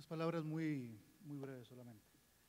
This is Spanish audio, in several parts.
Unas palabras muy breves solamente.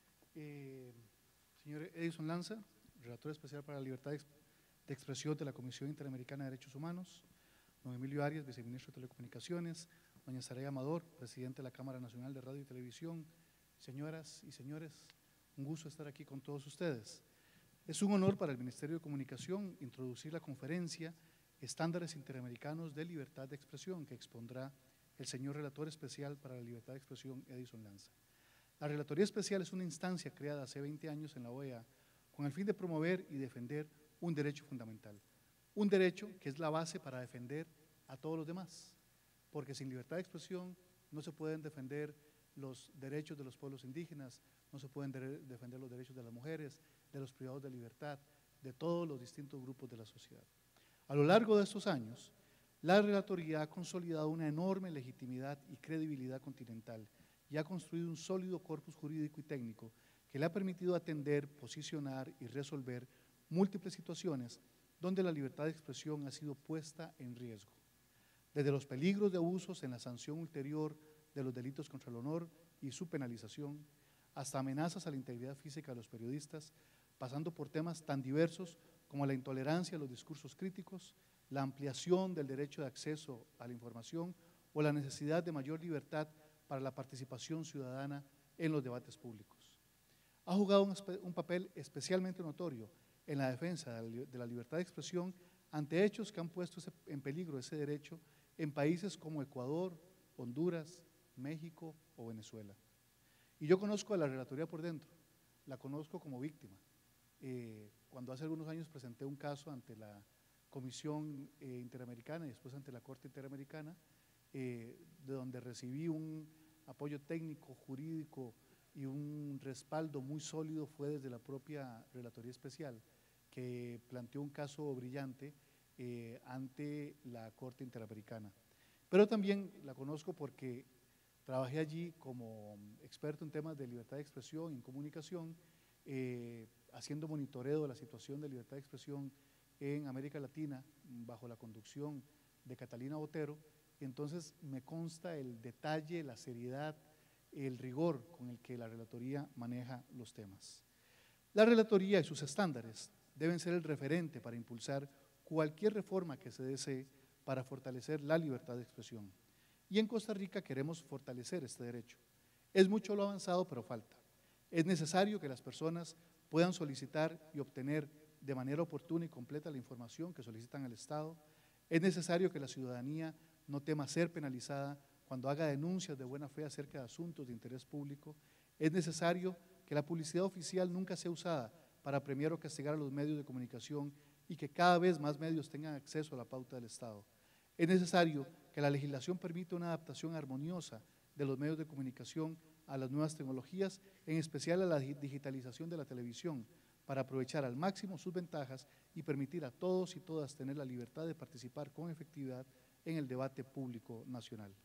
Señor Edison Lanza, relator especial para la libertad de expresión de la Comisión Interamericana de Derechos Humanos, don Emilio Arias, viceministro de Telecomunicaciones, doña Saraya Amador, presidente de la Cámara Nacional de Radio y Televisión, señoras y señores, un gusto estar aquí con todos ustedes. Es un honor para el Ministerio de Comunicación introducir la conferencia Estándares Interamericanos de Libertad de Expresión que expondrá el señor relator especial para la libertad de expresión, Edison Lanza. La Relatoría Especial es una instancia creada hace 20 años en la OEA con el fin de promover y defender un derecho fundamental, un derecho que es la base para defender a todos los demás, porque sin libertad de expresión no se pueden defender los derechos de los pueblos indígenas, no se pueden defender los derechos de las mujeres, de los privados de libertad, de todos los distintos grupos de la sociedad. A lo largo de estos años, la Relatoría ha consolidado una enorme legitimidad y credibilidad continental y ha construido un sólido corpus jurídico y técnico que le ha permitido atender, posicionar y resolver múltiples situaciones donde la libertad de expresión ha sido puesta en riesgo. Desde los peligros de abusos en la sanción ulterior de los delitos contra el honor y su penalización, hasta amenazas a la integridad física de los periodistas, pasando por temas tan diversos como la intolerancia a los discursos críticos, la ampliación del derecho de acceso a la información o la necesidad de mayor libertad para la participación ciudadana en los debates públicos. Ha jugado un papel especialmente notorio en la defensa de la libertad de expresión ante hechos que han puesto en peligro ese derecho en países como Ecuador, Honduras, México o Venezuela. Y yo conozco a la Relatoría por dentro, la conozco como víctima. Cuando hace algunos años presenté un caso ante la Comisión Interamericana y después ante la Corte Interamericana, de donde recibí un apoyo técnico, jurídico y un respaldo muy sólido, fue desde la propia Relatoría Especial, que planteó un caso brillante ante la Corte Interamericana. Pero también la conozco porque trabajé allí como experto en temas de libertad de expresión y en comunicación, haciendo monitoreo de la situación de libertad de expresión en América Latina, bajo la conducción de Catalina Botero. Entonces me consta el detalle, la seriedad, el rigor con el que la Relatoría maneja los temas. La Relatoría y sus estándares deben ser el referente para impulsar cualquier reforma que se desee para fortalecer la libertad de expresión. Y en Costa Rica queremos fortalecer este derecho. Es mucho lo avanzado, pero falta. Es necesario que las personas puedan solicitar y obtener de manera oportuna y completa la información que solicitan al Estado. Es necesario que la ciudadanía no tema ser penalizada cuando haga denuncias de buena fe acerca de asuntos de interés público. Es necesario que la publicidad oficial nunca sea usada para premiar o castigar a los medios de comunicación y que cada vez más medios tengan acceso a la pauta del Estado. Es necesario que la legislación permita una adaptación armoniosa de los medios de comunicación a las nuevas tecnologías, en especial a la digitalización de la televisión, para aprovechar al máximo sus ventajas y permitir a todos y todas tener la libertad de participar con efectividad en el debate público nacional.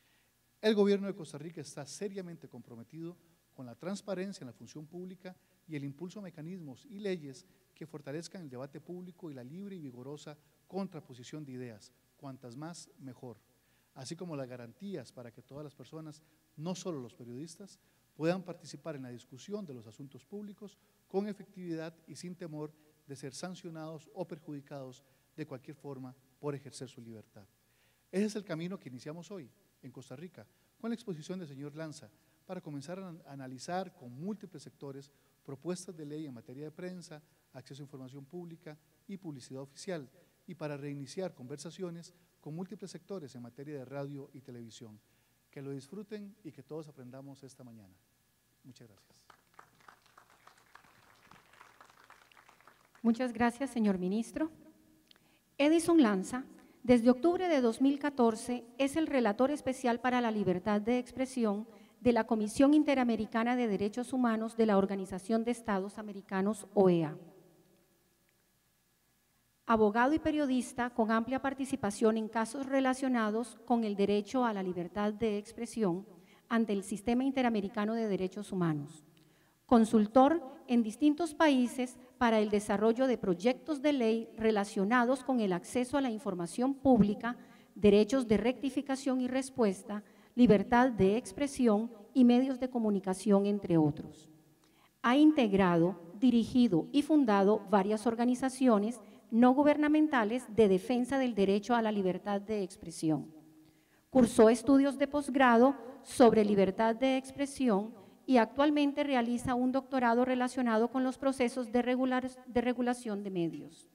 El gobierno de Costa Rica está seriamente comprometido con la transparencia en la función pública y el impulso a mecanismos y leyes que fortalezcan el debate público y la libre y vigorosa contraposición de ideas, cuantas más mejor, así como las garantías para que todas las personas, no solo los periodistas, puedan participar en la discusión de los asuntos públicos con efectividad y sin temor de ser sancionados o perjudicados de cualquier forma por ejercer su libertad. Ese es el camino que iniciamos hoy en Costa Rica, con la exposición del señor Lanza, para comenzar a analizar con múltiples sectores propuestas de ley en materia de prensa, acceso a información pública y publicidad oficial, y para reiniciar conversaciones con múltiples sectores en materia de radio y televisión. Que lo disfruten y que todos aprendamos esta mañana. Muchas gracias. Muchas gracias, señor ministro. Edison Lanza, desde octubre de 2014, es el relator especial para la libertad de expresión de la Comisión Interamericana de Derechos Humanos de la Organización de Estados Americanos, OEA. Abogado y periodista con amplia participación en casos relacionados con el derecho a la libertad de expresión ante el Sistema Interamericano de Derechos Humanos. Consultor en distintos países para el desarrollo de proyectos de ley relacionados con el acceso a la información pública, derechos de rectificación y respuesta, libertad de expresión y medios de comunicación, entre otros. Ha integrado, dirigido y fundado varias organizaciones no gubernamentales de defensa del derecho a la libertad de expresión. Cursó estudios de posgrado sobre libertad de expresión y actualmente realiza un doctorado relacionado con los procesos de regulación de medios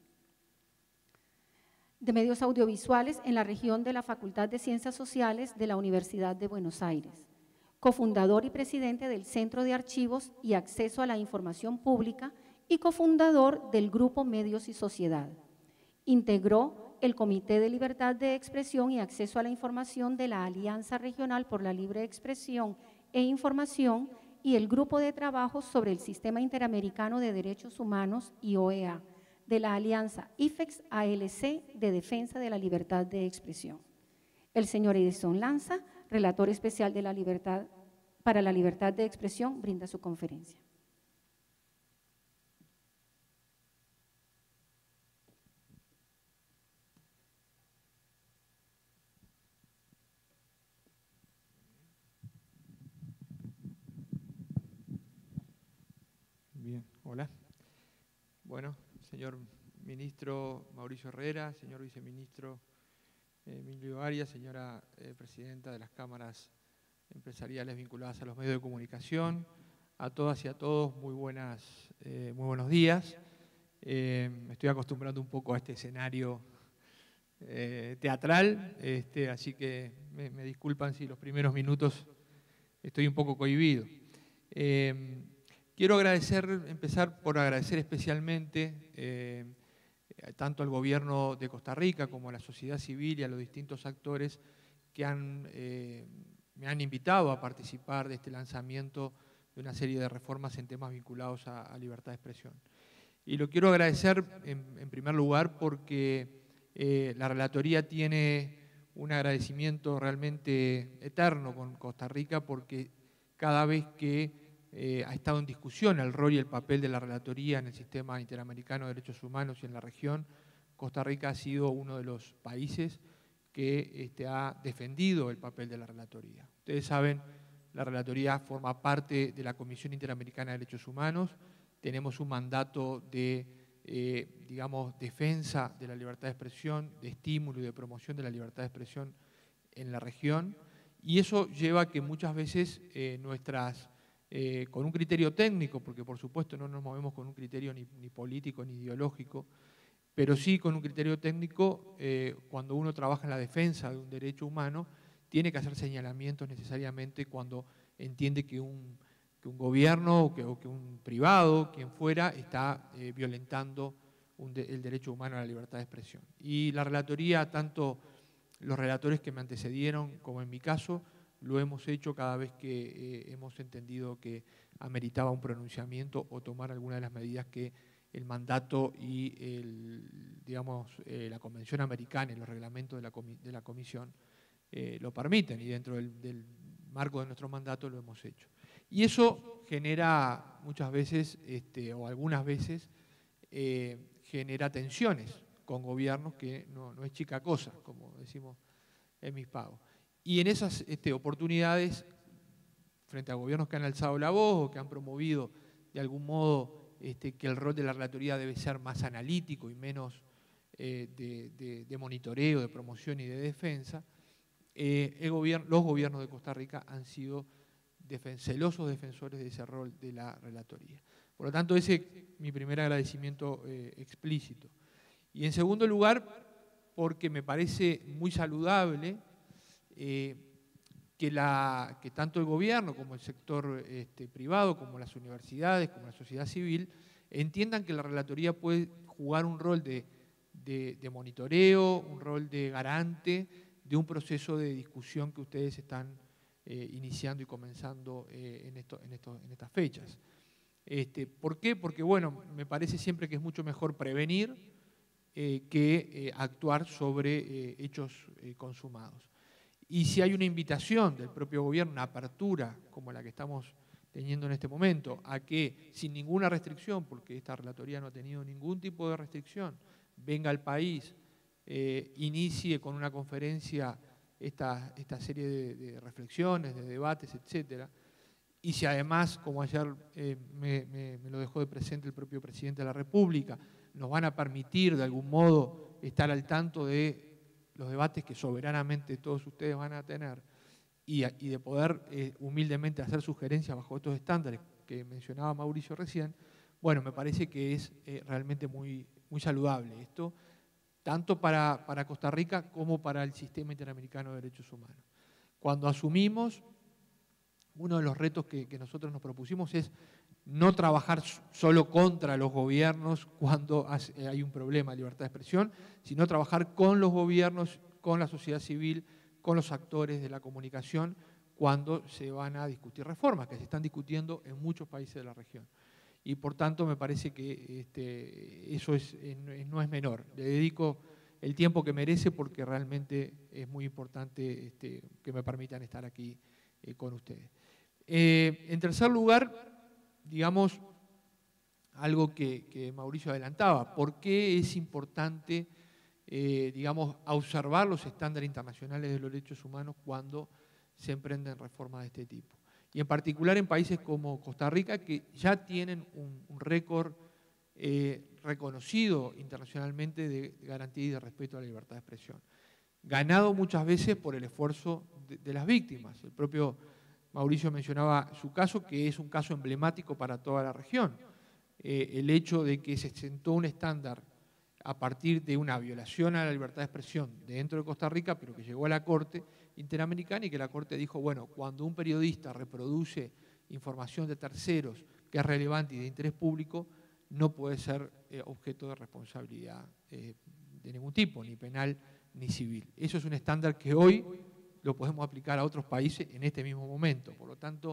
audiovisuales en la región de la Facultad de Ciencias Sociales de la Universidad de Buenos Aires. Cofundador y presidente del Centro de Archivos y Acceso a la Información Pública y cofundador del Grupo Medios y Sociedad. Integró el Comité de Libertad de Expresión y Acceso a la Información de la Alianza Regional por la Libre Expresión e Información y el Grupo de Trabajo sobre el Sistema Interamericano de Derechos Humanos y OEA, de la Alianza IFEX-ALC de Defensa de la Libertad de Expresión. El señor Edison Lanza, relator especial de para la libertad de expresión, brinda su conferencia. Bien, hola. Bueno, señor ministro Mauricio Herrera, señor viceministro Emilio Arias, señora presidenta de las cámaras empresariales vinculadas a los medios de comunicación, a todas y a todos, muy buenos días. Me estoy acostumbrando un poco a este escenario teatral, así que me disculpan si los primeros minutos estoy un poco cohibido. Quiero empezar por agradecer especialmente tanto al gobierno de Costa Rica como a la sociedad civil y a los distintos actores que me han invitado a participar de este lanzamiento de una serie de reformas en temas vinculados a libertad de expresión. Y lo quiero agradecer en primer lugar porque la relatoría tiene un agradecimiento realmente eterno con Costa Rica, porque cada vez que ha estado en discusión el rol y el papel de la relatoría en el sistema interamericano de derechos humanos y en la región, Costa Rica ha sido uno de los países que ha defendido el papel de la relatoría. Ustedes saben, la relatoría forma parte de la Comisión Interamericana de Derechos Humanos, tenemos un mandato de, defensa de la libertad de expresión, de estímulo y de promoción de la libertad de expresión en la región, y eso lleva a que muchas veces con un criterio técnico, porque por supuesto no nos movemos con un criterio ni político ni ideológico, pero sí con un criterio técnico, cuando uno trabaja en la defensa de un derecho humano, tiene que hacer señalamientos necesariamente cuando entiende que un gobierno o que un privado, quien fuera, está violentando el derecho humano a la libertad de expresión. Y la relatoría, tanto los relatores que me antecedieron como en mi caso, lo hemos hecho cada vez que hemos entendido que ameritaba un pronunciamiento o tomar alguna de las medidas que el mandato y la Convención Americana y los reglamentos de la Comisión lo permiten, y dentro del marco de nuestro mandato lo hemos hecho. Y eso genera muchas veces, o algunas veces, genera tensiones con gobiernos, que no es chica cosa, como decimos en mis pagos. Y en esas oportunidades, frente a gobiernos que han alzado la voz o que han promovido de algún modo que el rol de la relatoría debe ser más analítico y menos de monitoreo, de promoción y de defensa, los gobiernos de Costa Rica han sido celosos defensores de ese rol de la relatoría. Por lo tanto, ese es mi primer agradecimiento explícito. Y en segundo lugar, porque me parece muy saludable que tanto el gobierno como el sector privado, como las universidades, como la sociedad civil, entiendan que la relatoría puede jugar un rol de monitoreo, un rol de garante de un proceso de discusión que ustedes están iniciando y comenzando en estas fechas. ¿Por qué? Porque, bueno, me parece siempre que es mucho mejor prevenir que actuar sobre hechos consumados. Y si hay una invitación del propio gobierno, una apertura como la que estamos teniendo en este momento, a que sin ninguna restricción, porque esta relatoría no ha tenido ningún tipo de restricción, venga al país, inicie con una conferencia esta serie de reflexiones, de debates, etcétera, y si además, como ayer me lo dejó de presente el propio presidente de la República, nos van a permitir de algún modo estar al tanto de los debates que soberanamente todos ustedes van a tener y de poder humildemente hacer sugerencias bajo estos estándares que mencionaba Mauricio recién, bueno, me parece que es realmente muy saludable esto, tanto para Costa Rica como para el sistema interamericano de derechos humanos. Cuando asumimos, uno de los retos que nosotros nos propusimos es no trabajar solo contra los gobiernos cuando hay un problema de libertad de expresión, sino trabajar con los gobiernos, con la sociedad civil, con los actores de la comunicación, cuando se van a discutir reformas, que se están discutiendo en muchos países de la región. Y por tanto me parece que eso no es menor. Le dedico el tiempo que merece porque realmente es muy importante que me permitan estar aquí con ustedes. En tercer lugar, digamos, algo que Mauricio adelantaba, ¿por qué es importante, digamos, observar los estándares internacionales de los derechos humanos cuando se emprenden reformas de este tipo? Y en particular en países como Costa Rica, que ya tienen un récord reconocido internacionalmente de garantía y de respeto a la libertad de expresión, ganado muchas veces por el esfuerzo de las víctimas. El propio Mauricio mencionaba su caso, que es un caso emblemático para toda la región. El hecho de que se sentó un estándar a partir de una violación a la libertad de expresión dentro de Costa Rica, pero que llegó a la Corte Interamericana y que la Corte dijo, bueno, cuando un periodista reproduce información de terceros que es relevante y de interés público, no puede ser objeto de responsabilidad de ningún tipo, ni penal ni civil. Eso es un estándar que hoy lo podemos aplicar a otros países en este mismo momento. Por lo tanto,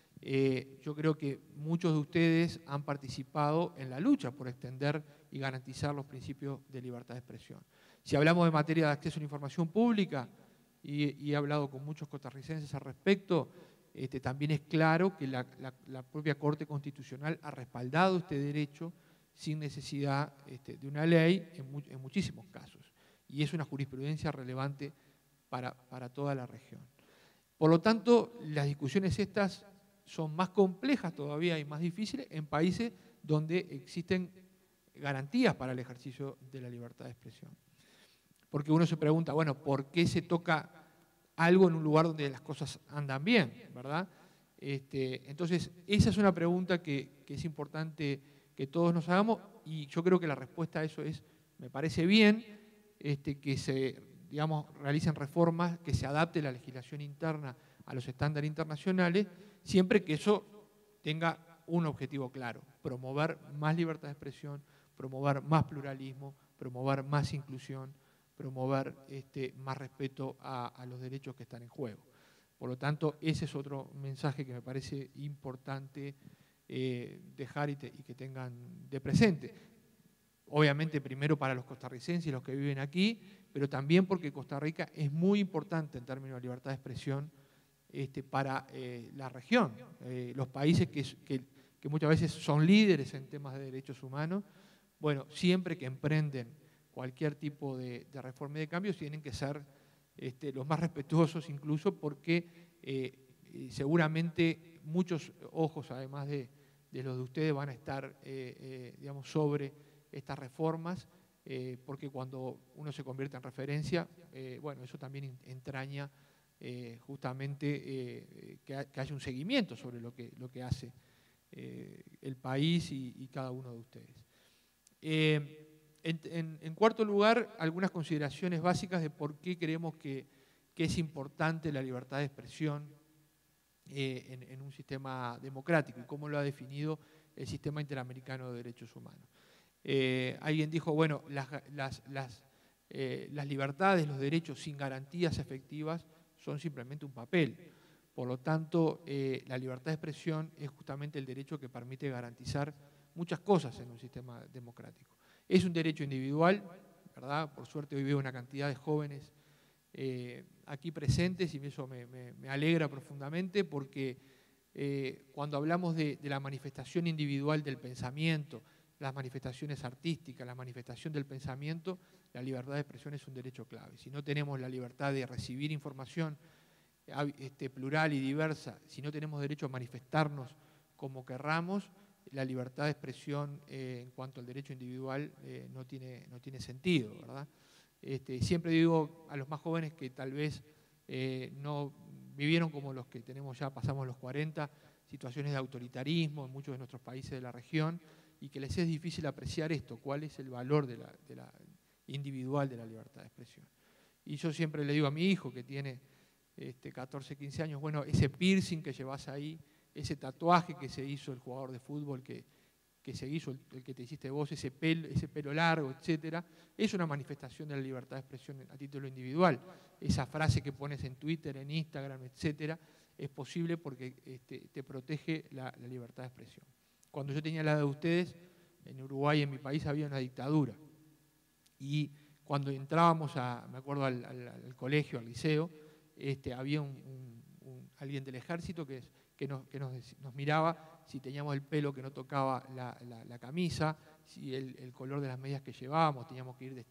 yo creo que muchos de ustedes han participado en la lucha por extender y garantizar los principios de libertad de expresión. Si hablamos de materia de acceso a la información pública, y he hablado con muchos costarricenses al respecto, también es claro que la propia Corte Constitucional ha respaldado este derecho sin necesidad de una ley en muchísimos casos. Y es una jurisprudencia relevante para toda la región. Por lo tanto, las discusiones estas son más complejas todavía y más difíciles en países donde existen garantías para el ejercicio de la libertad de expresión. Porque uno se pregunta, bueno, ¿por qué se toca algo en un lugar donde las cosas andan bien, verdad? Entonces, esa es una pregunta que es importante que todos nos hagamos y yo creo que la respuesta a eso es, me parece bien que se, digamos, realicen reformas, que se adapte la legislación interna a los estándares internacionales, siempre que eso tenga un objetivo claro, promover más libertad de expresión, promover más pluralismo, promover más inclusión, promover más respeto a los derechos que están en juego. Por lo tanto, ese es otro mensaje que me parece importante dejar y que tengan de presente. Obviamente primero para los costarricenses y los que viven aquí, pero también porque Costa Rica es muy importante en términos de libertad de expresión para la región. Los países que muchas veces son líderes en temas de derechos humanos, bueno, siempre que emprenden cualquier tipo de reforma y de cambios tienen que ser los más respetuosos incluso porque seguramente muchos ojos, además de los de ustedes, van a estar digamos, sobre estas reformas porque cuando uno se convierte en referencia, bueno, eso también entraña justamente que haya un seguimiento sobre lo que hace el país y cada uno de ustedes. En cuarto lugar, algunas consideraciones básicas de por qué creemos que es importante la libertad de expresión en un sistema democrático y cómo lo ha definido el Sistema Interamericano de Derechos Humanos. Alguien dijo, bueno, las libertades, los derechos sin garantías efectivas son simplemente un papel. Por lo tanto, la libertad de expresión es justamente el derecho que permite garantizar muchas cosas en un sistema democrático. Es un derecho individual, ¿verdad? Por suerte hoy veo una cantidad de jóvenes aquí presentes y eso me alegra profundamente porque cuando hablamos de la manifestación individual del pensamiento, las manifestaciones artísticas, la manifestación del pensamiento, la libertad de expresión es un derecho clave. Si no tenemos la libertad de recibir información plural y diversa, si no tenemos derecho a manifestarnos como querramos, la libertad de expresión en cuanto al derecho individual no tiene sentido, ¿verdad? Siempre digo a los más jóvenes que tal vez no vivieron como los que tenemos ya, pasamos los 40, situaciones de autoritarismo en muchos de nuestros países de la región, y que les es difícil apreciar esto, cuál es el valor de la individual de la libertad de expresión. Y yo siempre le digo a mi hijo, que tiene 14, 15 años, bueno, ese piercing que llevas ahí, ese tatuaje que se hizo el jugador de fútbol, que se hizo el que te hiciste vos, ese pelo largo, etcétera, es una manifestación de la libertad de expresión a título individual. Esa frase que pones en Twitter, en Instagram, etcétera, es posible porque te protege la libertad de expresión. Cuando yo tenía la edad de ustedes, en Uruguay, en mi país, había una dictadura. Y cuando entrábamos, me acuerdo, al colegio, al liceo, había alguien del ejército que nos miraba si teníamos el pelo que no tocaba la camisa, si el color de las medias que llevábamos, teníamos que ir de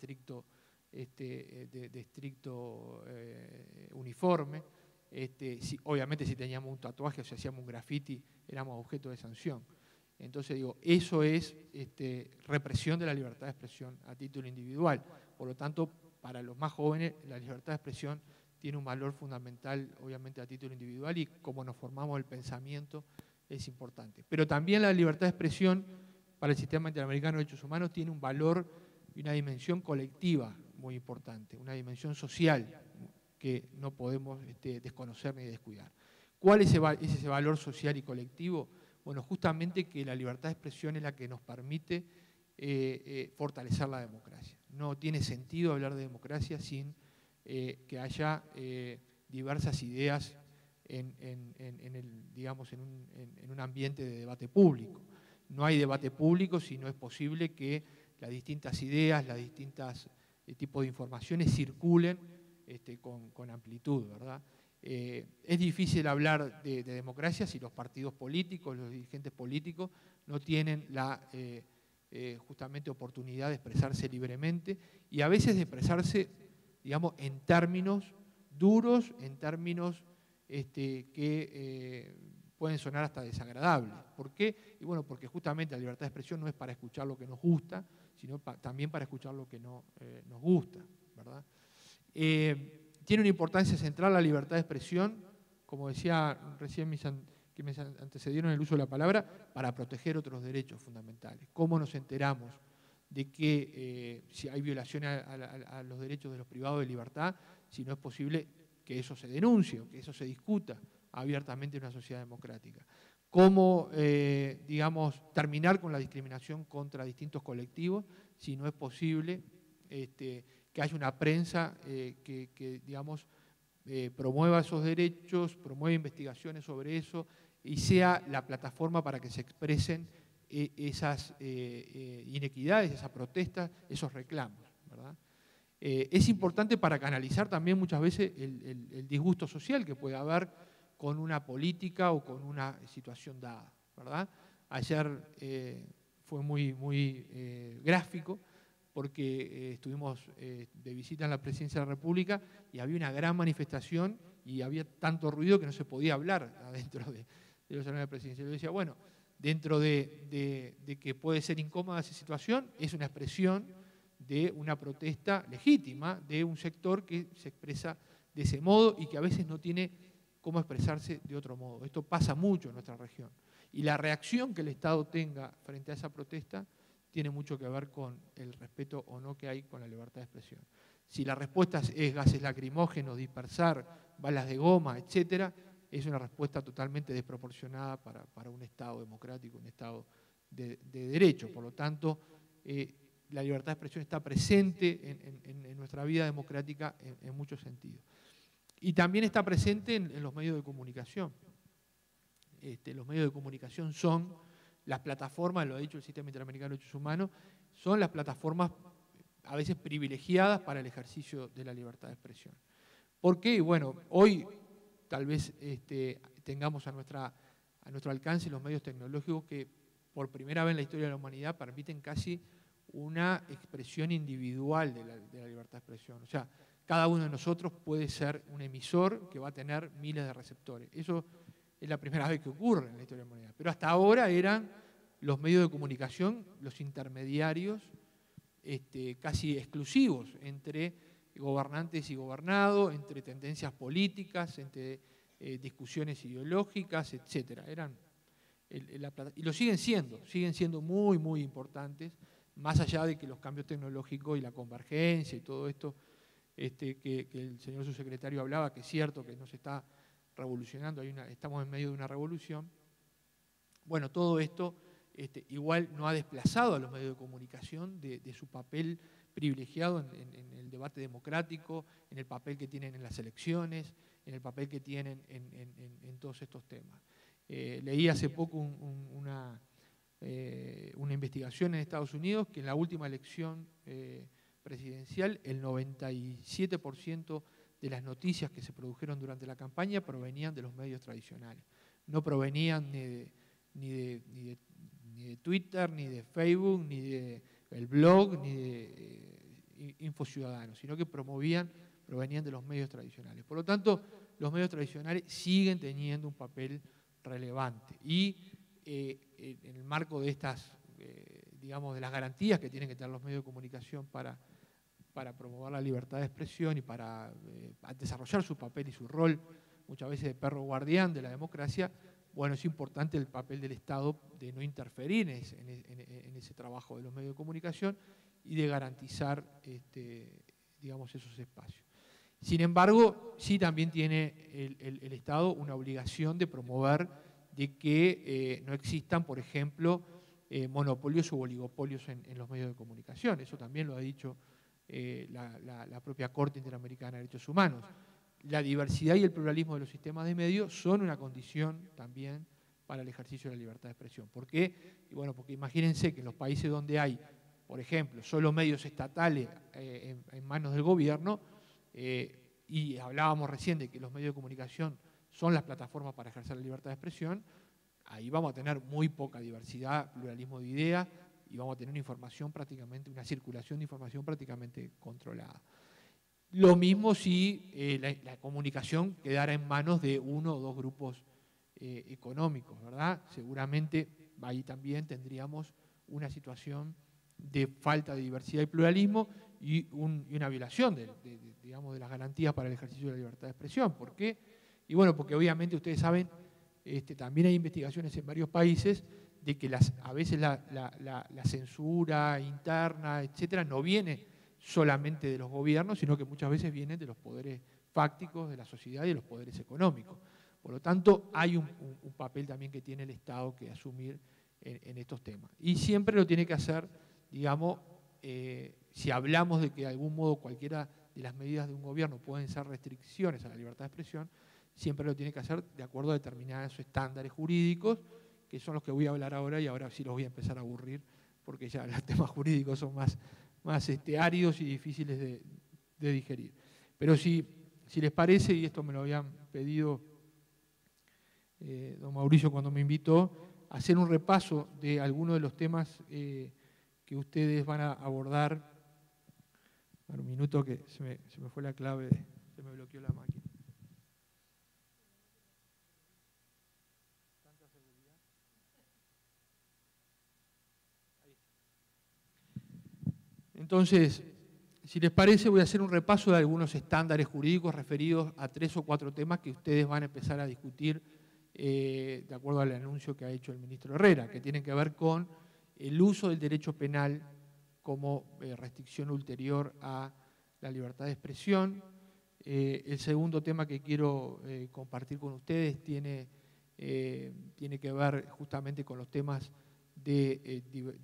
estricto uniforme. Obviamente si teníamos un tatuaje o si hacíamos un graffiti, éramos objeto de sanción. Entonces digo, eso es represión de la libertad de expresión a título individual. Por lo tanto, para los más jóvenes, la libertad de expresión tiene un valor fundamental, obviamente, a título individual, y cómo nos formamos el pensamiento es importante. Pero también la libertad de expresión para el sistema interamericano de derechos humanos tiene un valor y una dimensión colectiva muy importante, una dimensión social que no podemos desconocer ni descuidar. ¿Cuál es ese valor social y colectivo? Bueno, justamente que la libertad de expresión es la que nos permite fortalecer la democracia. No tiene sentido hablar de democracia sin que haya diversas ideas en un ambiente de debate público. No hay debate público si no es posible que las distintas ideas, las distintas tipos de informaciones circulen con amplitud, ¿verdad? Es difícil hablar de democracia si los partidos políticos, los dirigentes políticos no tienen justamente oportunidad de expresarse libremente, y a veces de expresarse, digamos, en términos duros, en términos que pueden sonar hasta desagradables. ¿Por qué? Y bueno, porque justamente la libertad de expresión no es para escuchar lo que nos gusta, sino también para escuchar lo que no nos gusta, ¿verdad? Tiene una importancia central la libertad de expresión, como decía recién que me antecedieron en el uso de la palabra, para proteger otros derechos fundamentales. ¿Cómo nos enteramos de que si hay violaciones a los derechos de los privados de libertad, si no es posible que eso se denuncie o que eso se discuta abiertamente en una sociedad democrática? ¿Cómo, terminar con la discriminación contra distintos colectivos si no es posible que haya una prensa que promueva esos derechos, promueva investigaciones sobre eso y sea la plataforma para que se expresen esas inequidades, esas protestas, esos reclamos, ¿verdad? Es importante para canalizar también muchas veces el disgusto social que puede haber con una política o con una situación dada, ¿verdad? Ayer fue muy gráfico, porque estuvimos de visita en la Presidencia de la República y había una gran manifestación y había tanto ruido que no se podía hablar adentro de los salones de presidencia. Yo decía, bueno, dentro de que puede ser incómoda esa situación, es una expresión de una protesta legítima de un sector que se expresa de ese modo y que a veces no tiene cómo expresarse de otro modo. Esto pasa mucho en nuestra región. Y la reacción que el Estado tenga frente a esa protesta tiene mucho que ver con el respeto o no que hay con la libertad de expresión. Si la respuesta es gases lacrimógenos, dispersar, balas de goma, etcétera, es una respuesta totalmente desproporcionada para un Estado democrático, un Estado de derecho. Por lo tanto, la libertad de expresión está presente en nuestra vida democrática en muchos sentidos. Y también está presente en los medios de comunicación. Los medios de comunicación son las plataformas, lo ha dicho el Sistema Interamericano de Derechos Humanos, son las plataformas a veces privilegiadas para el ejercicio de la libertad de expresión. ¿Por qué? Bueno, hoy tal vez tengamos a nuestro alcance los medios tecnológicos que por primera vez en la historia de la humanidad permiten casi una expresión individual de la libertad de expresión. O sea, cada uno de nosotros puede ser un emisor que va a tener miles de receptores. Eso es la primera vez que ocurre en la historia de la humanidad. Pero hasta ahora eran los medios de comunicación, los intermediarios casi exclusivos entre gobernantes y gobernados, entre tendencias políticas, entre discusiones ideológicas, etc. Y lo siguen siendo muy, muy importantes, más allá de que los cambios tecnológicos y la convergencia y todo esto que el señor subsecretario hablaba, que es cierto que nos está revolucionando, estamos en medio de una revolución. Bueno, todo esto igual no ha desplazado a los medios de comunicación de su papel privilegiado en el debate democrático, en el papel que tienen en las elecciones, en el papel que tienen en todos estos temas. Leí hace poco una investigación en Estados Unidos que en la última elección presidencial el 97% de las noticias que se produjeron durante la campaña provenían de los medios tradicionales. No provenían ni de Twitter, ni de Facebook, ni del blog, ni de Info Ciudadano, sino que provenían de los medios tradicionales. Por lo tanto, los medios tradicionales siguen teniendo un papel relevante. Y en el marco de estas, digamos, de las garantías que tienen que tener los medios de comunicación para promover la libertad de expresión y para desarrollar su papel y su rol, muchas veces de perro guardián de la democracia, bueno, es importante el papel del Estado de no interferir en ese trabajo de los medios de comunicación y de garantizar, digamos, esos espacios. Sin embargo, sí también tiene el Estado una obligación de promover de que no existan, por ejemplo, monopolios o oligopolios en los medios de comunicación. Eso también lo ha dicho la propia Corte Interamericana de Derechos Humanos. La diversidad y el pluralismo de los sistemas de medios son una condición también para el ejercicio de la libertad de expresión. ¿Por qué? Y bueno, porque imagínense que en los países donde hay, por ejemplo, solo medios estatales en manos del gobierno, y hablábamos recién de que los medios de comunicación son las plataformas para ejercer la libertad de expresión, ahí vamos a tener muy poca diversidad, pluralismo de ideas, y vamos a tener una circulación de información prácticamente controlada. Lo mismo si la comunicación quedara en manos de uno o dos grupos económicos, ¿verdad? Seguramente ahí también tendríamos una situación de falta de diversidad y pluralismo y una violación digamos, de las garantías para el ejercicio de la libertad de expresión. ¿Por qué? Y bueno, porque obviamente ustedes saben, también hay investigaciones en varios países de que a veces la censura interna, etcétera, no viene solamente de los gobiernos, sino que muchas veces viene de los poderes fácticos de la sociedad y de los poderes económicos. Por lo tanto, hay un papel también que tiene el Estado que asumir en estos temas. Y siempre lo tiene que hacer, digamos, si hablamos de que de algún modo cualquiera de las medidas de un gobierno pueden ser restricciones a la libertad de expresión, siempre lo tiene que hacer de acuerdo a determinados estándares jurídicos, que son los que voy a hablar ahora, y ahora sí los voy a empezar a aburrir, porque ya los temas jurídicos son más áridos y difíciles de digerir. Pero si les parece, y esto me lo habían pedido don Mauricio cuando me invitó, hacer un repaso de algunos de los temas que ustedes van a abordar. Bueno, un minuto que se me fue la clave, se me bloqueó la máquina. Entonces, si les parece, voy a hacer un repaso de algunos estándares jurídicos referidos a 3 o 4 temas que ustedes van a empezar a discutir de acuerdo al anuncio que ha hecho el ministro Herrera, que tienen que ver con el uso del derecho penal como restricción ulterior a la libertad de expresión. El segundo tema que quiero compartir con ustedes tiene que ver justamente con los temas de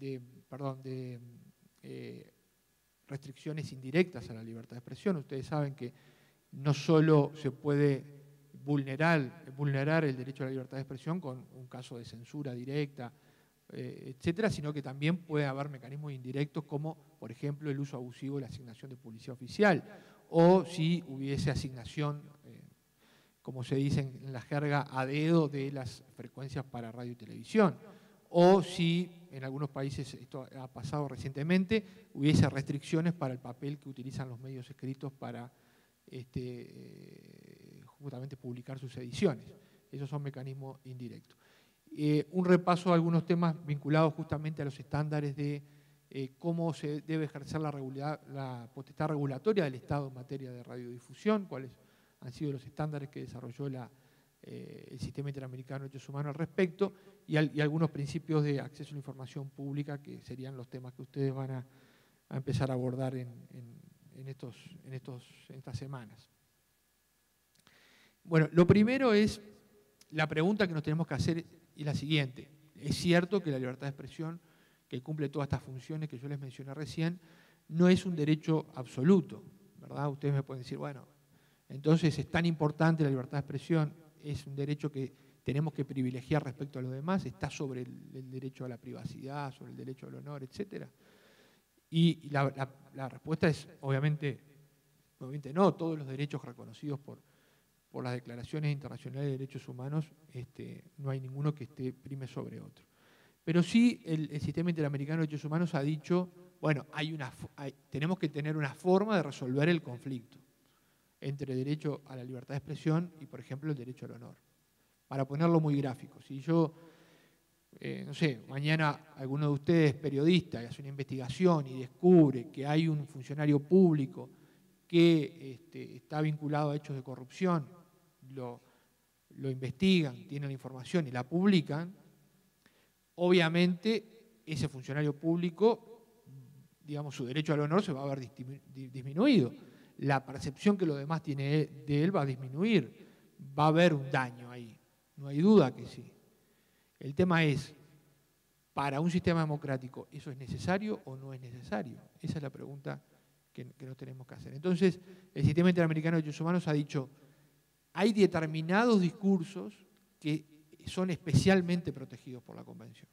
restricciones indirectas a la libertad de expresión. Ustedes saben que no solo se puede vulnerar el derecho a la libertad de expresión con un caso de censura directa, etcétera, sino que también puede haber mecanismos indirectos como, por ejemplo, el uso abusivo de la asignación de publicidad oficial, o si hubiese asignación, como se dice en la jerga, a dedo de las frecuencias para radio y televisión, o si en algunos países, esto ha pasado recientemente, hubiese restricciones para el papel que utilizan los medios escritos para justamente publicar sus ediciones. Esos son mecanismos indirectos. Un repaso de algunos temas vinculados justamente a los estándares de cómo se debe ejercer la potestad regulatoria del Estado en materia de radiodifusión, cuáles han sido los estándares que desarrolló el Sistema Interamericano de Derechos Humanos al respecto, y algunos principios de acceso a la información pública, que serían los temas que ustedes van a empezar a abordar en estas semanas. Bueno, lo primero es, la pregunta que nos tenemos que hacer es la siguiente. Es cierto que la libertad de expresión, que cumple todas estas funciones que yo les mencioné recién, no es un derecho absoluto, ¿verdad? Ustedes me pueden decir, bueno, entonces es tan importante la libertad de expresión, es un derecho que tenemos que privilegiar respecto a los demás, está sobre el derecho a la privacidad, sobre el derecho al honor, etc. Y la respuesta es, obviamente no, todos los derechos reconocidos por las declaraciones internacionales de derechos humanos, no hay ninguno que prime sobre otro. Pero sí el Sistema Interamericano de Derechos Humanos ha dicho, bueno, tenemos que tener una forma de resolver el conflicto entre derecho a la libertad de expresión y, por ejemplo, el derecho al honor. Para ponerlo muy gráfico, si yo, no sé, mañana alguno de ustedes, periodista, y hace una investigación y descubre que hay un funcionario público que está vinculado a hechos de corrupción, lo investigan, tienen la información y la publican, obviamente ese funcionario público, digamos, su derecho al honor se va a ver disminuido. La percepción que los demás tienen de él va a disminuir, va a haber un daño ahí, no hay duda que sí. El tema es, ¿para un sistema democrático eso es necesario o no es necesario? Esa es la pregunta que nos tenemos que hacer. Entonces, el Sistema Interamericano de Derechos Humanos ha dicho, hay determinados discursos que son especialmente protegidos por la Convención.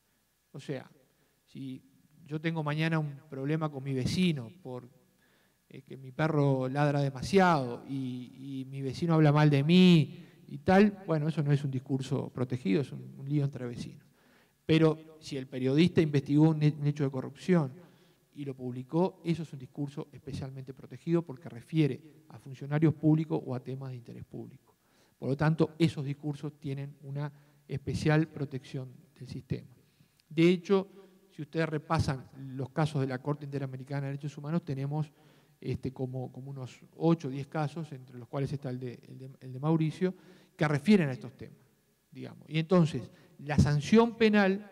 O sea, si yo tengo mañana un problema con mi vecino por que mi perro ladra demasiado y mi vecino habla mal de mí y tal, bueno, eso no es un discurso protegido, es un lío entre vecinos. Pero si el periodista investigó un hecho de corrupción y lo publicó, eso es un discurso especialmente protegido porque refiere a funcionarios públicos o a temas de interés público. Por lo tanto, esos discursos tienen una especial protección del sistema. De hecho, si ustedes repasan los casos de la Corte Interamericana de Derechos Humanos, tenemos como unos 8 o 10 casos, entre los cuales está el de Mauricio, que refieren a estos temas, digamos. Y entonces, la sanción penal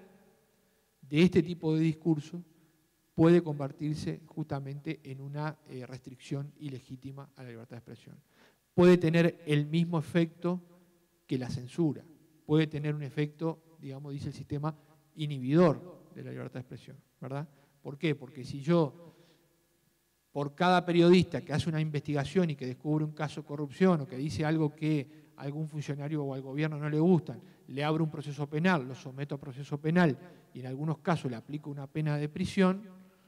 de este tipo de discurso puede convertirse justamente en una restricción ilegítima a la libertad de expresión. Puede tener el mismo efecto que la censura, puede tener un efecto, digamos, dice el sistema, inhibidor de la libertad de expresión, ¿verdad? ¿Por qué? Porque si yo, por cada periodista que hace una investigación y que descubre un caso de corrupción o que dice algo que a algún funcionario o al gobierno no le gustan, le abro un proceso penal, lo someto a proceso penal y en algunos casos le aplico una pena de prisión,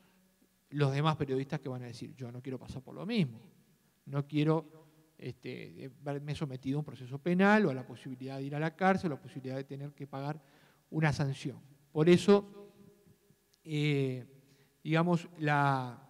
los demás periodistas que van a decir, yo no quiero pasar por lo mismo, no quiero verme sometido a un proceso penal o a la posibilidad de ir a la cárcel o a la posibilidad de tener que pagar una sanción. Por eso, digamos, la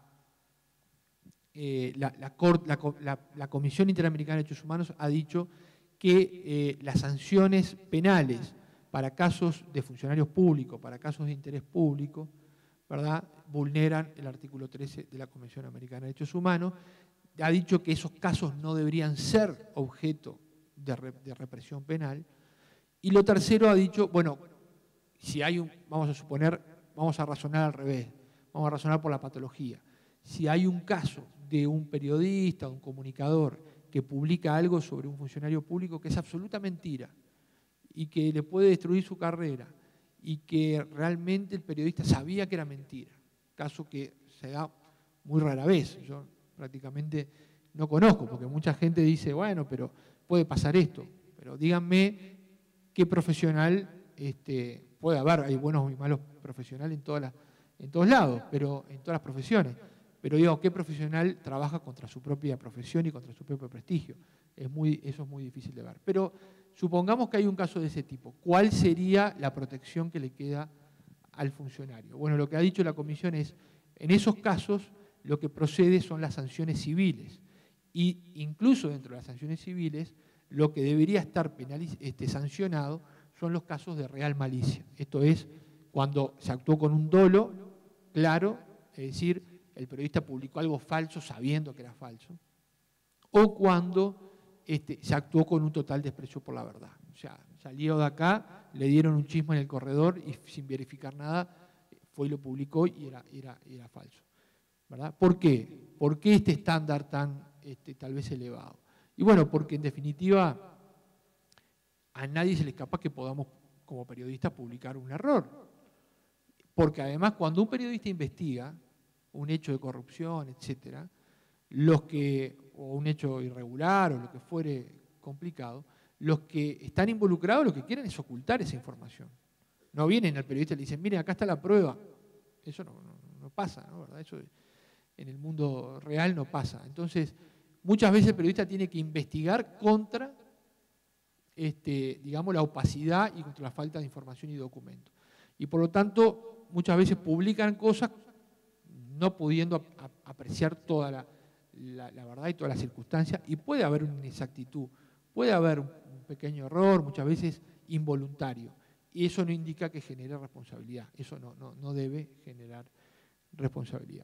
Comisión Interamericana de Derechos Humanos ha dicho que las sanciones penales para casos de funcionarios públicos, para casos de interés público, ¿verdad?, vulneran el artículo 13 de la Convención Americana de Derechos Humanos. Ha dicho que esos casos no deberían ser objeto de represión penal. Y lo tercero ha dicho, bueno, si hay vamos a razonar al revés, vamos a razonar por la patología. Si hay un caso de un periodista, un comunicador, que publica algo sobre un funcionario público que es absoluta mentira y que le puede destruir su carrera y que realmente el periodista sabía que era mentira, caso que se da muy rara vez, yo prácticamente no conozco, porque mucha gente dice, bueno, pero puede pasar esto, pero díganme qué profesional puede haber, hay buenos y malos profesionales en todos lados, pero en todas las profesiones. Pero digo, ¿qué profesional trabaja contra su propia profesión y contra su propio prestigio? Eso es muy difícil de ver. Pero supongamos que hay un caso de ese tipo. ¿Cuál sería la protección que le queda al funcionario? Bueno, lo que ha dicho la Comisión es, en esos casos, lo que procede son las sanciones civiles. e incluso dentro de las sanciones civiles, lo que debería estar sancionado son los casos de real malicia. Esto es cuando se actuó con un dolo claro, es decir, el periodista publicó algo falso sabiendo que era falso, o cuando se actuó con un total desprecio por la verdad. O sea, salió de acá, le dieron un chisme en el corredor y sin verificar nada fue y lo publicó y era falso, ¿verdad? ¿Por qué? ¿Por qué este estándar tan tal vez elevado? Y bueno, porque en definitiva a nadie se le escapa que podamos como periodistas publicar un error. Porque además cuando un periodista investiga un hecho de corrupción, etcétera, o un hecho irregular o lo que fuere complicado, los que están involucrados lo que quieren es ocultar esa información. No vienen al periodista y le dicen, mire, acá está la prueba. Eso no pasa, ¿no? ¿Verdad? Eso en el mundo real no pasa. Entonces, muchas veces el periodista tiene que investigar contra, digamos, la opacidad y contra la falta de información y documentos. Y por lo tanto, muchas veces publican cosas no pudiendo apreciar toda la verdad y todas las circunstancias, y puede haber una inexactitud, puede haber un pequeño error, muchas veces involuntario, y eso no indica que genere responsabilidad, eso no debe generar responsabilidad.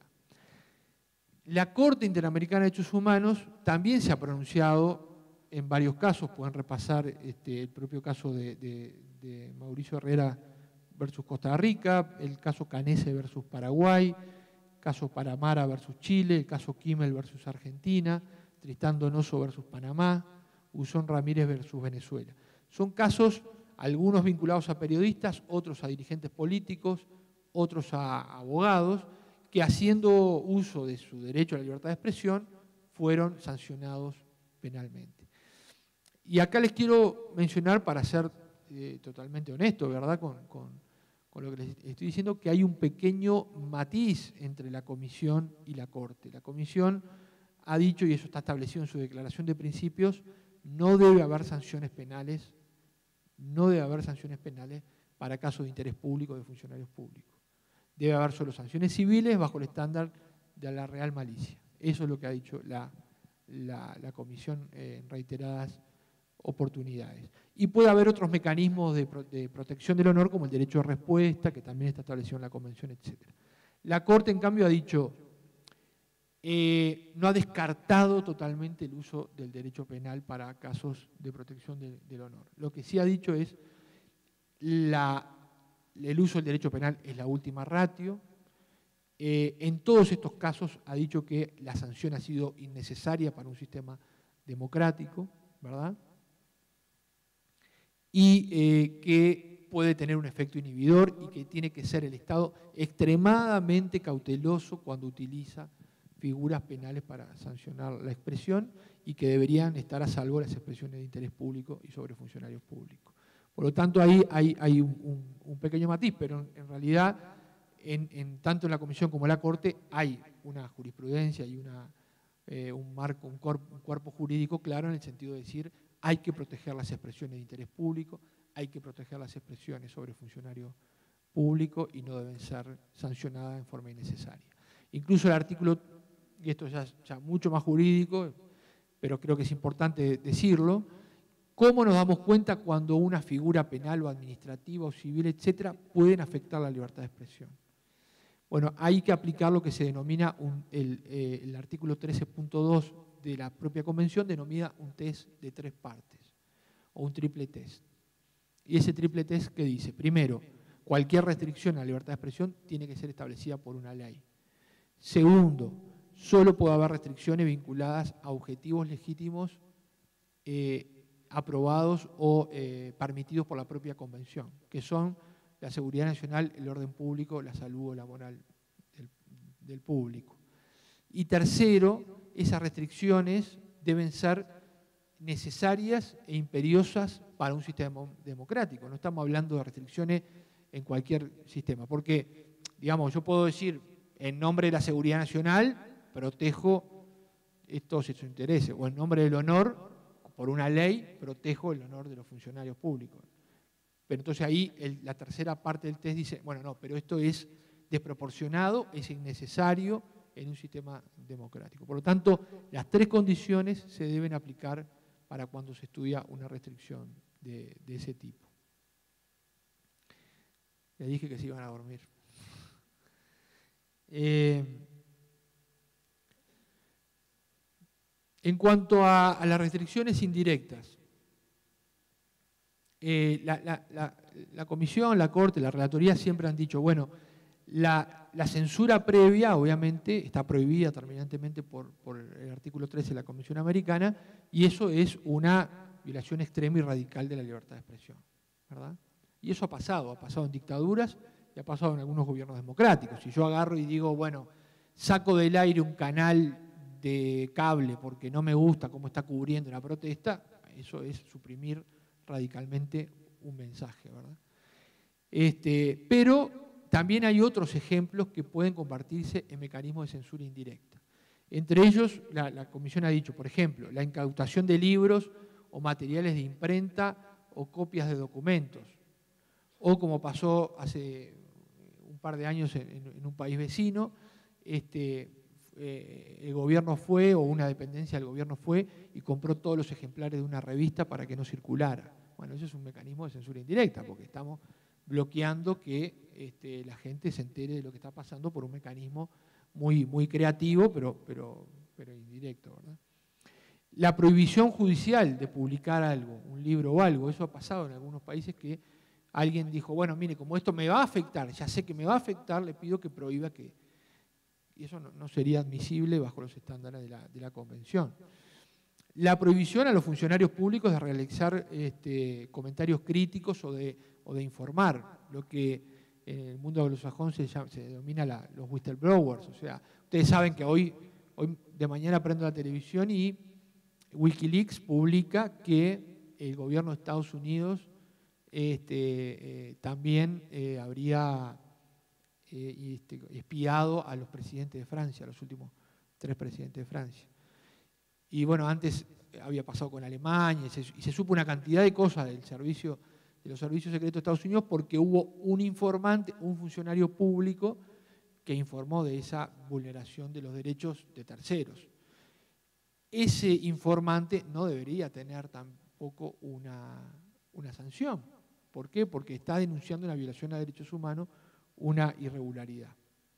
La Corte Interamericana de Derechos Humanos también se ha pronunciado en varios casos, pueden repasar el propio caso de Mauricio Herrera versus Costa Rica, el caso Canese versus Paraguay, caso Paramara versus Chile, el caso Kimmel versus Argentina, Tristán Donoso versus Panamá, Usón Ramírez versus Venezuela. Son casos, algunos vinculados a periodistas, otros a dirigentes políticos, otros a abogados, que haciendo uso de su derecho a la libertad de expresión fueron sancionados penalmente. Y acá les quiero mencionar, para ser totalmente honesto, ¿verdad?, con lo que les estoy diciendo, que hay un pequeño matiz entre la Comisión y la Corte. La Comisión ha dicho, y eso está establecido en su declaración de principios, no debe haber sanciones penales, para casos de interés público de funcionarios públicos. Debe haber solo sanciones civiles bajo el estándar de la real malicia. Eso es lo que ha dicho la Comisión en reiteradas oportunidades. Y puede haber otros mecanismos de protección del honor, como el derecho de respuesta, que también está establecido en la Convención, etc. La Corte, en cambio, ha dicho, no ha descartado totalmente el uso del derecho penal para casos de protección del honor. Lo que sí ha dicho es, el uso del derecho penal es la última ratio. En todos estos casos ha dicho que la sanción ha sido innecesaria para un sistema democrático, ¿verdad?, y que puede tener un efecto inhibidor y que tiene que ser el Estado extremadamente cauteloso cuando utiliza figuras penales para sancionar la expresión, y que deberían estar a salvo las expresiones de interés público y sobre funcionarios públicos. Por lo tanto, ahí hay un pequeño matiz, pero en realidad, tanto en la Comisión como en la Corte, hay una jurisprudencia y un marco, un cuerpo jurídico claro en el sentido de decir, hay que proteger las expresiones de interés público, hay que proteger las expresiones sobre funcionarios públicos y no deben ser sancionadas en forma innecesaria. Incluso el artículo, y esto ya mucho más jurídico, pero creo que es importante decirlo, ¿cómo nos damos cuenta cuando una figura penal o administrativa o civil, etcétera, pueden afectar la libertad de expresión? Bueno, hay que aplicar lo que se denomina el artículo 13.2 de la propia Convención, denomina un test de 3 partes, o un triple test. Y ese triple test, ¿qué dice? Primero, cualquier restricción a la libertad de expresión tiene que ser establecida por una ley. Segundo, solo puede haber restricciones vinculadas a objetivos legítimos aprobados o permitidos por la propia Convención, que son la seguridad nacional, el orden público, la salud o la moral del público. Y tercero, esas restricciones deben ser necesarias e imperiosas para un sistema democrático. No estamos hablando de restricciones en cualquier sistema, porque, digamos, yo puedo decir, en nombre de la seguridad nacional, protejo estos intereses, o en nombre del honor, por una ley, protejo el honor de los funcionarios públicos. Pero entonces ahí la tercera parte del test dice, bueno, no, pero esto es desproporcionado, es innecesario, en un sistema democrático. Por lo tanto, las tres condiciones se deben aplicar para cuando se estudia una restricción de ese tipo. Les dije que se iban a dormir. En cuanto a las restricciones indirectas, la Comisión, la Corte, la Relatoría siempre han dicho, bueno, la censura previa, obviamente, está prohibida terminantemente por el artículo 13 de la Convención Americana, y eso es una violación extrema y radical de la libertad de expresión, ¿verdad? Y eso ha pasado en dictaduras y ha pasado en algunos gobiernos democráticos. Si yo agarro y digo, bueno, saco del aire un canal de cable porque no me gusta cómo está cubriendo una protesta, eso es suprimir radicalmente un mensaje, ¿verdad? Pero también hay otros ejemplos que pueden convertirse en mecanismos de censura indirecta. Entre ellos, la Comisión ha dicho, por ejemplo, la incautación de libros o materiales de imprenta o copias de documentos, o como pasó hace un par de años en un país vecino, el gobierno fue, o una dependencia del gobierno fue, y compró todos los ejemplares de una revista para que no circulara. Bueno, eso es un mecanismo de censura indirecta, porque estamos bloqueando que la gente se entere de lo que está pasando por un mecanismo muy creativo, pero indirecto, ¿verdad? La prohibición judicial de publicar algo, un libro o algo, eso ha pasado en algunos países que alguien dijo, bueno, mire, como esto me va a afectar, ya sé que me va a afectar, le pido que prohíba que... Y eso no sería admisible bajo los estándares de la Convención. La prohibición a los funcionarios públicos de realizar comentarios críticos o de informar, lo que en el mundo anglosajón se denomina los whistleblowers. O sea, ustedes saben que hoy de mañana prendo la televisión y Wikileaks publica que el gobierno de Estados Unidos también habría espiado a los presidentes de Francia, a los últimos 3 presidentes de Francia. Y bueno, antes había pasado con Alemania y se supo una cantidad de cosas de los servicios secretos de Estados Unidos porque hubo un informante, un funcionario público que informó de esa vulneración de los derechos de terceros. Ese informante no debería tener tampoco una sanción. ¿Por qué? Porque está denunciando una violación a derechos humanos, una irregularidad.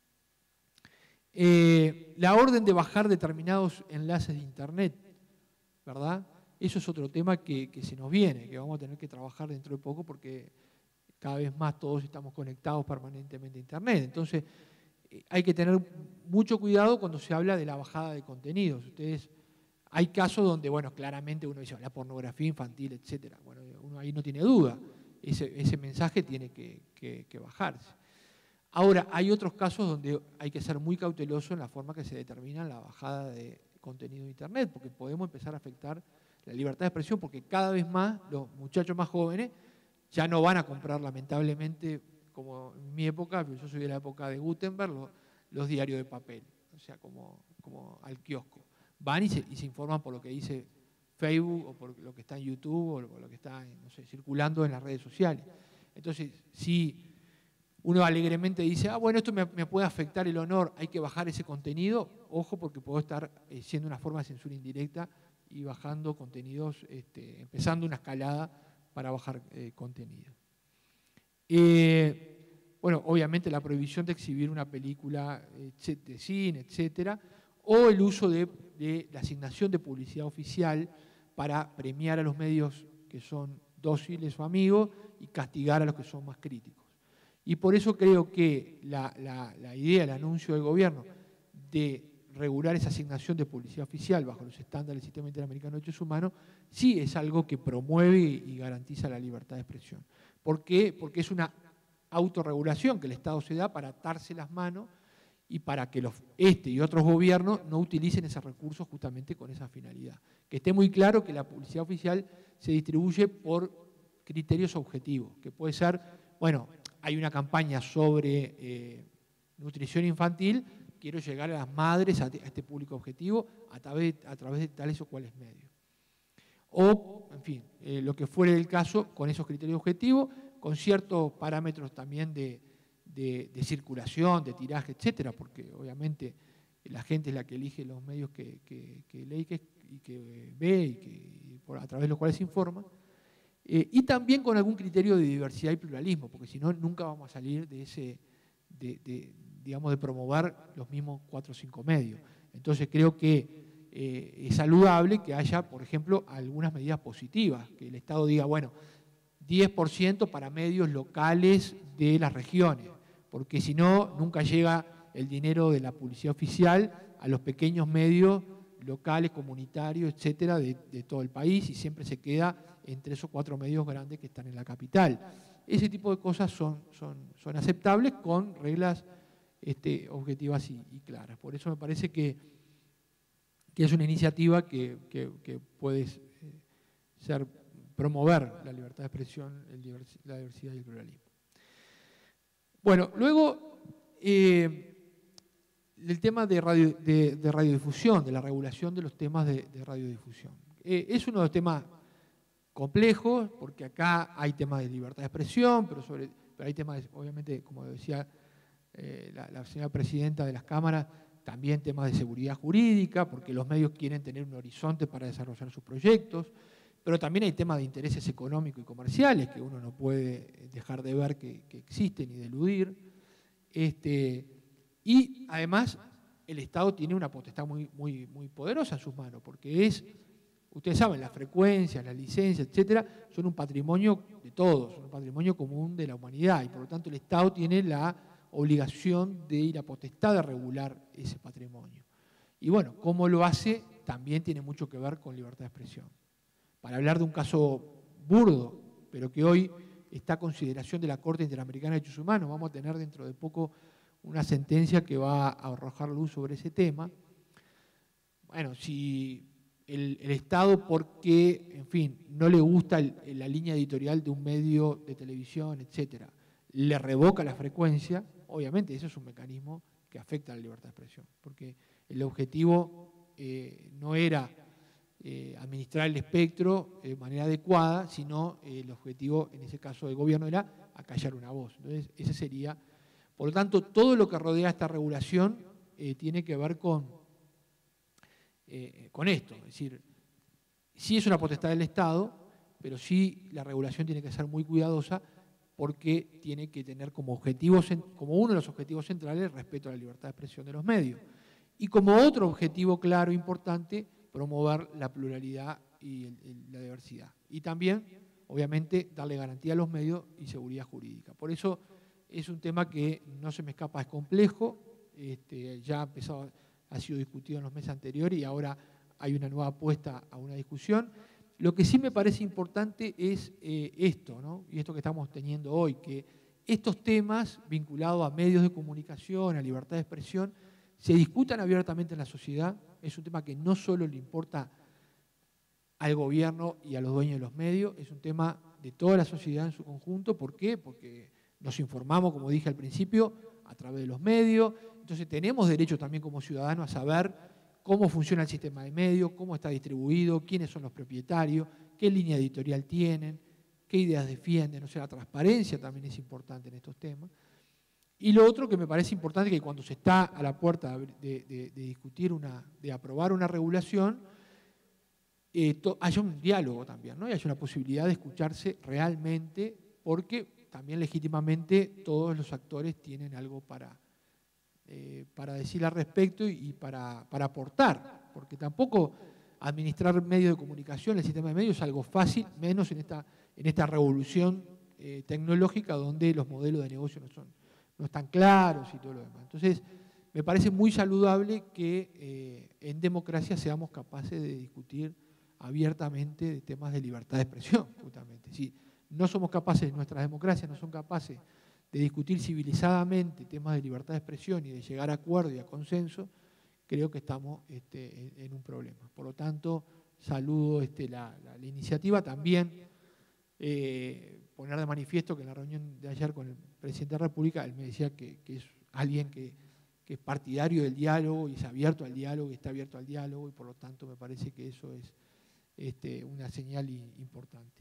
La orden de bajar determinados enlaces de Internet, ¿verdad? Eso es otro tema que se nos viene, que vamos a tener que trabajar dentro de poco porque cada vez más todos estamos conectados permanentemente a Internet. Entonces, hay que tener mucho cuidado cuando se habla de la bajada de contenidos. Hay casos donde, bueno, claramente uno dice la pornografía infantil, etcétera. Bueno, uno ahí no tiene duda. Ese mensaje tiene que bajarse. Ahora, hay otros casos donde hay que ser muy cauteloso en la forma que se determina la bajada de contenido de Internet, porque podemos empezar a afectar la libertad de expresión, porque cada vez más los muchachos más jóvenes ya no van a comprar, lamentablemente, como en mi época, yo soy de la época de Gutenberg, los diarios de papel, o sea, como al kiosco. Van y se informan por lo que dice Facebook o por lo que está en YouTube o por lo que está, no sé, circulando en las redes sociales. Entonces, si uno alegremente dice, bueno, esto me puede afectar el honor, hay que bajar ese contenido, ojo porque puedo estar siendo una forma de censura indirecta y bajando contenidos, empezando una escalada para bajar contenido. Bueno, obviamente la prohibición de exhibir una película de cine, etcétera, o el uso de la asignación de publicidad oficial para premiar a los medios que son dóciles o amigos y castigar a los que son más críticos. Y por eso creo que la idea, el anuncio del gobierno de regular esa asignación de publicidad oficial bajo los estándares del Sistema Interamericano de Derechos Humanos sí es algo que promueve y garantiza la libertad de expresión. ¿Por qué? Porque es una autorregulación que el Estado se da para atarse las manos y para que y otros gobiernos no utilicen esos recursos justamente con esa finalidad. Que esté muy claro que la publicidad oficial se distribuye por criterios objetivos, que puede ser, bueno, hay una campaña sobre nutrición infantil, quiero llegar a las madres, a este público objetivo, a través de tales o cuales medios. O, en fin, lo que fuere el caso con esos criterios objetivos, con ciertos parámetros también de circulación, de tiraje, etcétera, porque obviamente la gente es la que elige los medios que lee y que ve y a través de los cuales se informa, y también con algún criterio de diversidad y pluralismo, porque si no, nunca vamos a salir de ese, digamos, de promover los mismos 4 o 5 medios. Entonces creo que es saludable que haya, por ejemplo, algunas medidas positivas, que el Estado diga, bueno, 10% para medios locales de las regiones, porque si no, nunca llega el dinero de la publicidad oficial a los pequeños medios locales, comunitarios, etcétera, de todo el país, y siempre se queda en 3 o 4 medios grandes que están en la capital. Ese tipo de cosas son aceptables con reglas objetivas y claras. Por eso me parece que es una iniciativa que puede promover la libertad de expresión, la diversidad y el pluralismo. Bueno, luego el tema de radiodifusión, de la regulación de los temas de radiodifusión. Es uno de los temas complejos, porque acá hay temas de libertad de expresión, pero hay temas, obviamente, como decía la señora presidenta de las cámaras, también temas de seguridad jurídica, porque los medios quieren tener un horizonte para desarrollar sus proyectos, pero también hay temas de intereses económicos y comerciales que uno no puede dejar de ver que existen y de eludir. Y además el Estado tiene una potestad muy poderosa en sus manos, porque ustedes saben, las frecuencias, las licencias, etcétera, son un patrimonio de todos, son un patrimonio común de la humanidad, y por lo tanto el Estado tiene la obligación y la potestad de regular ese patrimonio. Y bueno, cómo lo hace también tiene mucho que ver con libertad de expresión. Para hablar de un caso burdo, pero que hoy está a consideración de la Corte Interamericana de Derechos Humanos, vamos a tener dentro de poco una sentencia que va a arrojar luz sobre ese tema. Bueno, si el Estado, porque, en fin, no le gusta la línea editorial de un medio de televisión, etcétera, le revoca la frecuencia, obviamente eso es un mecanismo que afecta a la libertad de expresión, porque el objetivo no era administrar el espectro de manera adecuada, sino el objetivo, en ese caso del gobierno, era acallar una voz. Entonces, ese sería. Por lo tanto, todo lo que rodea esta regulación tiene que ver con esto. Es decir, sí es una potestad del Estado, pero sí la regulación tiene que ser muy cuidadosa porque tiene que tener como uno de los objetivos centrales el respeto a la libertad de expresión de los medios. Y como otro objetivo claro e importante, promover la pluralidad y la diversidad. Y también, obviamente, darle garantía a los medios y seguridad jurídica. Por eso es un tema que no se me escapa, es complejo, ya ha sido discutido en los meses anteriores y ahora hay una nueva apuesta a una discusión. Lo que sí me parece importante es esto, ¿no? Y esto que estamos teniendo hoy, que estos temas vinculados a medios de comunicación, a libertad de expresión, se discutan abiertamente en la sociedad. Es un tema que no solo le importa al gobierno y a los dueños de los medios, es un tema de toda la sociedad en su conjunto. ¿Por qué? Porque nos informamos, como dije al principio, a través de los medios. Entonces tenemos derecho también como ciudadanos a saber cómo funciona el sistema de medios, cómo está distribuido, quiénes son los propietarios, qué línea editorial tienen, qué ideas defienden. O sea, la transparencia también es importante en estos temas. Y lo otro que me parece importante es que cuando se está a la puerta de discutir, de aprobar una regulación, haya un diálogo también, ¿no? Y haya una posibilidad de escucharse realmente, porque también legítimamente todos los actores tienen algo para decir al respecto y para aportar, porque tampoco administrar medios de comunicación, el sistema de medios es algo fácil, menos en esta revolución tecnológica donde los modelos de negocio no están claros y todo lo demás. Entonces, me parece muy saludable que en democracia seamos capaces de discutir abiertamente de temas de libertad de expresión, justamente. Si no somos capaces, nuestras democracias no son capaces de discutir civilizadamente temas de libertad de expresión y de llegar a acuerdo y a consenso, creo que estamos en un problema. Por lo tanto, saludo la iniciativa. También poner de manifiesto que en la reunión de ayer con el presidente de la República, él me decía que es alguien que es partidario del diálogo y es abierto al diálogo y está abierto al diálogo, y por lo tanto me parece que eso es una señal importante.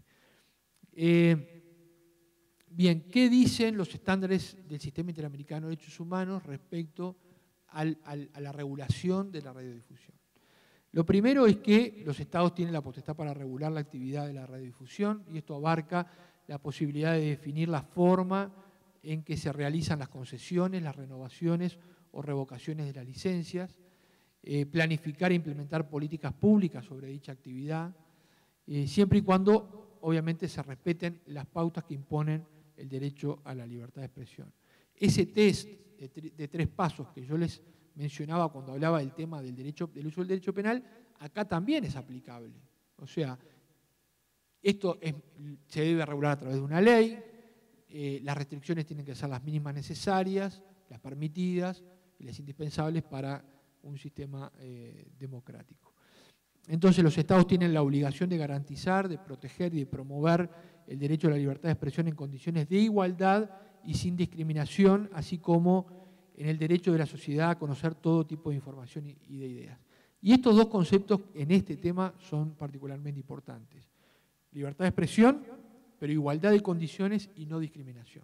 Bien, ¿qué dicen los estándares del Sistema Interamericano de Derechos Humanos respecto a la regulación de la radiodifusión. Lo primero es que los estados tienen la potestad para regular la actividad de la radiodifusión y esto abarca la posibilidad de definir la forma en que se realizan las concesiones, las renovaciones o revocaciones de las licencias, planificar e implementar políticas públicas sobre dicha actividad, siempre y cuando obviamente se respeten las pautas que imponen el derecho a la libertad de expresión. Ese test de 3 pasos que yo les mencionaba cuando hablaba del tema del uso del derecho penal, acá también es aplicable. O sea, esto se debe regular a través de una ley, las restricciones tienen que ser las mínimas necesarias, las permitidas y las indispensables para un sistema democrático. Entonces los estados tienen la obligación de garantizar, de proteger y de promover el derecho a la libertad de expresión en condiciones de igualdad y sin discriminación, así como en el derecho de la sociedad a conocer todo tipo de información y de ideas. Y estos 2 conceptos en este tema son particularmente importantes. Libertad de expresión, pero igualdad de condiciones y no discriminación.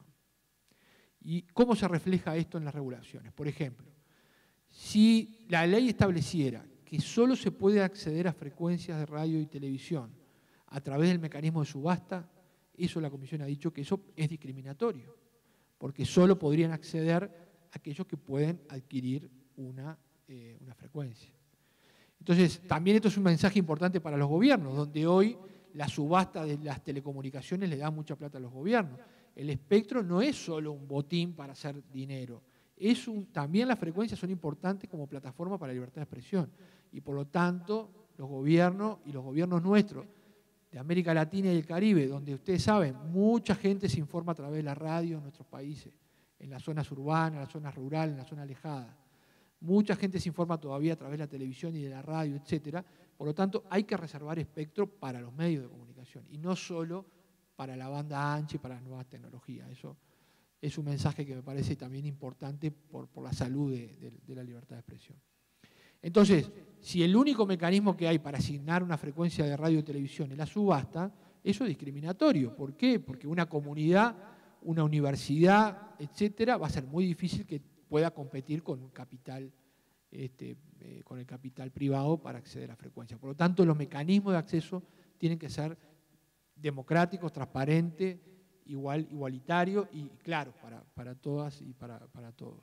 ¿Y cómo se refleja esto en las regulaciones? Por ejemplo, si la ley estableciera que solo se puede acceder a frecuencias de radio y televisión a través del mecanismo de subasta, eso la Comisión ha dicho que eso es discriminatorio, porque solo podrían acceder aquellos que pueden adquirir una frecuencia. Entonces, también esto es un mensaje importante para los gobiernos, donde hoy la subasta de las telecomunicaciones le da mucha plata a los gobiernos. El espectro no es solo un botín para hacer dinero, también las frecuencias son importantes como plataforma para la libertad de expresión. Y por lo tanto, los gobiernos y los gobiernos nuestros de América Latina y el Caribe, donde ustedes saben, mucha gente se informa a través de la radio en nuestros países, en las zonas urbanas, en las zonas rurales, en las zonas alejadas. Mucha gente se informa todavía a través de la televisión y de la radio, etcétera. Por lo tanto, hay que reservar espectro para los medios de comunicación y no solo para la banda ancha y para las nuevas tecnologías. Eso es un mensaje que me parece también importante por la salud de la libertad de expresión. Entonces, si el único mecanismo que hay para asignar una frecuencia de radio y televisión es la subasta, eso es discriminatorio. ¿Por qué? Porque una comunidad, una universidad, etcétera, va a ser muy difícil que pueda competir con el capital privado para acceder a frecuencia. Por lo tanto, los mecanismos de acceso tienen que ser democráticos, transparentes, igualitario y claro para todas y para todos.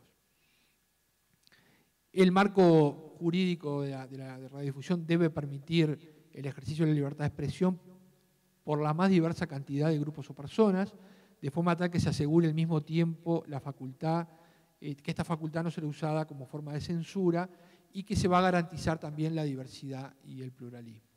El marco jurídico de la radiodifusión debe permitir el ejercicio de la libertad de expresión por la más diversa cantidad de grupos o personas, de forma tal que se asegure al mismo tiempo la facultad, que esta facultad no será usada como forma de censura y que se va a garantizar también la diversidad y el pluralismo.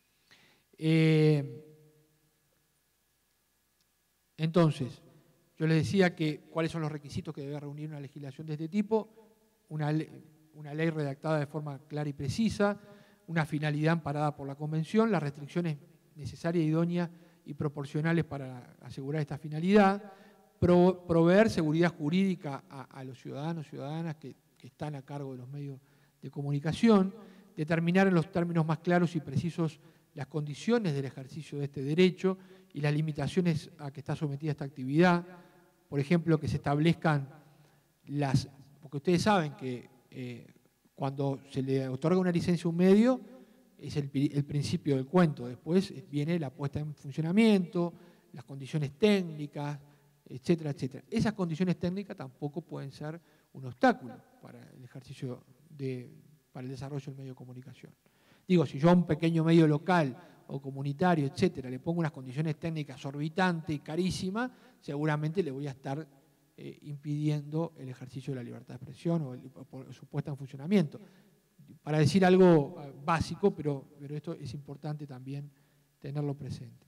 Entonces, yo les decía que cuáles son los requisitos que debe reunir una legislación de este tipo, una ley redactada de forma clara y precisa, una finalidad amparada por la Convención, las restricciones necesarias, idóneas y proporcionales para asegurar esta finalidad, proveer seguridad jurídica a los ciudadanos y ciudadanas que están a cargo de los medios de comunicación, determinar en los términos más claros y precisos las condiciones del ejercicio de este derecho y las limitaciones a que está sometida esta actividad. Por ejemplo, que se establezcan porque ustedes saben que cuando se le otorga una licencia a un medio es el principio del cuento, después viene la puesta en funcionamiento, las condiciones técnicas, etcétera, etcétera. Esas condiciones técnicas tampoco pueden ser un obstáculo para el ejercicio para el desarrollo del medio de comunicación. Digo, si yo a un pequeño medio local o comunitario, etcétera, le pongo unas condiciones técnicas exorbitantes y carísimas, seguramente le voy a estar impidiendo el ejercicio de la libertad de expresión o su puesta en funcionamiento. Para decir algo básico, pero esto es importante también tenerlo presente.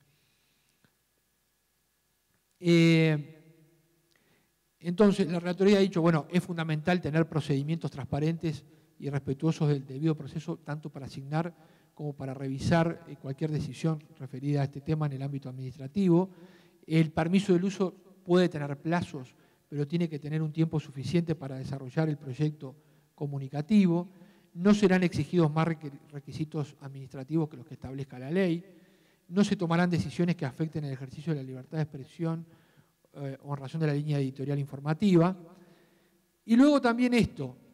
Entonces, la Relatoría ha dicho, bueno, es fundamental tener procedimientos transparentes y respetuosos del debido proceso, tanto para asignar como para revisar cualquier decisión referida a este tema en el ámbito administrativo. El permiso del uso puede tener plazos, pero tiene que tener un tiempo suficiente para desarrollar el proyecto comunicativo. No serán exigidos más requisitos administrativos que los que establezca la ley. No se tomarán decisiones que afecten el ejercicio de la libertad de expresión o en razón de la línea editorial informativa. Y luego también esto,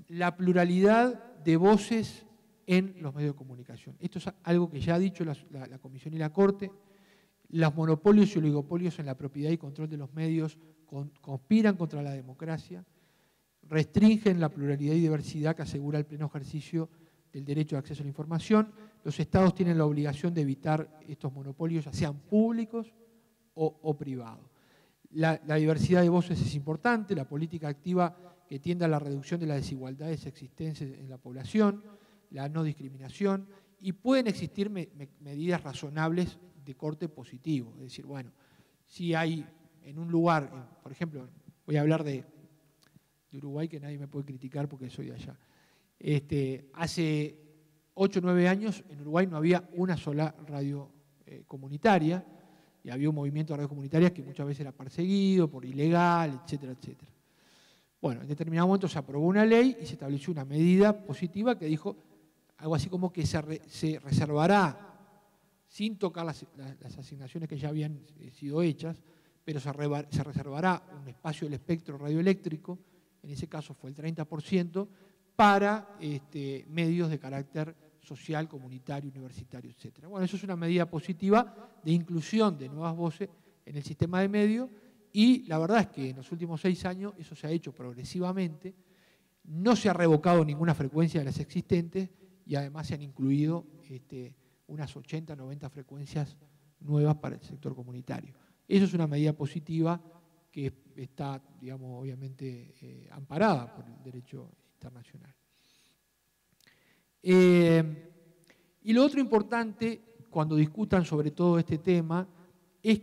la pluralidad de voces en los medios de comunicación. Esto es algo que ya ha dicho la Comisión y la Corte. Los monopolios y oligopolios en la propiedad y control de los medios conspiran contra la democracia, restringen la pluralidad y diversidad que asegura el pleno ejercicio del derecho de acceso a la información. Los estados tienen la obligación de evitar estos monopolios, ya sean públicos o privados. La diversidad de voces es importante, la política activa que tiende a la reducción de las desigualdades existentes en la población, la no discriminación, y pueden existir medidas razonables de corte positivo. Es decir, bueno, si hay en un lugar, por ejemplo, voy a hablar de Uruguay, que nadie me puede criticar porque soy de allá. Hace 8 o 9 años en Uruguay no había una sola radio comunitaria, y había un movimiento de radios comunitarias que muchas veces era perseguido por ilegal, etcétera, etcétera. Bueno, en determinado momento se aprobó una ley y se estableció una medida positiva que dijo algo así como que se reservará, sin tocar las asignaciones que ya habían sido hechas, pero se reservará un espacio del espectro radioeléctrico, en ese caso fue el 30%, para medios de carácter social, comunitario, universitario, etc. Bueno, eso es una medida positiva de inclusión de nuevas voces en el sistema de medios, y la verdad es que en los últimos 6 años eso se ha hecho progresivamente, no se ha revocado ninguna frecuencia de las existentes, y además se han incluido unas 80, 90 frecuencias nuevas para el sector comunitario. Eso es una medida positiva que está, digamos, obviamente amparada por el derecho internacional. Y lo otro importante, cuando discutan sobre todo este tema, es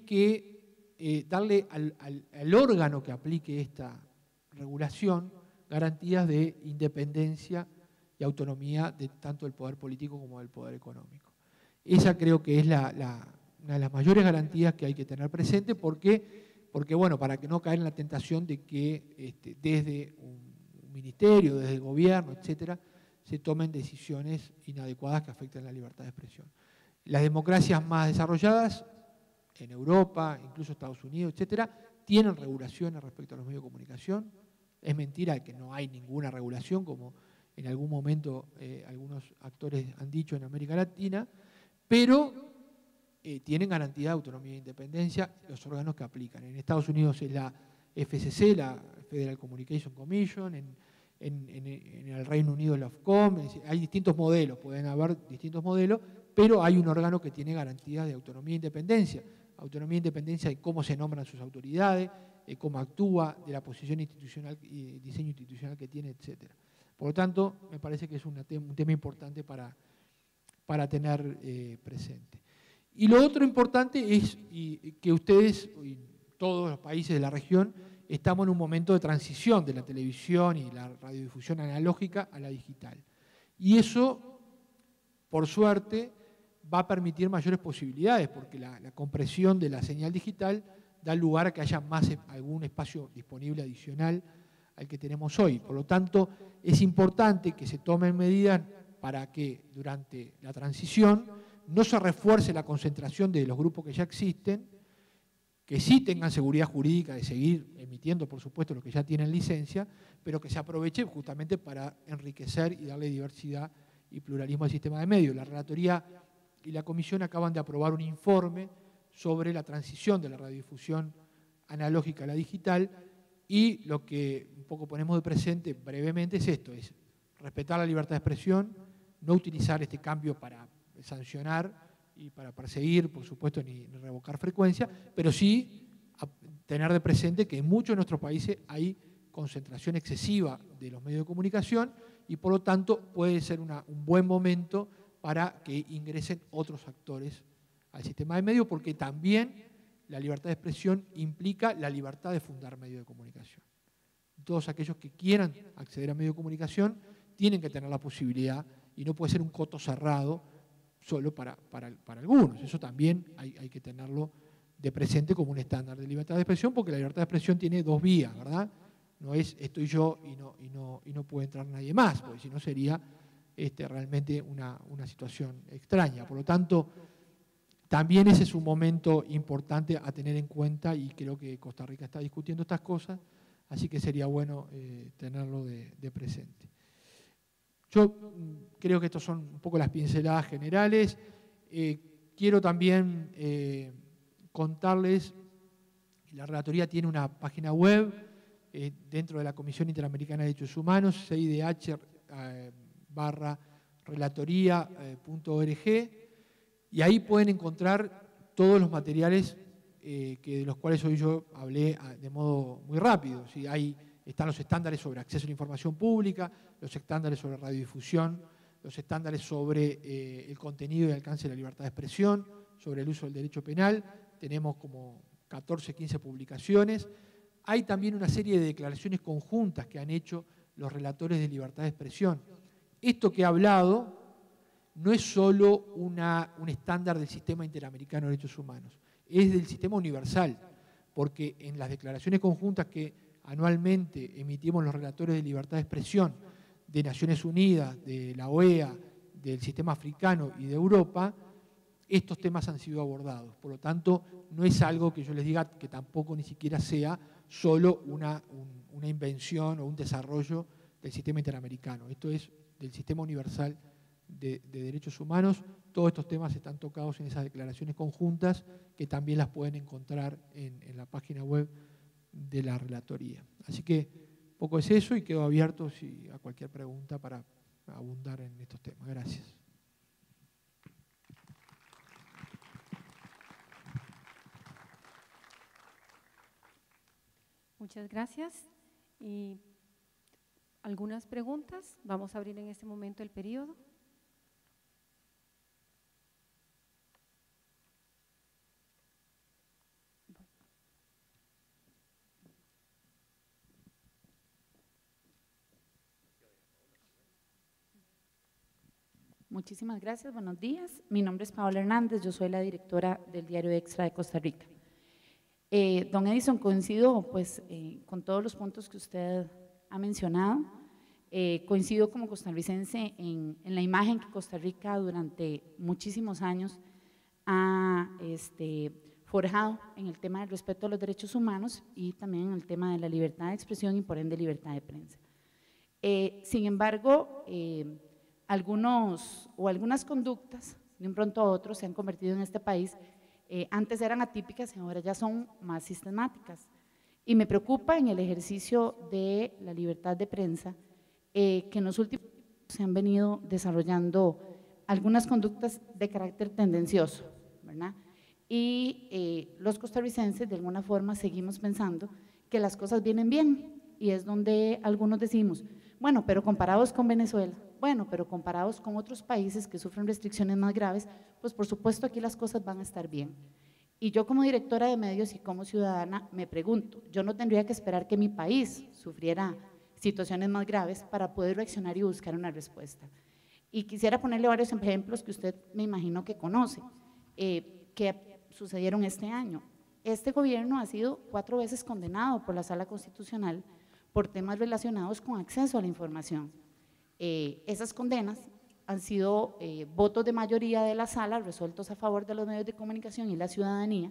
que darle al órgano que aplique esta regulación garantías de independencia y autonomía de tanto del poder político como del poder económico. Esa creo que es una de las mayores garantías que hay que tener presente, porque bueno, para que no caer en la tentación de que desde un ministerio, desde el gobierno, etcétera, se tomen decisiones inadecuadas que afecten la libertad de expresión. Las democracias más desarrolladas, en Europa, incluso Estados Unidos, etcétera, tienen regulaciones respecto a los medios de comunicación. Es mentira que no hay ninguna regulación, como en algún momento algunos actores han dicho en América Latina, pero tienen garantía de autonomía e independencia los órganos que aplican. En Estados Unidos es la FCC, la Federal Communication Commission, en el Reino Unido la Ofcom, hay distintos modelos, pueden haber distintos modelos, pero hay un órgano que tiene garantías de autonomía e independencia. Autonomía e independencia de cómo se nombran sus autoridades, cómo actúa, de la posición institucional y diseño institucional que tiene, etc. Por lo tanto, me parece que es un tema importante para tener presente. Y lo otro importante es que ustedes, y todos los países de la región, estamos en un momento de transición de la televisión y la radiodifusión analógica a la digital. Y eso, por suerte, va a permitir mayores posibilidades, porque la compresión de la señal digital da lugar a que haya algún espacio disponible adicional al que tenemos hoy. Por lo tanto, es importante que se tomen medidas para que durante la transición no se refuerce la concentración de los grupos que ya existen, que sí tengan seguridad jurídica de seguir emitiendo, por supuesto, los que ya tienen licencia, pero que se aproveche justamente para enriquecer y darle diversidad y pluralismo al sistema de medios. La Relatoría y la Comisión acaban de aprobar un informe sobre la transición de la radiodifusión analógica a la digital, y lo que un poco ponemos de presente brevemente es esto, es respetar la libertad de expresión, no utilizar este cambio para sancionar y para perseguir, por supuesto, ni revocar frecuencia, pero sí tener de presente que en muchos de nuestros países hay concentración excesiva de los medios de comunicación, y por lo tanto puede ser un buen momento para que ingresen otros actores al sistema de medios, porque también la libertad de expresión implica la libertad de fundar medios de comunicación. Todos aquellos que quieran acceder a medios de comunicación tienen que tener la posibilidad, y no puede ser un coto cerrado solo para algunos. Eso también hay que tenerlo de presente como un estándar de libertad de expresión, porque la libertad de expresión tiene dos vías, ¿verdad? No es estoy yo y no puede entrar nadie más, porque si no sería realmente una situación extraña. Por lo tanto, también ese es un momento importante a tener en cuenta, y creo que Costa Rica está discutiendo estas cosas, así que sería bueno tenerlo de presente. Yo creo que estas son un poco las pinceladas generales. Quiero también contarles que la Relatoría tiene una página web dentro de la Comisión Interamericana de Derechos Humanos, CIDH/relatoría.org, y ahí pueden encontrar todos los materiales de los cuales hoy yo hablé de modo muy rápido. ¿Sí? Ahí están los estándares sobre acceso a la información pública, los estándares sobre radiodifusión, los estándares sobre el contenido y alcance de la libertad de expresión, sobre el uso del derecho penal. Tenemos como 14, 15 publicaciones. Hay también una serie de declaraciones conjuntas que han hecho los relatores de libertad de expresión. Esto que he hablado no es solo un estándar del Sistema Interamericano de Derechos Humanos, es del sistema universal, porque en las declaraciones conjuntas que anualmente emitimos los relatores de libertad de expresión de Naciones Unidas, de la OEA, del sistema africano y de Europa, estos temas han sido abordados. Por lo tanto, no es algo que yo les diga que tampoco ni siquiera sea solo una invención o un desarrollo del sistema interamericano. Esto es del sistema universal de derechos humanos. Todos estos temas están tocados en esas declaraciones conjuntas que también las pueden encontrar en la página web de la Relatoría. Así que poco es eso y quedo abierto a cualquier pregunta para abundar en estos temas. Gracias. Muchas gracias. ¿Y algunas preguntas? Vamos a abrir en este momento el periodo. Muchísimas gracias, buenos días. Mi nombre es Paola Hernández, yo soy la directora del Diario Extra de Costa Rica. Don Edison, coincido pues, con todos los puntos que usted ha mencionado. Coincido como costarricense en la imagen que Costa Rica durante muchísimos años ha forjado en el tema del respeto a los derechos humanos y también en el tema de la libertad de expresión y por ende libertad de prensa. Sin embargo, algunas conductas de un pronto a otro se han convertido en este país, antes eran atípicas y ahora ya son más sistemáticas. Y me preocupa en el ejercicio de la libertad de prensa que en los últimos años se han venido desarrollando algunas conductas de carácter tendencioso, ¿verdad? Y los costarricenses de alguna forma seguimos pensando que las cosas vienen bien y es donde algunos decimos, bueno, pero comparados con Venezuela, bueno, pero comparados con otros países que sufren restricciones más graves, pues por supuesto aquí las cosas van a estar bien. Y yo como directora de medios y como ciudadana me pregunto, yo no tendría que esperar que mi país sufriera situaciones más graves para poder reaccionar y buscar una respuesta. Y quisiera ponerle varios ejemplos que usted me imagino que conoce, que sucedieron este año. Este gobierno ha sido 4 veces condenado por la Sala Constitucional por temas relacionados con acceso a la información. Esas condenas han sido votos de mayoría de la sala resueltos a favor de los medios de comunicación y la ciudadanía,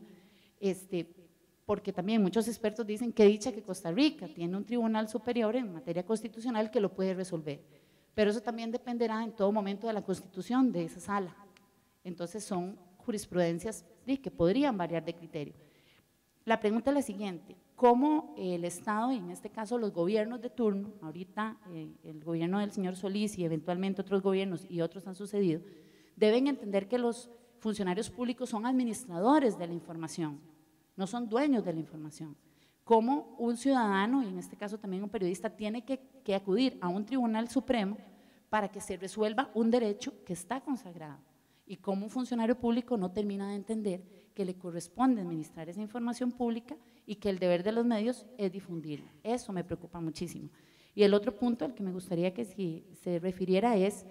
porque también muchos expertos dicen que dicha que Costa Rica tiene un tribunal superior en materia constitucional que lo puede resolver, pero eso también dependerá en todo momento de la constitución de esa sala. Entonces son jurisprudencias que podrían variar de criterio. La pregunta es la siguiente: ¿cómo el Estado, y en este caso los gobiernos de turno, ahorita el gobierno del señor Solís y eventualmente otros gobiernos y otros han sucedido, deben entender que los funcionarios públicos son administradores de la información, no son dueños de la información? ¿Cómo un ciudadano, y en este caso también un periodista, tiene que acudir a un tribunal supremo para que se resuelva un derecho que está consagrado? Y cómo un funcionario público no termina de entender que le corresponde administrar esa información pública y que el deber de los medios es difundirla. Eso me preocupa muchísimo. Y el otro punto al que me gustaría que se refiriera es,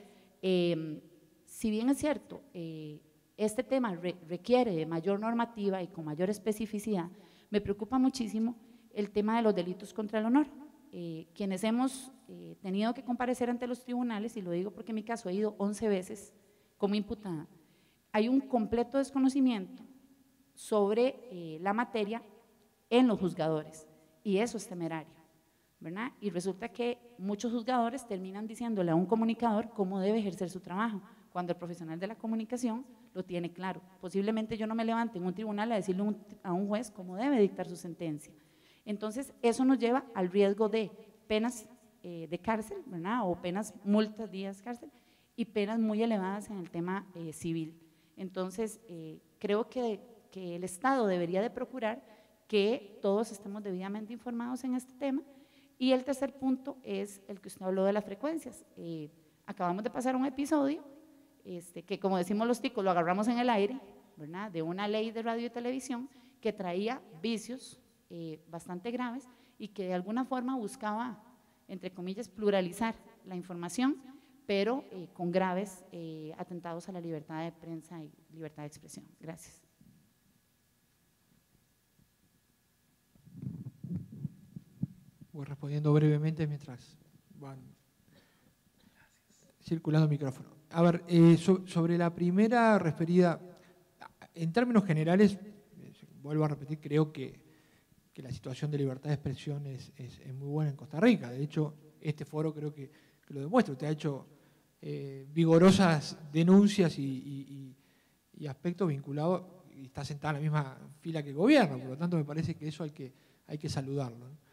si bien es cierto, este tema requiere de mayor normativa y con mayor especificidad, me preocupa muchísimo el tema de los delitos contra el honor. Quienes hemos tenido que comparecer ante los tribunales, y lo digo porque en mi caso he ido 11 veces como imputada, hay un completo desconocimiento sobre la materia en los juzgadores, y eso es temerario. ¿verdad? Y resulta que muchos juzgadores terminan diciéndole a un comunicador cómo debe ejercer su trabajo, cuando el profesional de la comunicación lo tiene claro. Posiblemente yo no me levante en un tribunal a decirle a un juez cómo debe dictar su sentencia. Entonces, eso nos lleva al riesgo de penas de cárcel, ¿verdad? O penas, multas, días cárcel, y penas muy elevadas en el tema civil. Entonces, creo que el Estado debería de procurar que todos estemos debidamente informados en este tema. Y el tercer punto es el que usted habló de las frecuencias. Acabamos de pasar un episodio que, como decimos los ticos, lo agarramos en el aire, ¿verdad? De una ley de radio y televisión que traía vicios bastante graves y que de alguna forma buscaba, entre comillas, pluralizar la información, pero con graves atentados a la libertad de prensa y libertad de expresión. Gracias. Voy respondiendo brevemente mientras van circulando el micrófono. A ver, sobre la primera referida, en términos generales, vuelvo a repetir, creo que la situación de libertad de expresión es muy buena en Costa Rica. De hecho, este foro creo que lo demuestra. Usted ha hecho vigorosas denuncias y aspectos vinculados, y está sentada en la misma fila que el gobierno, por lo tanto me parece que eso hay que saludarlo, ¿no?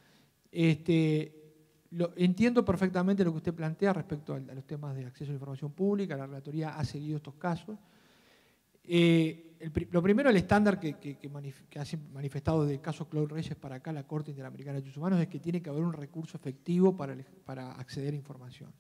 Entiendo perfectamente lo que usted plantea respecto a los temas de acceso a la información pública. La Relatoría ha seguido estos casos. Lo primero, el estándar que ha manifestado del caso Claude Reyes para acá la Corte Interamericana de Derechos Humanos es que tiene que haber un recurso efectivo para acceder a información.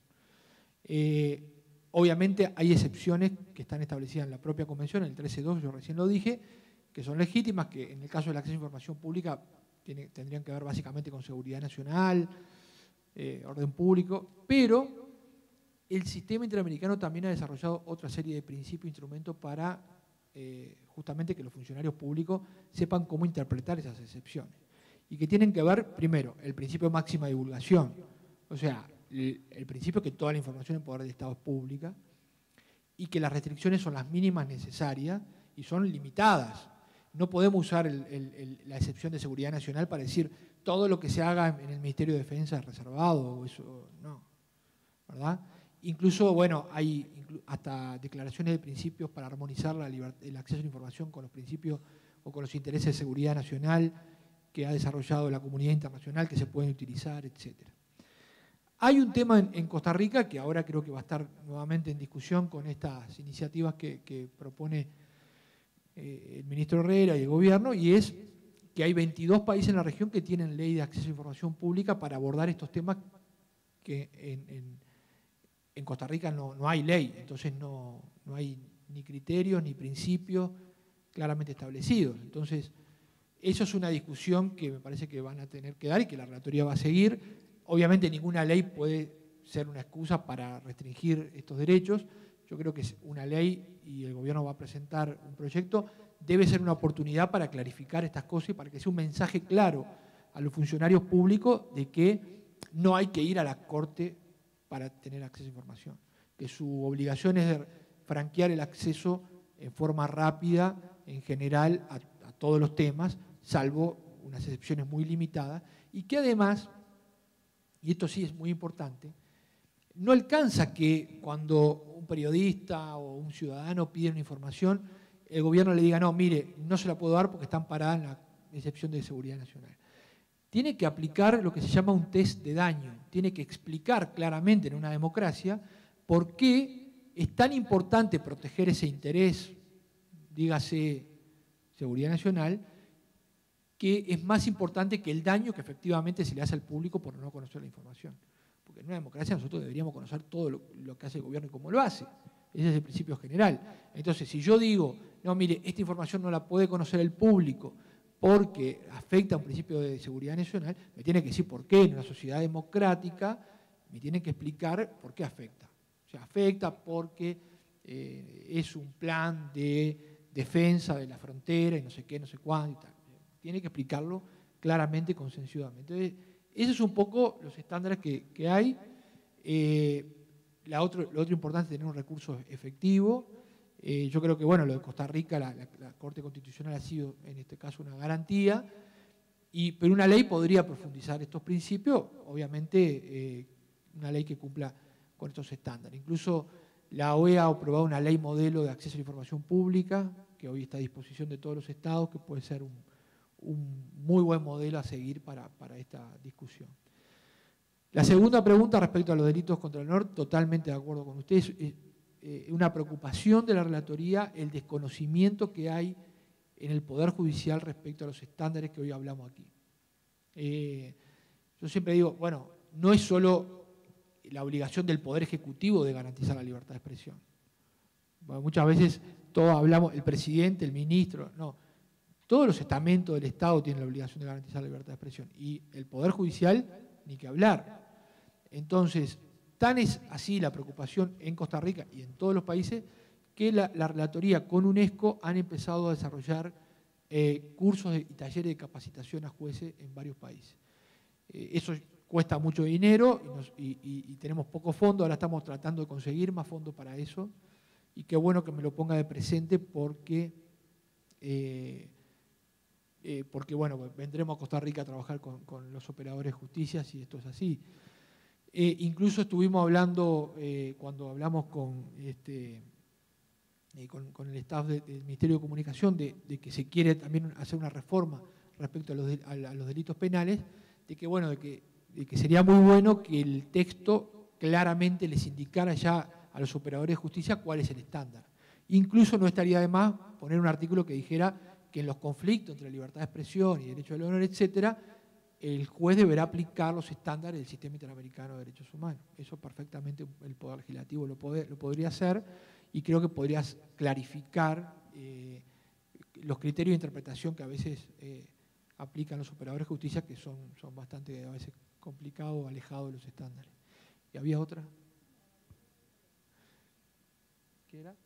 Obviamente hay excepciones que están establecidas en la propia Convención, en el 13.2, yo recién lo dije, que son legítimas, que en el caso del acceso a información pública tendrían que ver básicamente con seguridad nacional, orden público, pero el sistema interamericano también ha desarrollado otra serie de principios e instrumentos para justamente que los funcionarios públicos sepan cómo interpretar esas excepciones. Y que tienen que ver, primero, el principio de máxima divulgación, o sea, el principio que toda la información en poder del Estado es pública y que las restricciones son las mínimas necesarias y son limitadas. No podemos usar la excepción de seguridad nacional para decir todo lo que se haga en el Ministerio de Defensa es reservado, o eso no, ¿verdad? Incluso, bueno, hay hasta declaraciones de principios para armonizar el acceso a la información con los principios o con los intereses de seguridad nacional que ha desarrollado la comunidad internacional que se pueden utilizar, etcétera. Hay un tema en Costa Rica que ahora creo que va a estar nuevamente en discusión con estas iniciativas que propone el ministro Herrera y el gobierno, y es que hay 22 países en la región que tienen ley de acceso a información pública para abordar estos temas que en Costa Rica no hay ley, entonces no hay ni criterios ni principios claramente establecidos. Entonces, eso es una discusión que me parece que van a tener que dar y que la Relatoría va a seguir. Obviamente ninguna ley puede ser una excusa para restringir estos derechos. Yo creo que es una ley y el gobierno va a presentar un proyecto, debe ser una oportunidad para clarificar estas cosas y para que sea un mensaje claro a los funcionarios públicos de que no hay que ir a la Corte para tener acceso a información, que su obligación es de franquear el acceso en forma rápida, en general, a todos los temas, salvo unas excepciones muy limitadas, y que además, y esto sí es muy importante, no alcanza que cuando un periodista o un ciudadano pide una información, el gobierno le diga, no, mire, no se la puedo dar porque está amparada en la excepción de seguridad nacional. Tiene que aplicar lo que se llama un test de daño, tiene que explicar claramente en una democracia por qué es tan importante proteger ese interés, dígase seguridad nacional, que es más importante que el daño que efectivamente se le hace al público por no conocer la información. Porque en una democracia nosotros deberíamos conocer todo lo que hace el gobierno y cómo lo hace. Ese es el principio general. Entonces, si yo digo, no, mire, esta información no la puede conocer el público porque afecta a un principio de seguridad nacional, me tiene que decir por qué en una sociedad democrática, me tiene que explicar por qué afecta. O sea, afecta porque es un plan de defensa de la frontera y no sé qué, no sé cuándo y tal. Tiene que explicarlo claramente y consensudamente. Entonces, esos son un poco los estándares que hay. Lo otro importante es tener un recurso efectivo. Yo creo que, bueno, lo de Costa Rica, la Corte Constitucional ha sido, en este caso, una garantía. pero una ley podría profundizar estos principios, obviamente una ley que cumpla con estos estándares. Incluso la OEA ha aprobado una ley modelo de acceso a la información pública, que hoy está a disposición de todos los estados, que puede ser un muy buen modelo a seguir para esta discusión. La segunda pregunta respecto a los delitos contra el honor, totalmente de acuerdo con ustedes. Una preocupación de la relatoría, el desconocimiento que hay en el Poder Judicial respecto a los estándares que hoy hablamos aquí. Yo siempre digo, bueno, no es solo la obligación del Poder Ejecutivo de garantizar la libertad de expresión. Bueno, muchas veces todos hablamos, el presidente, el ministro, no. Todos los estamentos del Estado tienen la obligación de garantizar la libertad de expresión. Y el Poder Judicial, ni que hablar. Entonces, tan es así la preocupación en Costa Rica y en todos los países que la relatoría con UNESCO han empezado a desarrollar cursos y talleres de capacitación a jueces en varios países. Eso cuesta mucho dinero y tenemos poco fondo, ahora estamos tratando de conseguir más fondos para eso y qué bueno que me lo ponga de presente porque bueno, vendremos a Costa Rica a trabajar con los operadores de justicia si esto es así. Incluso estuvimos hablando, cuando hablamos con el staff del Ministerio de Comunicación, de que se quiere también hacer una reforma respecto a los delitos penales, de que, bueno, de que sería muy bueno que el texto claramente les indicara ya a los operadores de justicia cuál es el estándar. Incluso no estaría de más poner un artículo que dijera que en los conflictos entre libertad de expresión y derecho al honor, etcétera, el juez deberá aplicar los estándares del Sistema Interamericano de Derechos Humanos. Eso perfectamente el Poder Legislativo lo podría hacer y creo que podrías clarificar los criterios de interpretación que a veces aplican los operadores de justicia, que son bastante a veces complicados, alejados de los estándares. ¿Y había otra? ¿Qué era?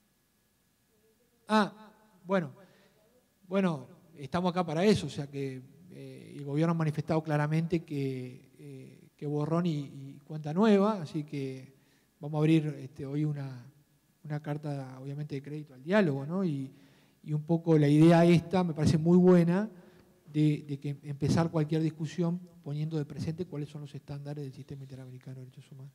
Bueno, estamos acá para eso, o sea que el gobierno ha manifestado claramente que borrón y cuenta nueva, así que vamos a abrir hoy una carta, obviamente, de crédito al diálogo, ¿no? Y un poco la idea esta me parece muy buena de que empezar cualquier discusión poniendo de presente cuáles son los estándares del Sistema Interamericano de Derechos Humanos.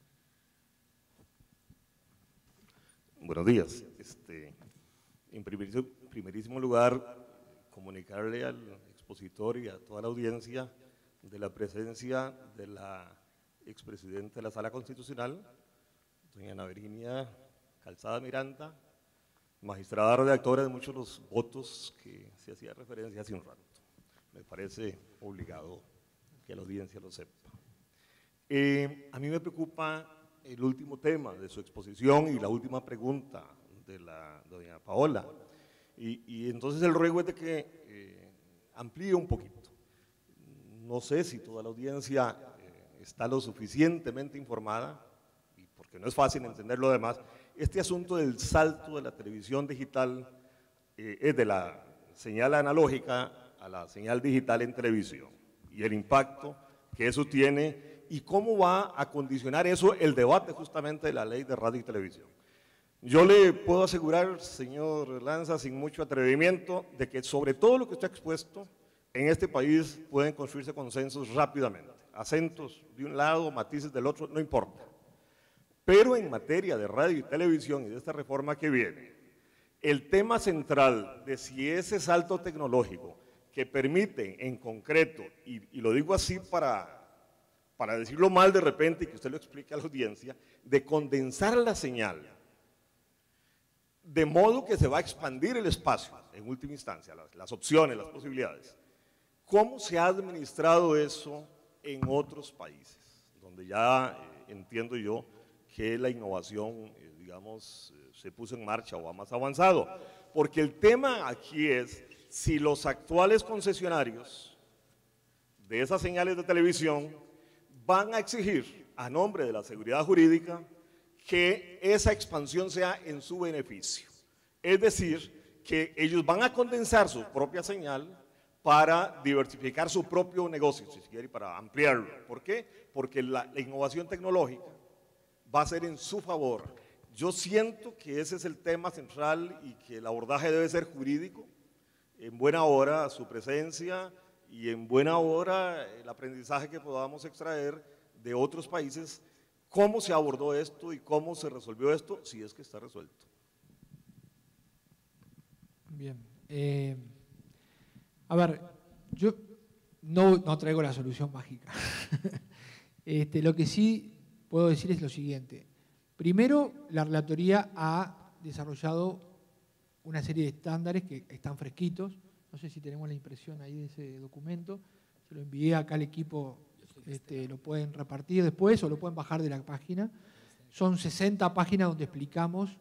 Buenos días. En primerísimo lugar, comunicarle al expositor y a toda la audiencia de la presencia de la expresidenta de la Sala Constitucional, doña Ana Virginia Calzada Miranda, magistrada redactora de muchos de los votos que se hacía referencia hace un rato. Me parece obligado que la audiencia lo sepa. A mí me preocupa el último tema de su exposición y la última pregunta de la doña Paola. Y entonces el ruego es de que amplíe un poquito. No sé si toda la audiencia está lo suficientemente informada, y porque no es fácil entender lo demás. Este asunto del salto de la televisión digital es de la señal analógica a la señal digital en televisión y el impacto que eso tiene y cómo va a condicionar eso el debate justamente de la ley de radio y televisión. Yo le puedo asegurar, señor Lanza, sin mucho atrevimiento, de que sobre todo lo que usted ha expuesto, en este país pueden construirse consensos rápidamente. Acentos de un lado, matices del otro, no importa. Pero en materia de radio y televisión y de esta reforma que viene, el tema central de si ese salto tecnológico que permite en concreto, y lo digo así para decirlo mal de repente y que usted lo explique a la audiencia, de condensar la señal, de modo que se va a expandir el espacio, en última instancia, las opciones, las posibilidades. ¿Cómo se ha administrado eso en otros países, donde ya entiendo yo que la innovación, digamos, se puso en marcha o va más avanzado? Porque el tema aquí es si los actuales concesionarios de esas señales de televisión van a exigir, a nombre de la seguridad jurídica, que esa expansión sea en su beneficio. Es decir, que ellos van a condensar su propia señal para diversificar su propio negocio, si se quiere, y para ampliarlo. ¿Por qué? Porque la innovación tecnológica va a ser en su favor. Yo siento que ese es el tema central y que el abordaje debe ser jurídico, en buena hora su presencia y en buena hora el aprendizaje que podamos extraer de otros países, cómo se abordó esto y cómo se resolvió esto, si es que está resuelto. Bien. A ver, yo no traigo la solución mágica. Lo que sí puedo decir es lo siguiente. Primero, la relatoría ha desarrollado una serie de estándares que están fresquitos. No sé si tenemos la impresión ahí de ese documento. Se lo envié acá al equipo, lo pueden repartir después o lo pueden bajar de la página. Son 60 páginas donde explicamos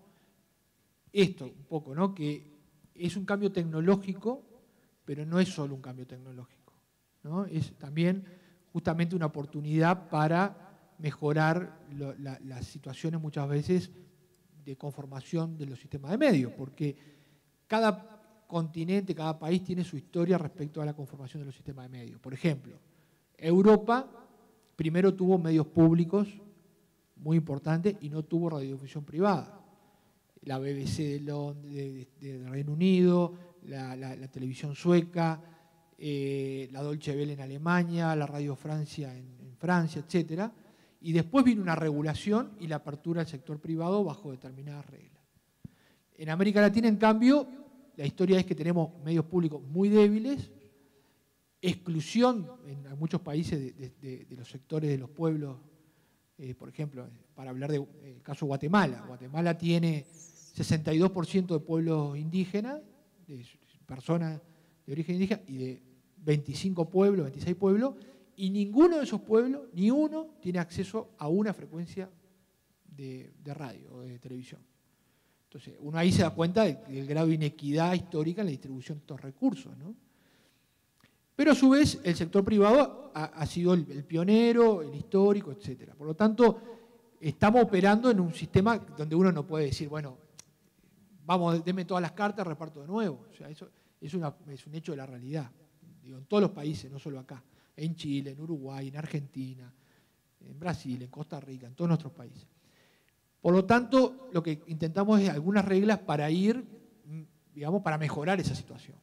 esto un poco, ¿no? Que es un cambio tecnológico, pero no es solo un cambio tecnológico, ¿no? Es también justamente una oportunidad para mejorar las situaciones muchas veces de conformación de los sistemas de medios, porque cada continente, cada país tiene su historia respecto a la conformación de los sistemas de medios. Por ejemplo, Europa primero tuvo medios públicos muy importantes y no tuvo radiodifusión privada. La BBC de Londres, del Reino Unido, la televisión sueca, la Deutsche Welle en Alemania, la Radio Francia en Francia, etc. Y después vino una regulación y la apertura del sector privado bajo determinadas reglas. En América Latina, en cambio, la historia es que tenemos medios públicos muy débiles, exclusión en muchos países de los sectores de los pueblos, por ejemplo, para hablar del caso de Guatemala. Guatemala tiene 62% de pueblos indígenas, de personas de origen indígena, y de 25 pueblos, 26 pueblos, y ninguno de esos pueblos, ni uno, tiene acceso a una frecuencia de radio o de televisión. Entonces, uno ahí se da cuenta del grado de inequidad histórica en la distribución de estos recursos, ¿no? Pero a su vez, el sector privado ha sido el pionero, el histórico, etc. Por lo tanto, estamos operando en un sistema donde uno no puede decir, bueno, vamos, deme todas las cartas, reparto de nuevo. O sea, eso es un hecho de la realidad. Digo, en todos los países, no solo acá. En Chile, en Uruguay, en Argentina, en Brasil, en Costa Rica, en todos nuestros países. Por lo tanto, lo que intentamos es algunas reglas para ir, digamos, para mejorar esa situación.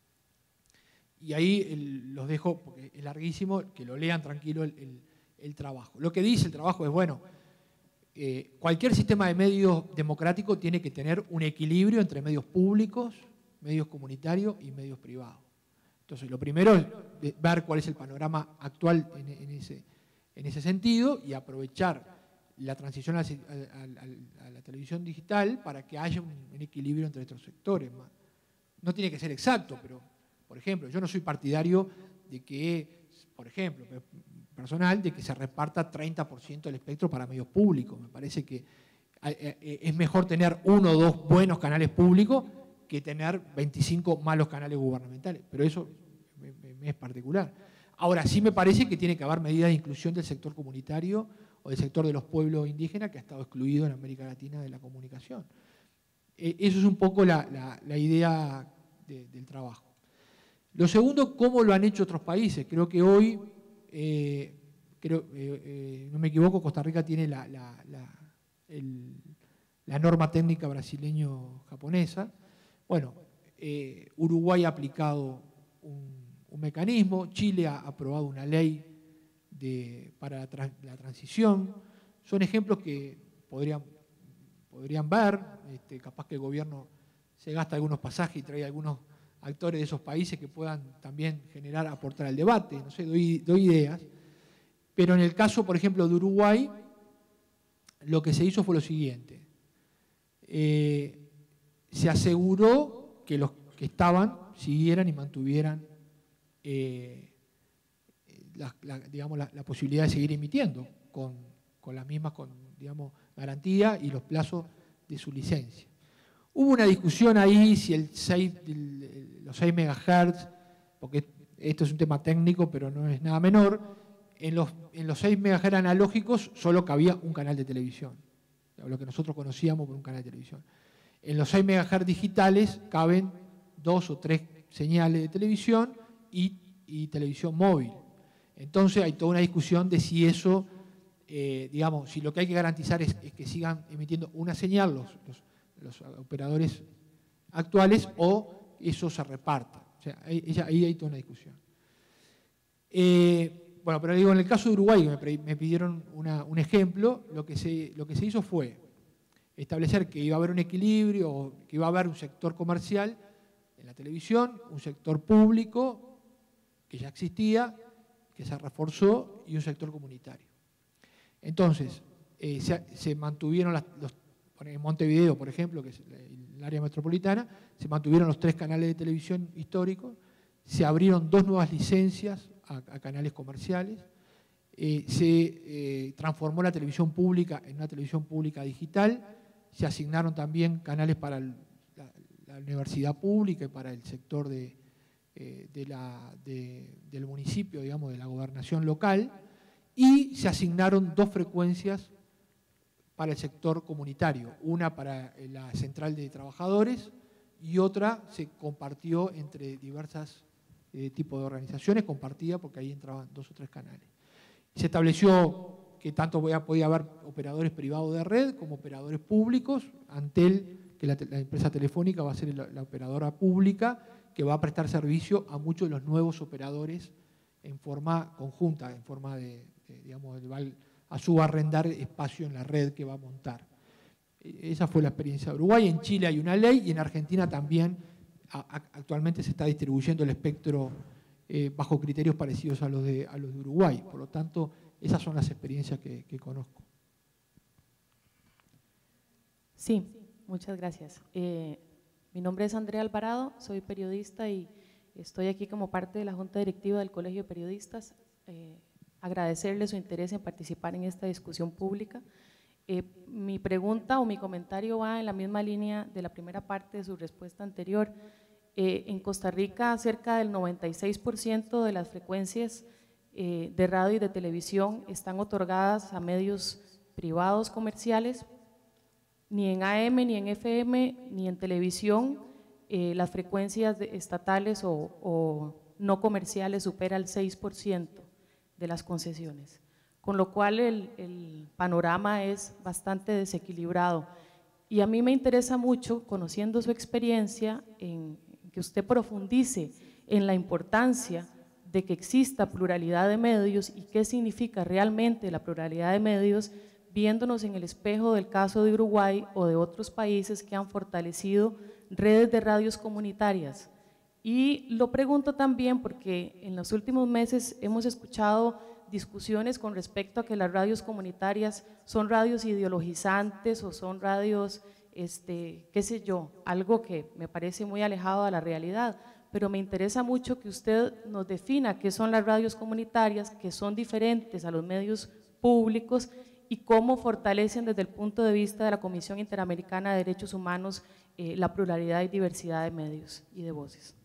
Y ahí los dejo, porque es larguísimo, que lo lean tranquilo el trabajo. Lo que dice el trabajo es, bueno, cualquier sistema de medios democrático tiene que tener un equilibrio entre medios públicos, medios comunitarios y medios privados. Entonces, lo primero es ver cuál es el panorama actual en ese sentido y aprovechar la transición a la televisión digital para que haya un equilibrio entre estos sectores. No tiene que ser exacto, pero, por ejemplo, yo no soy partidario de que, por ejemplo, personal, de que se reparta 30% del espectro para medios públicos. Me parece que es mejor tener 1 o 2 buenos canales públicos que tener 25 malos canales gubernamentales, pero eso me es particular. Ahora, sí me parece que tiene que haber medidas de inclusión del sector comunitario o del sector de los pueblos indígenas que ha estado excluido en América Latina de la comunicación. Eso es un poco la idea del trabajo. Lo segundo, ¿cómo lo han hecho otros países? Creo que hoy, no me equivoco, Costa Rica tiene la norma técnica brasileño-japonesa. Bueno, Uruguay ha aplicado un mecanismo, Chile ha aprobado una ley para la transición. Son ejemplos que podrían ver, capaz que el gobierno se gasta algunos pasajes y trae algunos actores de esos países que puedan también aportar al debate, no sé, doy ideas. Pero en el caso, por ejemplo, de Uruguay, lo que se hizo fue lo siguiente. Se aseguró que los que estaban siguieran y mantuvieran la posibilidad de seguir emitiendo con las mismas garantías y los plazos de su licencia. Hubo una discusión ahí si los 6 MHz, porque esto es un tema técnico, pero no es nada menor, en los 6 MHz analógicos solo cabía un canal de televisión, lo que nosotros conocíamos por un canal de televisión. En los 6 MHz digitales caben 2 o 3 señales de televisión y televisión móvil. Entonces hay toda una discusión de si eso, si lo que hay que garantizar es que sigan emitiendo una señal los operadores actuales o eso se reparta. O sea, ahí hay toda una discusión. Bueno, pero digo, en el caso de Uruguay, me pidieron un ejemplo, lo que se hizo fue establecer que iba a haber un equilibrio, que iba a haber un sector comercial en la televisión, un sector público que ya existía, que se reforzó, y un sector comunitario. Entonces, se mantuvieron en Montevideo, por ejemplo, que es el área metropolitana, se mantuvieron los 3 canales de televisión históricos, se abrieron 2 nuevas licencias a canales comerciales, se transformó la televisión pública en una televisión pública digital, se asignaron también canales para la universidad pública y para el sector del municipio, digamos, de la gobernación local, y se asignaron 2 frecuencias para el sector comunitario, una para la central de trabajadores y otra se compartió entre diversas tipos de organizaciones, compartida porque ahí entraban 2 o 3 canales. Se estableció que tanto podía haber operadores privados de red como operadores públicos. Antel, que la empresa telefónica va a ser la operadora pública que va a prestar servicio a muchos de los nuevos operadores en forma conjunta, en forma digamos, a subarrendar espacio en la red que va a montar. Esa fue la experiencia de Uruguay. En Chile hay una ley y en Argentina también actualmente se está distribuyendo el espectro bajo criterios parecidos a los de Uruguay. Por lo tanto, esas son las experiencias que conozco. Sí, muchas gracias. Mi nombre es Andrea Alvarado, soy periodista y estoy aquí como parte de la Junta Directiva del Colegio de Periodistas. Agradecerle su interés en participar en esta discusión pública. Mi pregunta o mi comentario va en la misma línea de la primera parte de su respuesta anterior. En Costa Rica, cerca del 96% de las frecuencias de radio y de televisión están otorgadas a medios privados comerciales. Ni en AM, ni en FM, ni en televisión, las frecuencias estatales o no comerciales supera el 6% de las concesiones, con lo cual el panorama es bastante desequilibrado. Y a mí me interesa mucho, conociendo su experiencia, en que usted profundice en la importancia de que exista pluralidad de medios y qué significa realmente la pluralidad de medios, viéndonos en el espejo del caso de Uruguay o de otros países que han fortalecido redes de radios comunitarias. Y lo pregunto también porque en los últimos meses hemos escuchado discusiones con respecto a que las radios comunitarias son radios ideologizantes o son radios, qué sé yo, algo que me parece muy alejado de la realidad, pero me interesa mucho que usted nos defina qué son las radios comunitarias, que son diferentes a los medios públicos y cómo fortalecen desde el punto de vista de la Comisión Interamericana de Derechos Humanos la pluralidad y diversidad de medios y de voces.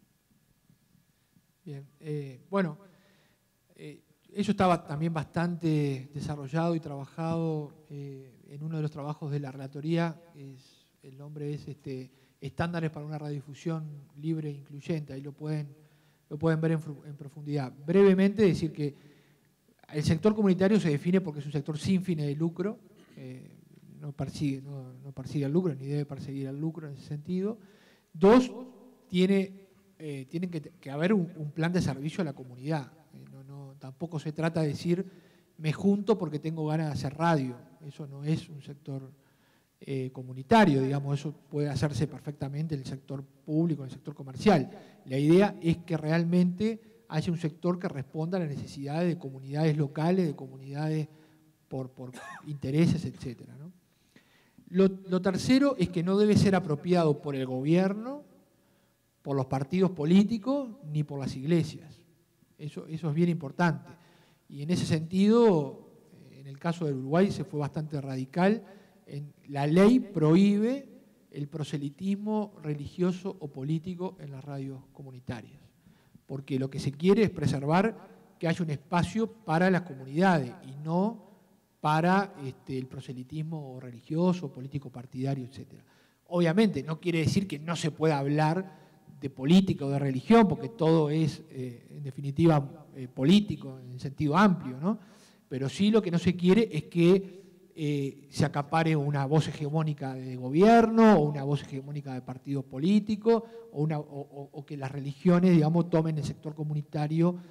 Bien, bueno, eso estaba también bastante desarrollado y trabajado en uno de los trabajos de la relatoría, el nombre es Estándares para una radiodifusión libre e incluyente, ahí lo pueden ver en profundidad. Brevemente decir que el sector comunitario se define porque es un sector sin fines de lucro, no persigue el lucro, ni debe perseguir el lucro en ese sentido. 2, tienen que haber un plan de servicio a la comunidad. Tampoco se trata de decir, me junto porque tengo ganas de hacer radio. Eso no es un sector comunitario, digamos, eso puede hacerse perfectamente en el sector público, en el sector comercial. La idea es que realmente haya un sector que responda a las necesidades de comunidades locales, de comunidades por intereses, etc., ¿no? Lo tercero es que no debe ser apropiado por el gobierno, por los partidos políticos, ni por las iglesias. Eso es bien importante. Y en ese sentido, en el caso del Uruguay se fue bastante radical. La ley prohíbe el proselitismo religioso o político en las radios comunitarias, porque lo que se quiere es preservar que haya un espacio para las comunidades y no para el proselitismo religioso, político, partidario, etc. Obviamente no quiere decir que no se pueda hablar de política o de religión, porque todo es, en definitiva, político en sentido amplio, ¿no? Pero sí lo que no se quiere es que se acapare una voz hegemónica de gobierno o una voz hegemónica de partidos políticos o que las religiones, digamos, tomen el sector comunitario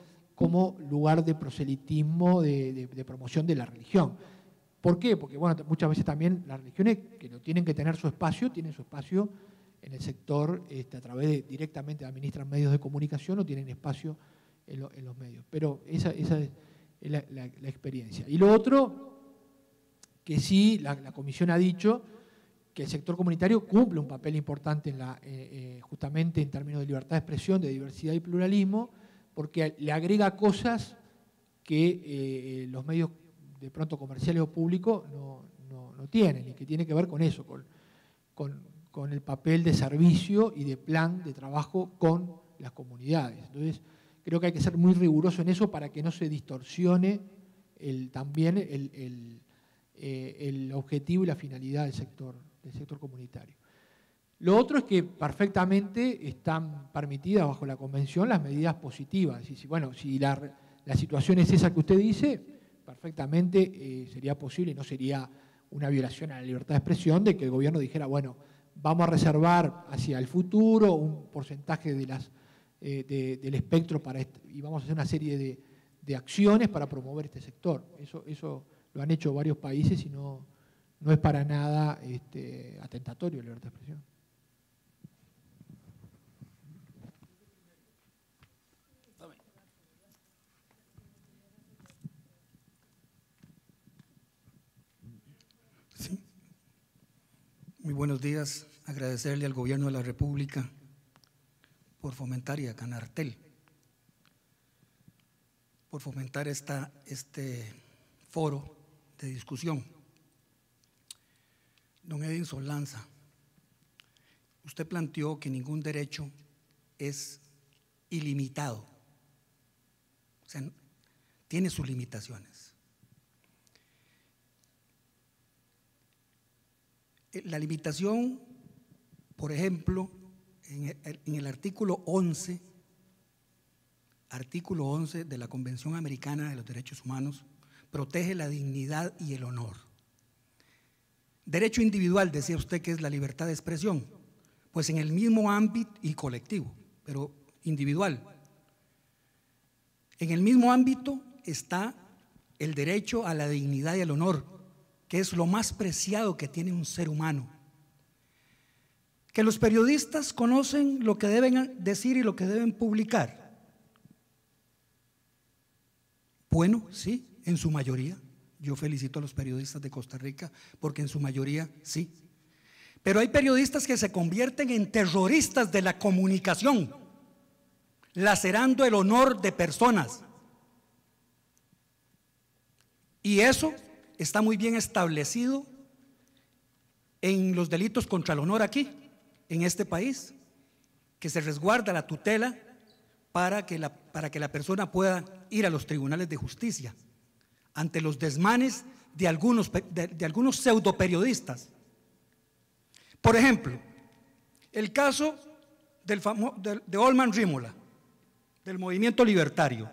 como lugar de proselitismo, de promoción de la religión. ¿Por qué? Porque bueno, muchas veces también las religiones que no tienen que tener su espacio, tienen su espacio en el sector a través de directamente administran medios de comunicación o tienen espacio en los medios. Pero esa es la experiencia. Y lo otro, que sí, la Comisión ha dicho que el sector comunitario cumple un papel importante justamente en términos de libertad de expresión, de diversidad y pluralismo, porque le agrega cosas que los medios de pronto comerciales o públicos no tienen, y que tiene que ver con eso, con el papel de servicio y de plan de trabajo con las comunidades. Entonces, creo que hay que ser muy riguroso en eso para que no se distorsione también el objetivo y la finalidad del sector comunitario. Lo otro es que perfectamente están permitidas bajo la Convención las medidas positivas. Y si la situación es esa que usted dice, perfectamente sería posible, no sería una violación a la libertad de expresión de que el gobierno dijera, bueno, vamos a reservar hacia el futuro un porcentaje del espectro y vamos a hacer una serie de acciones para promover este sector. Eso lo han hecho varios países y no es para nada atentatorio a la libertad de expresión. Sí. Muy buenos días. Agradecerle al Gobierno de la República por fomentar, y a Canartel por fomentar este foro de discusión. Don Edinson Lanza, usted planteó que ningún derecho es ilimitado, o sea, tiene sus limitaciones. La limitación, por ejemplo, en el artículo 11 de la Convención Americana de los Derechos Humanos, protege la dignidad y el honor. Derecho individual, decía usted, que es la libertad de expresión, pues en el mismo ámbito, y colectivo, pero individual. En el mismo ámbito está el derecho a la dignidad y el honor, que es lo más preciado que tiene un ser humano. Que los periodistas conocen lo que deben decir y lo que deben publicar. Bueno, sí, en su mayoría. Yo felicito a los periodistas de Costa Rica porque en su mayoría sí. Pero hay periodistas que se convierten en terroristas de la comunicación, lacerando el honor de personas. Y eso está muy bien establecido en los delitos contra el honor aquí, en este país, que se resguarda la tutela para que la persona pueda ir a los tribunales de justicia ante los desmanes de algunos pseudo periodistas. Por ejemplo, el caso de Olman Rímola, del movimiento libertario.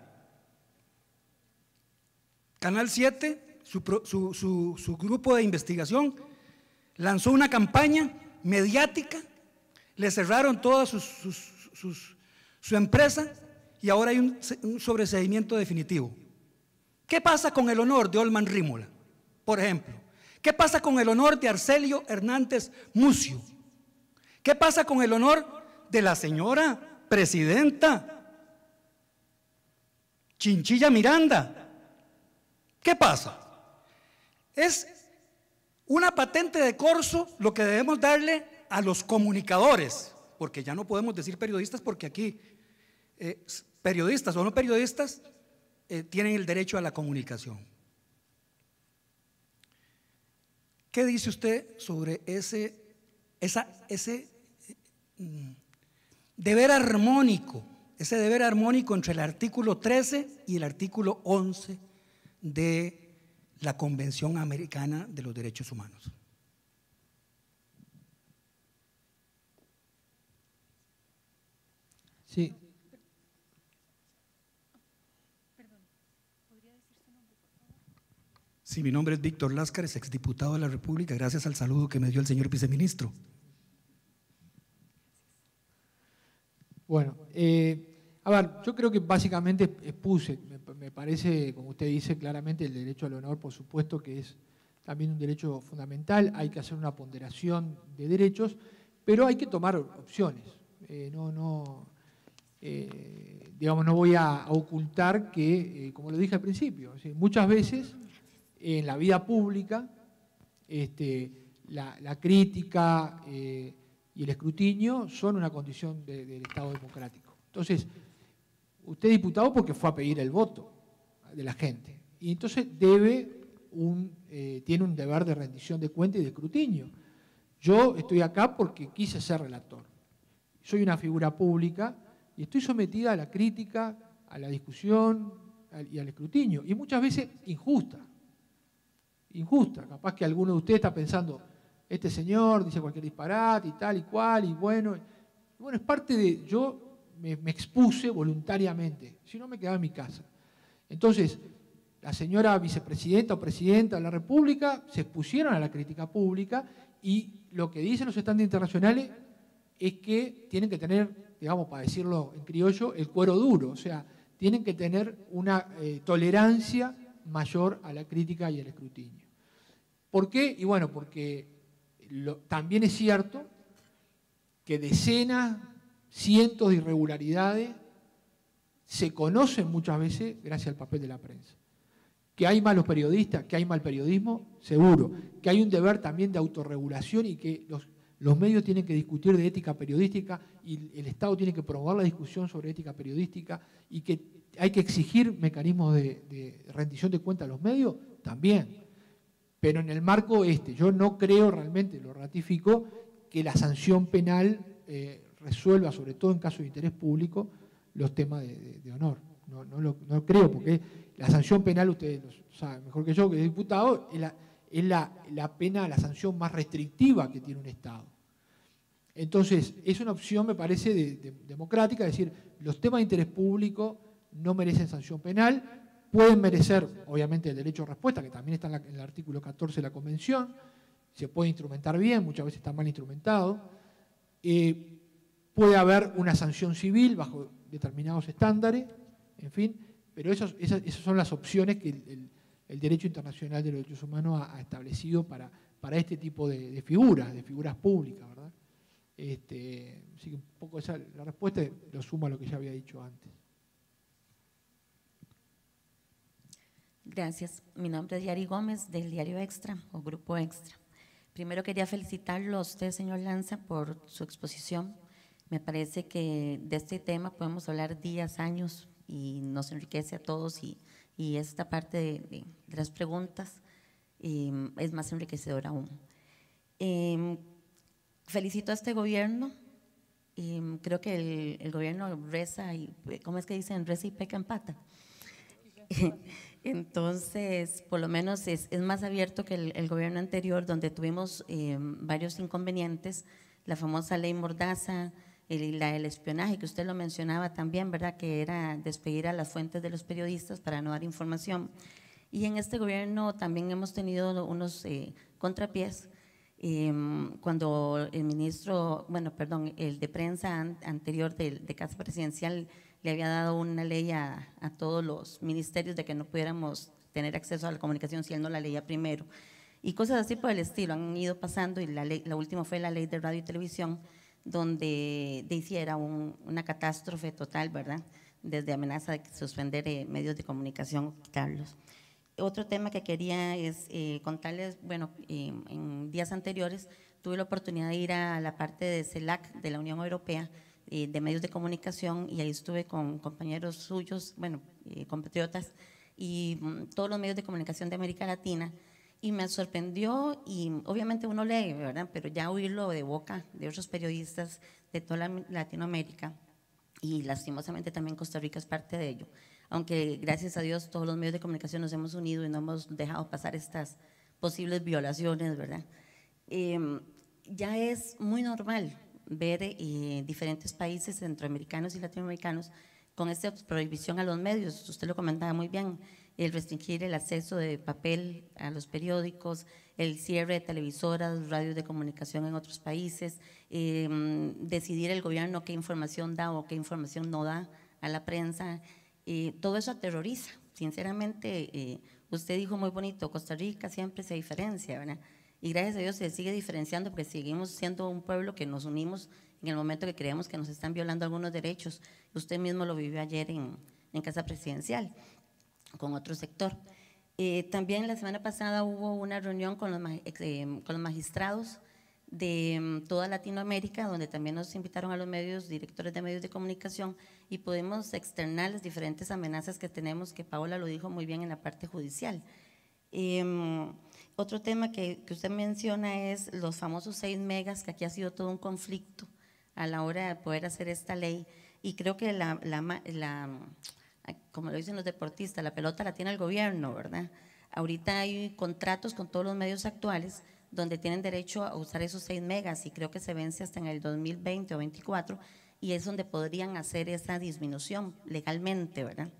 Canal 7, su grupo de investigación, lanzó una campaña mediática, le cerraron toda su empresa y ahora hay un sobreseimiento definitivo. ¿Qué pasa con el honor de Olman Rímola, por ejemplo? ¿Qué pasa con el honor de Arcelio Hernández Mucio? ¿Qué pasa con el honor de la señora presidenta Chinchilla Miranda? ¿Qué pasa? Es una patente de corso lo que debemos darle a los comunicadores, porque ya no podemos decir periodistas, porque aquí periodistas o no periodistas tienen el derecho a la comunicación. ¿Qué dice usted sobre ese deber armónico, entre el artículo 13 y el artículo 11 de la Convención Americana de los Derechos Humanos? Sí. Sí, mi nombre es Víctor Láscares, exdiputado de la República, gracias al saludo que me dio el señor viceministro. Bueno, A ver, yo creo que básicamente expuse, me parece, como usted dice, claramente el derecho al honor, por supuesto que es también un derecho fundamental, hay que hacer una ponderación de derechos, pero hay que tomar opciones. Digamos, no voy a ocultar que, como lo dije al principio, muchas veces en la vida pública la crítica y el escrutinio son una condición del Estado democrático. Entonces, usted es diputado porque fue a pedir el voto de la gente, y entonces tiene un deber de rendición de cuentas y de escrutinio. Yo estoy acá porque quise ser relator. Soy una figura pública y estoy sometida a la crítica, a la discusión y al escrutinio, y muchas veces injusta. Capaz que alguno de ustedes está pensando, este señor dice cualquier disparate y tal y cual, y bueno, es parte de, yo me expuse voluntariamente, si no me quedaba en mi casa. Entonces, la señora vicepresidenta o presidenta de la República se expusieron a la crítica pública, y lo que dicen los estándares internacionales es que tienen que tener, digamos, para decirlo en criollo, el cuero duro, o sea, tienen que tener una tolerancia mayor a la crítica y al escrutinio. ¿Por qué? Y bueno, porque también es cierto que decenas, cientos de irregularidades se conocen muchas veces gracias al papel de la prensa. Que hay malos periodistas, que hay mal periodismo, seguro. Que hay un deber también de autorregulación y que los medios tienen que discutir de ética periodística y el Estado tiene que promover la discusión sobre ética periodística y que hay que exigir mecanismos de rendición de cuentas a los medios, también. Pero en el marco yo no creo realmente, lo ratifico, que la sanción penal resuelva, sobre todo en casos de interés público, los temas de honor. No creo, porque la sanción penal, ustedes lo saben mejor que yo, que es diputado, es la pena, la sanción más restrictiva que tiene un Estado. Entonces, es una opción, me parece, democrática, es decir, los temas de interés público no merecen sanción penal, pueden merecer, obviamente, el derecho a respuesta, que también está en el artículo 14 de la Convención, se puede instrumentar bien, muchas veces está mal instrumentado, puede haber una sanción civil bajo determinados estándares, en fin, pero esas son las opciones que el derecho internacional de los derechos humanos ha establecido para este tipo de figuras públicas, ¿verdad? Así que un poco esa la respuesta, lo sumo a lo que ya había dicho antes. Gracias. Mi nombre es Yari Gómez, del diario Extra o Grupo Extra. Primero quería felicitarlo a usted, señor Lanza, por su exposición. Me parece que de este tema podemos hablar días, años, y nos enriquece a todos, y esta parte de las preguntas es más enriquecedora aún. Felicito a este gobierno. Creo que el gobierno reza, y ¿cómo es que dicen? Reza y peca empata. Entonces, por lo menos es más abierto que el gobierno anterior, donde tuvimos varios inconvenientes, la famosa ley Mordaza, el espionaje, que usted lo mencionaba también, ¿verdad?, que era despedir a las fuentes de los periodistas para no dar información. Y en este gobierno también hemos tenido unos contrapiés, cuando el ministro, el de prensa anterior de Casa Presidencial le había dado una ley a todos los ministerios de que no pudiéramos tener acceso a la comunicación si él no la leía primero. Y cosas así por el estilo han ido pasando, y la última fue la ley de radio y televisión, donde hiciera una catástrofe total, ¿verdad?, desde amenaza de suspender medios de comunicación, quitarlos. Otro tema que quería es contarles, en días anteriores tuve la oportunidad de ir a la parte de CELAC de la Unión Europea, de medios de comunicación, y ahí estuve con compañeros suyos, compatriotas, y todos los medios de comunicación de América Latina, y me sorprendió, y obviamente uno lee, ¿verdad?, pero ya oírlo de boca de otros periodistas de toda Latinoamérica, y lastimosamente también Costa Rica es parte de ello, aunque gracias a Dios todos los medios de comunicación nos hemos unido y no hemos dejado pasar estas posibles violaciones, ¿verdad? Ya es muy normal ver diferentes países centroamericanos y latinoamericanos con esta prohibición a los medios. Usted lo comentaba muy bien, el restringir el acceso de papel a los periódicos, el cierre de televisoras, radios de comunicación en otros países, decidir el gobierno qué información da o qué información no da a la prensa, todo eso aterroriza. Sinceramente, usted dijo muy bonito, Costa Rica siempre se diferencia, ¿verdad? Y gracias a Dios se sigue diferenciando porque seguimos siendo un pueblo que nos unimos en el momento que creemos que nos están violando algunos derechos. Usted mismo lo vivió ayer en Casa Presidencial, con otro sector. También la semana pasada hubo una reunión con los magistrados de toda Latinoamérica, donde también nos invitaron a los directores de medios de comunicación, y pudimos externar las diferentes amenazas que tenemos, que Paola lo dijo muy bien en la parte judicial. Otro tema que usted menciona es los famosos 6 megas, que aquí ha sido todo un conflicto a la hora de poder hacer esta ley, y creo que como lo dicen los deportistas, la pelota la tiene el gobierno, ¿verdad? Ahorita hay contratos con todos los medios actuales donde tienen derecho a usar esos 6 megas, y creo que se vence hasta en el 2020 o 2024, y es donde podrían hacer esa disminución legalmente, ¿verdad?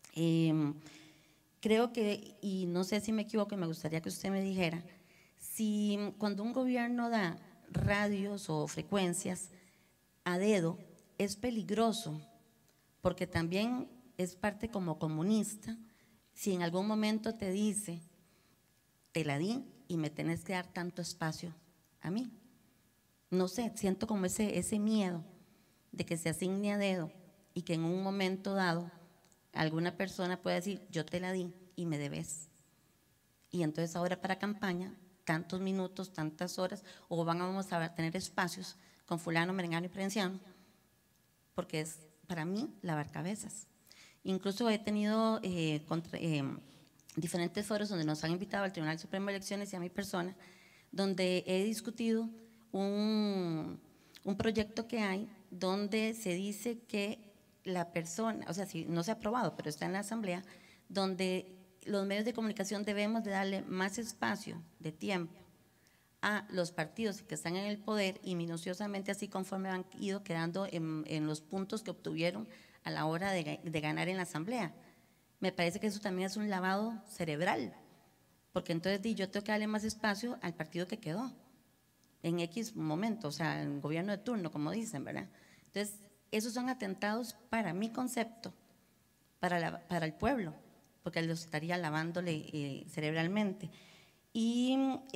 Creo que, y no sé si me equivoco, me gustaría que usted me dijera, si cuando un gobierno da radios o frecuencias a dedo, es peligroso, porque también es parte como comunista, si en algún momento te dice, te la di y me tenés que dar tanto espacio a mí. No sé, siento como ese miedo de que se asigne a dedo y que en un momento dado alguna persona puede decir, yo te la di y me debes. Y entonces ahora para campaña, tantos minutos, tantas horas, o vamos a tener espacios con fulano, merengano y perenciano, porque es para mí lavar cabezas. Incluso he tenido diferentes foros donde nos han invitado al Tribunal Supremo de Elecciones y a mi persona, donde he discutido un proyecto que hay donde se dice que la persona, o sea, si no se ha aprobado, pero está en la Asamblea, donde los medios de comunicación debemos de darle más espacio de tiempo a los partidos que están en el poder, y minuciosamente así conforme han ido quedando en los puntos que obtuvieron a la hora de ganar en la Asamblea. Me parece que eso también es un lavado cerebral, porque entonces yo tengo que darle más espacio al partido que quedó en X momento, o sea, el gobierno de turno, como dicen, ¿verdad? Entonces, esos son atentados para mi concepto, para el pueblo, porque los estaría lavándole cerebralmente. Y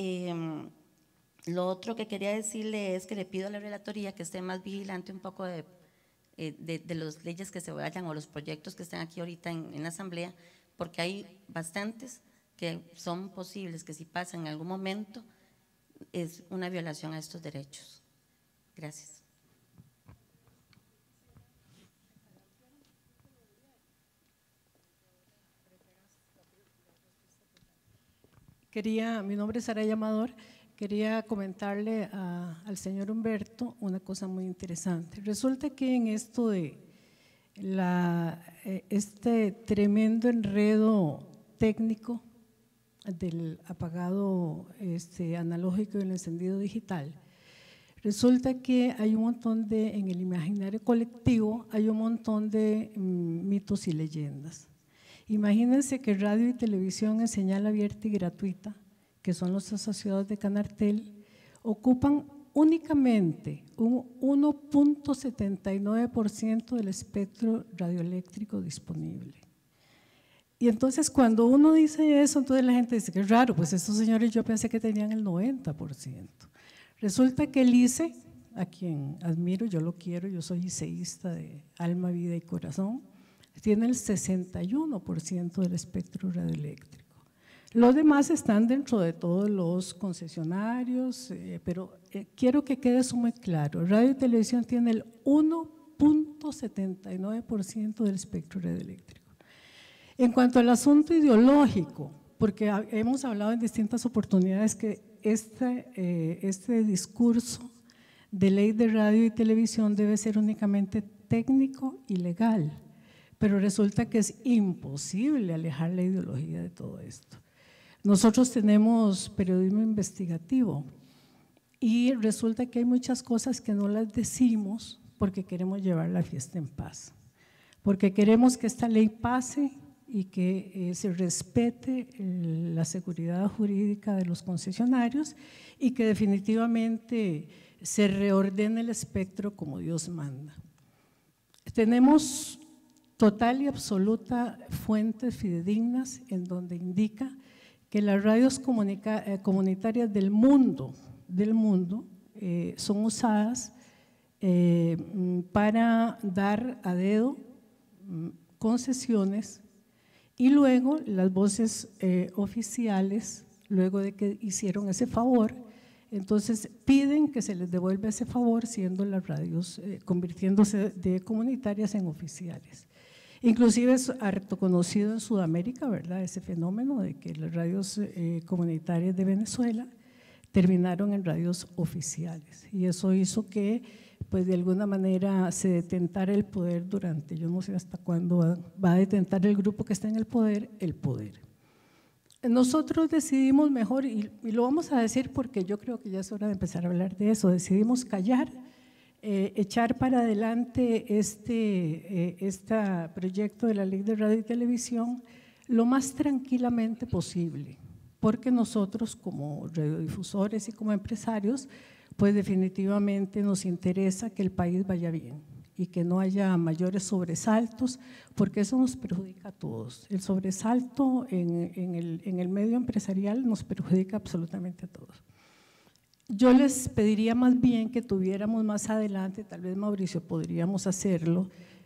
lo otro que quería decirle es que le pido a la relatoría que esté más vigilante un poco de las leyes que se vayan o los proyectos que están aquí ahorita en la Asamblea, porque hay bastantes que son posibles que si pasan en algún momento es una violación a estos derechos. Gracias. Mi nombre es Saraya Amador. Quería comentarle al señor Humberto una cosa muy interesante. Resulta que en esto de este tremendo enredo técnico del apagado analógico y el encendido digital, resulta que hay un montón en el imaginario colectivo hay un montón de mitos y leyendas. Imagínense que radio y televisión en señal abierta y gratuita, que son los asociados de Canartel, ocupan únicamente un 1.79% del espectro radioeléctrico disponible. Y entonces cuando uno dice eso, entonces la gente dice que es raro, pues estos señores yo pensé que tenían el 90%. Resulta que el ICE, a quien admiro, yo lo quiero, yo soy iceísta de alma, vida y corazón, tiene el 61% del espectro radioeléctrico. Los demás están dentro de todos los concesionarios, pero quiero que quede eso muy claro. Radio y televisión tiene el 1.79% del espectro radioeléctrico. En cuanto al asunto ideológico, porque hemos hablado en distintas oportunidades que este discurso de ley de radio y televisión debe ser únicamente técnico y legal, pero resulta que es imposible alejar la ideología de todo esto. Nosotros tenemos periodismo investigativo y resulta que hay muchas cosas que no las decimos porque queremos llevar la fiesta en paz, porque queremos que esta ley pase y que se respete la seguridad jurídica de los concesionarios y que definitivamente se reordene el espectro como Dios manda. Tenemos total y absoluta fuentes fidedignas en donde indica que las radios comunitarias del mundo son usadas para dar a dedo concesiones y luego las voces oficiales, luego de que hicieron ese favor, entonces piden que se les devuelva ese favor, siendo las radios convirtiéndose de comunitarias en oficiales. Inclusive es harto conocido en Sudamérica, ¿verdad?, ese fenómeno de que las radios comunitarias de Venezuela terminaron en radios oficiales, y eso hizo que, pues de alguna manera, se detentara el poder durante, yo no sé hasta cuándo va a detentar el grupo que está en el poder. Nosotros decidimos mejor, y lo vamos a decir porque yo creo que ya es hora de empezar a hablar de eso, decidimos callar, echar para adelante este proyecto de la Ley de Radio y Televisión lo más tranquilamente posible, porque nosotros como radiodifusores y como empresarios, pues definitivamente nos interesa que el país vaya bien y que no haya mayores sobresaltos, porque eso nos perjudica a todos. El sobresalto en el medio empresarial nos perjudica absolutamente a todos. Yo les pediría más bien que tuviéramos más adelante, tal vez Mauricio podríamos hacerlo,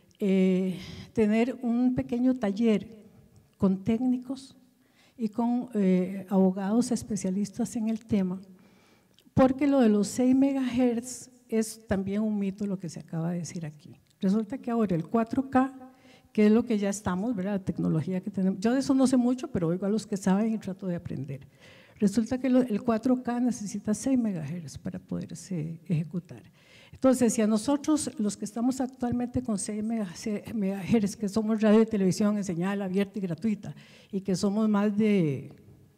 tener un pequeño taller con técnicos y con abogados especialistas en el tema, porque lo de los 6 MHz es también un mito lo que se acaba de decir aquí. Resulta que ahora el 4K, que es lo que ya estamos, ¿verdad?, la tecnología que tenemos, yo de eso no sé mucho, pero oigo a los que saben y trato de aprender. Resulta que el 4K necesita 6 MHz para poderse ejecutar. Entonces, si a nosotros, los que estamos actualmente con 6 MHz, que somos radio y televisión en señal abierta y gratuita, y que somos más de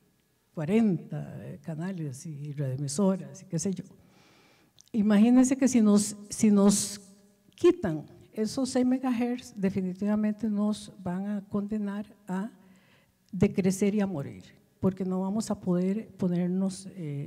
40 canales y radioemisoras y qué sé yo, imagínense que si nos quitan esos 6 MHz, definitivamente nos van a condenar a decrecer y a morir, porque no vamos a poder ponernos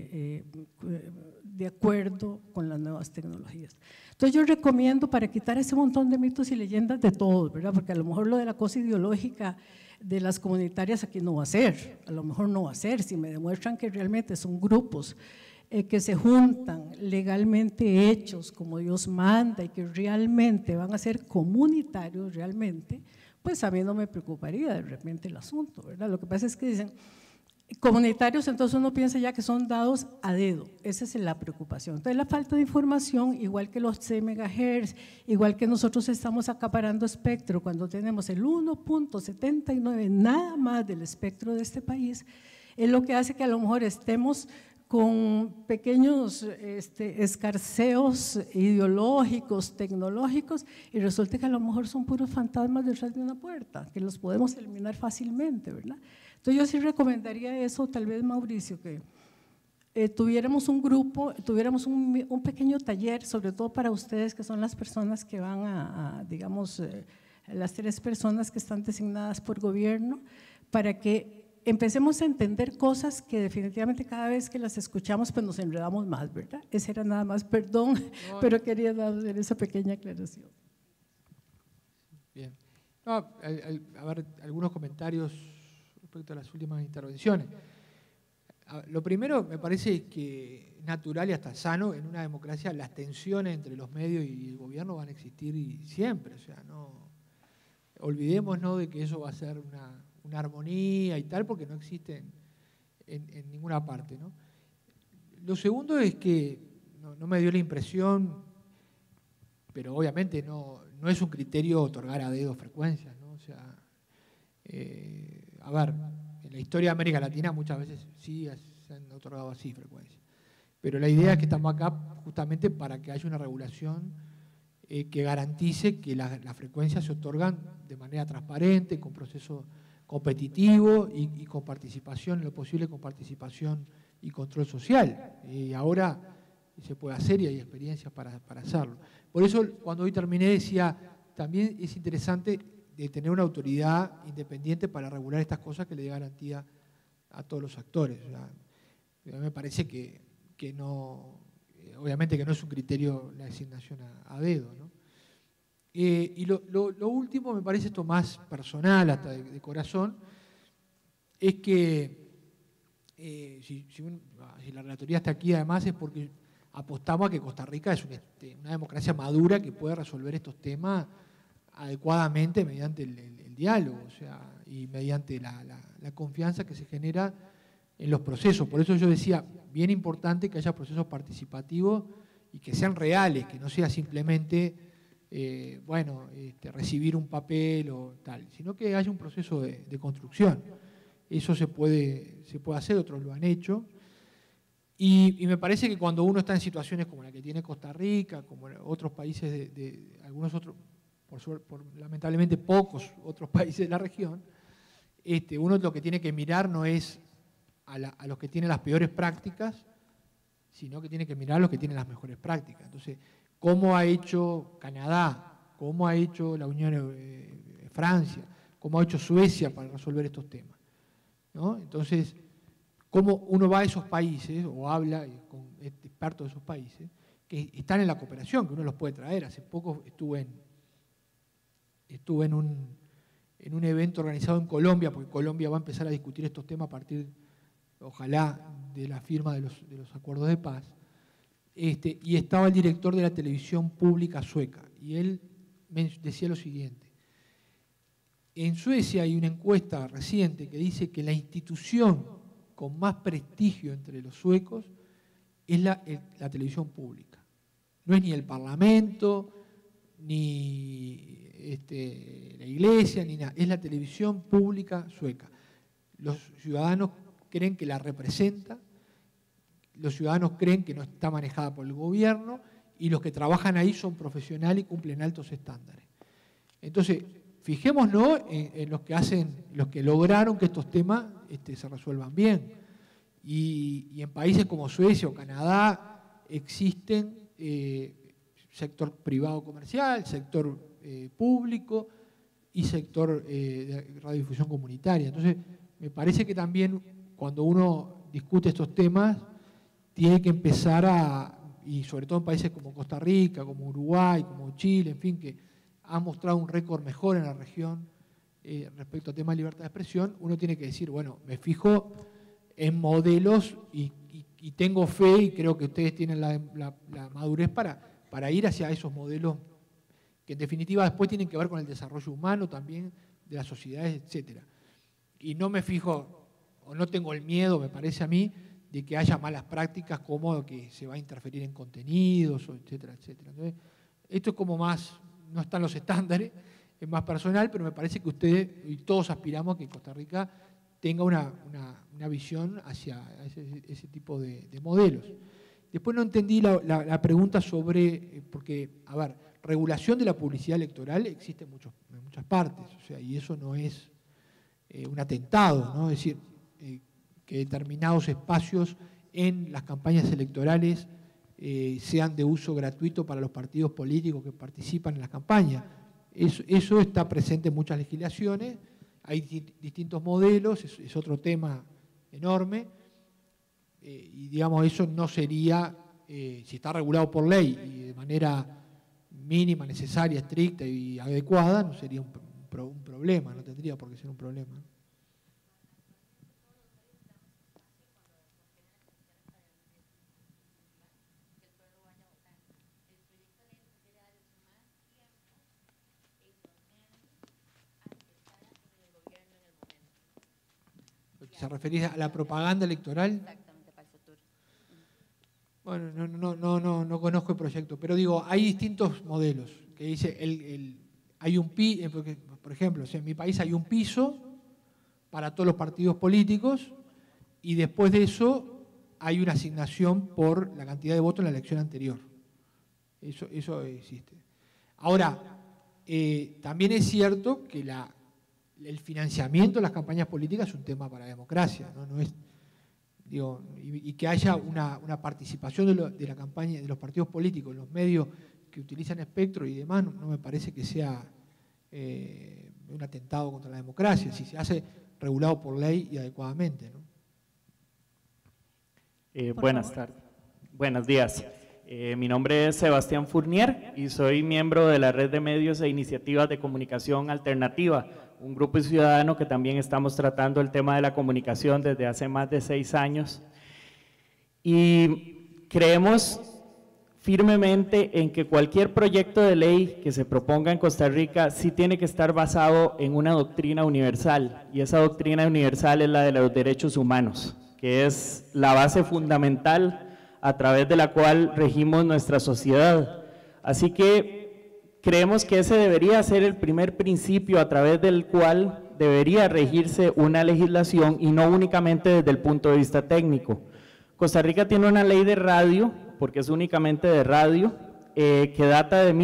de acuerdo con las nuevas tecnologías. Entonces yo recomiendo, para quitar ese montón de mitos y leyendas de todos, ¿verdad?, porque a lo mejor lo de la cosa ideológica de las comunitarias aquí no va a ser, a lo mejor no va a ser, si me demuestran que realmente son grupos que se juntan legalmente hechos como Dios manda y que realmente van a ser comunitarios realmente, pues a mí no me preocuparía de repente el asunto, ¿verdad? Lo que pasa es que dicen comunitarios, entonces uno piensa ya que son dados a dedo, esa es la preocupación. Entonces la falta de información, igual que los 6 MHz, igual que nosotros estamos acaparando espectro cuando tenemos el 1.79 nada más del espectro de este país, es lo que hace que a lo mejor estemos con pequeños escarceos ideológicos, tecnológicos, y resulta que a lo mejor son puros fantasmas detrás de una puerta, que los podemos eliminar fácilmente, ¿verdad? Entonces yo sí recomendaría eso, tal vez Mauricio, que tuviéramos un grupo, tuviéramos un pequeño taller, sobre todo para ustedes que son las personas que van digamos, las 3 personas que están designadas por gobierno, para que empecemos a entender cosas que definitivamente cada vez que las escuchamos pues nos enredamos más, ¿verdad? Esa era nada más, perdón, pero quería hacer esa pequeña aclaración. Bien. No, a ver, algunos comentarios respecto a las últimas intervenciones. Lo primero, me parece que es natural y hasta sano en una democracia, las tensiones entre los medios y el gobierno van a existir y siempre, o sea, no olvidémonos de que eso va a ser una armonía y tal, porque no existe en ninguna parte, ¿no? Lo segundo es que no me dio la impresión, pero obviamente no es un criterio otorgar a dedo frecuencias, ¿no? O sea, a ver, en la historia de América Latina muchas veces sí se han otorgado así frecuencias, pero la idea es que estamos acá justamente para que haya una regulación que garantice que las frecuencias se otorgan de manera transparente, con proceso competitivo y con participación, en lo posible con participación y control social. Y ahora se puede hacer y hay experiencias para hacerlo. Por eso, cuando hoy terminé, decía, también es interesante de tener una autoridad independiente para regular estas cosas que le dé garantía a todos los actores. O sea, a mí me parece que no, obviamente que no es un criterio la designación a dedo, ¿no? Y lo último, me parece esto más personal, hasta de corazón, es que si la relatoría está aquí además es porque apostamos a que Costa Rica es una democracia madura que puede resolver estos temas adecuadamente mediante el diálogo, o sea, y mediante la confianza que se genera en los procesos. Por eso yo decía, bien importante que haya procesos participativos y que sean reales, que no sea simplemente, recibir un papel o tal, sino que haya un proceso de construcción. Eso se puede hacer, otros lo han hecho. Y me parece que cuando uno está en situaciones como la que tiene Costa Rica, como otros países algunos otros, lamentablemente pocos otros países de la región, uno lo que tiene que mirar no es a los que tienen las peores prácticas, sino que tiene que mirar a los que tienen las mejores prácticas. Entonces, ¿cómo ha hecho Canadá? ¿Cómo ha hecho la Unión Francia? ¿Cómo ha hecho Suecia para resolver estos temas? ¿No? Entonces, ¿cómo uno va a esos países o habla con expertos de esos países que están en la cooperación, que uno los puede traer? Hace poco estuve en un evento organizado en Colombia, porque Colombia va a empezar a discutir estos temas a partir, ojalá, de la firma de los acuerdos de paz, y estaba el director de la televisión pública sueca, y él me decía lo siguiente: en Suecia hay una encuesta reciente que dice que la institución con más prestigio entre los suecos es la televisión pública. No es ni el Parlamento, ni la iglesia, ni nada. Es la televisión pública sueca. Los ciudadanos creen que la representa, los ciudadanos creen que no está manejada por el gobierno, y los que trabajan ahí son profesionales y cumplen altos estándares. Entonces, fijémonos en los que lograron que estos temas se resuelvan bien. Y en países como Suecia o Canadá existen sector privado comercial, sector público y sector de radiodifusión comunitaria. Entonces, me parece que también cuando uno discute estos temas, tiene que empezar y sobre todo en países como Costa Rica, como Uruguay, como Chile, en fin, que han mostrado un récord mejor en la región respecto al tema de libertad de expresión, uno tiene que decir, bueno, me fijo en modelos y tengo fe, y creo que ustedes tienen la madurez para ir hacia esos modelos que en definitiva después tienen que ver con el desarrollo humano también de las sociedades, etcétera. Y no me fijo, o no tengo el miedo, me parece a mí, de que haya malas prácticas como que se va a interferir en contenidos, etcétera, etcétera. Entonces, esto es como más, no están los estándares, es más personal, pero me parece que ustedes y todos aspiramos a que Costa Rica tenga una visión hacia ese tipo de modelos. Después no entendí la pregunta sobre, porque, a ver, regulación de la publicidad electoral existe en muchas partes, o sea, y eso no es un atentado, ¿no? Es decir, que determinados espacios en las campañas electorales sean de uso gratuito para los partidos políticos que participan en las campañas. Eso está presente en muchas legislaciones, hay distintos modelos, es otro tema enorme, y digamos, eso no sería, si está regulado por ley y de manera mínima, necesaria, estricta y adecuada, no sería un problema, no tendría por qué ser un problema. ¿Se refería a la propaganda electoral? Exactamente, para el futuro. Bueno, no conozco el proyecto, pero digo, hay distintos modelos, que dice, hay un piso, por ejemplo, en mi país hay un piso para todos los partidos políticos, y después de eso hay una asignación por la cantidad de votos en la elección anterior. Eso existe. Ahora, también es cierto que el financiamiento de las campañas políticas es un tema para la democracia, ¿no? No es, digo, y que haya una participación de la campaña, de los partidos políticos, los medios que utilizan espectro y demás, no me parece que sea un atentado contra la democracia, si se hace regulado por ley y adecuadamente, ¿no? Buenas tardes. Buenos días. Mi nombre es Sebastián Fournier y soy miembro de la Red de Medios e Iniciativas de Comunicación Alternativa, un grupo ciudadano que también estamos tratando el tema de la comunicación desde hace más de 6 años. Y creemos firmemente en que cualquier proyecto de ley que se proponga en Costa Rica sí tiene que estar basado en una doctrina universal, y esa doctrina universal es la de los derechos humanos, que es la base fundamental a través de la cual regimos nuestra sociedad. Así que creemos que ese debería ser el primer principio a través del cual debería regirse una legislación y no únicamente desde el punto de vista técnico. Costa Rica tiene una ley de radio, porque es únicamente de radio, que data de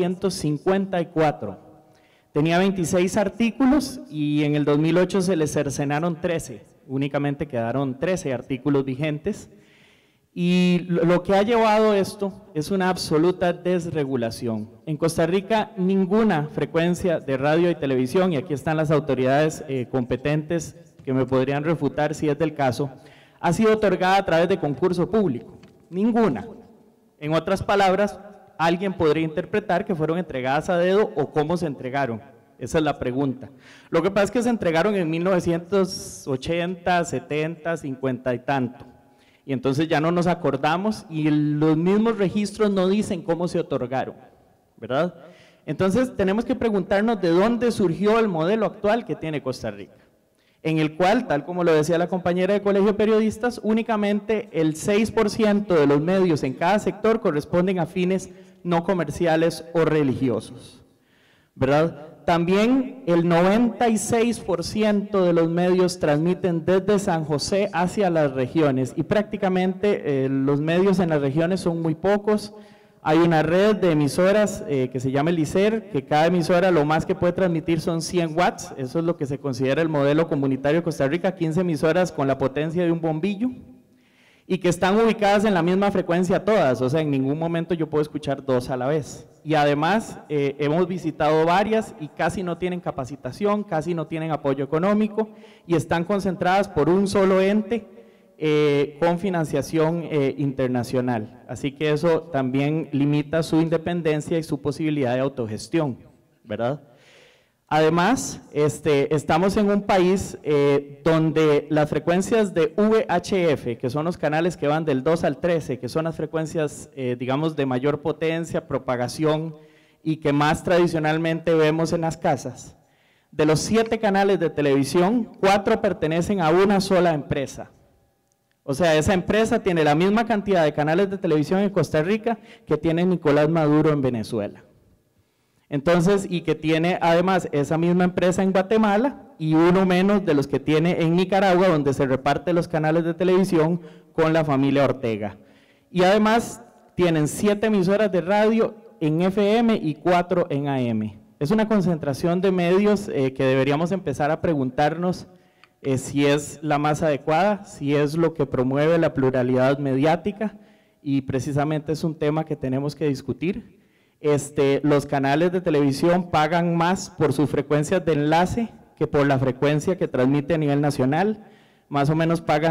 1954. Tenía 26 artículos y en el 2008 se le cercenaron 13, únicamente quedaron 13 artículos vigentes. Y lo que ha llevado esto es una absoluta desregulación. En Costa Rica ninguna frecuencia de radio y televisión, y aquí están las autoridades competentes que me podrían refutar si es del caso, ha sido otorgada a través de concurso público. Ninguna. En otras palabras, alguien podría interpretar que fueron entregadas a dedo o cómo se entregaron. Esa es la pregunta. Lo que pasa es que se entregaron en 1980, 70, 50 y tanto. Y entonces ya no nos acordamos y los mismos registros no dicen cómo se otorgaron, ¿verdad? Entonces tenemos que preguntarnos de dónde surgió el modelo actual que tiene Costa Rica, en el cual, tal como lo decía la compañera de Colegio de Periodistas, únicamente el 6% de los medios en cada sector corresponden a fines no comerciales o religiosos, ¿verdad? También el 96% de los medios transmiten desde San José hacia las regiones y prácticamente los medios en las regiones son muy pocos. Hay una red de emisoras que se llama el ICER, que cada emisora lo más que puede transmitir son 100 watts, eso es lo que se considera el modelo comunitario de Costa Rica, 15 emisoras con la potencia de un bombillo y que están ubicadas en la misma frecuencia todas, o sea, en ningún momento yo puedo escuchar 2 a la vez. Y además hemos visitado varias y casi no tienen capacitación, casi no tienen apoyo económico y están concentradas por un solo ente con financiación internacional. Así que eso también limita su independencia y su posibilidad de autogestión, ¿verdad? Además, estamos en un país donde las frecuencias de VHF, que son los canales que van del 2 al 13, que son las frecuencias, digamos, de mayor potencia, propagación y que más tradicionalmente vemos en las casas, de los 7 canales de televisión, 4 pertenecen a una sola empresa. O sea, esa empresa tiene la misma cantidad de canales de televisión en Costa Rica que tiene Nicolás Maduro en Venezuela. Entonces, y que tiene además esa misma empresa en Guatemala y uno menos de los que tiene en Nicaragua, donde se reparten los canales de televisión con la familia Ortega. Y además tienen 7 emisoras de radio en FM y 4 en AM. Es una concentración de medios que deberíamos empezar a preguntarnos si es la más adecuada, si es lo que promueve la pluralidad mediática, y precisamente es un tema que tenemos que discutir. Los canales de televisión pagan más por sus frecuencias de enlace que por la frecuencia que transmite a nivel nacional. Más o menos pagan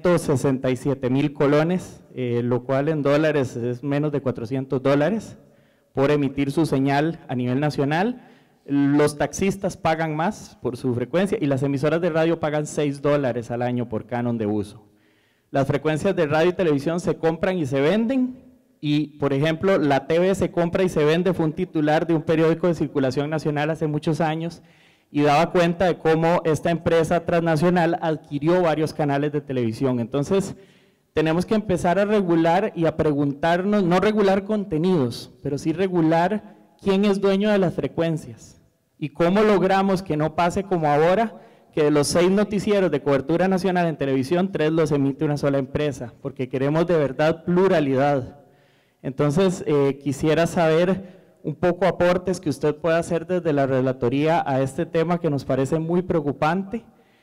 167,000 colones, lo cual en dólares es menos de $400 por emitir su señal a nivel nacional. Los taxistas pagan más por su frecuencia y las emisoras de radio pagan $6 al año por canon de uso. Las frecuencias de radio y televisión se compran y se venden. Y, por ejemplo, la TV se compra y se vende, fue un titular de un periódico de circulación nacional hace muchos años y daba cuenta de cómo esta empresa transnacional adquirió varios canales de televisión. Entonces, tenemos que empezar a regular y a preguntarnos, no regular contenidos, pero sí regular quién es dueño de las frecuencias y cómo logramos que no pase como ahora, que de los 6 noticieros de cobertura nacional en televisión, 3 los emite una sola empresa, porque queremos de verdad pluralidad. Entonces, quisiera saber un poco aportes que usted pueda hacer desde la relatoría a este tema que nos parece muy preocupante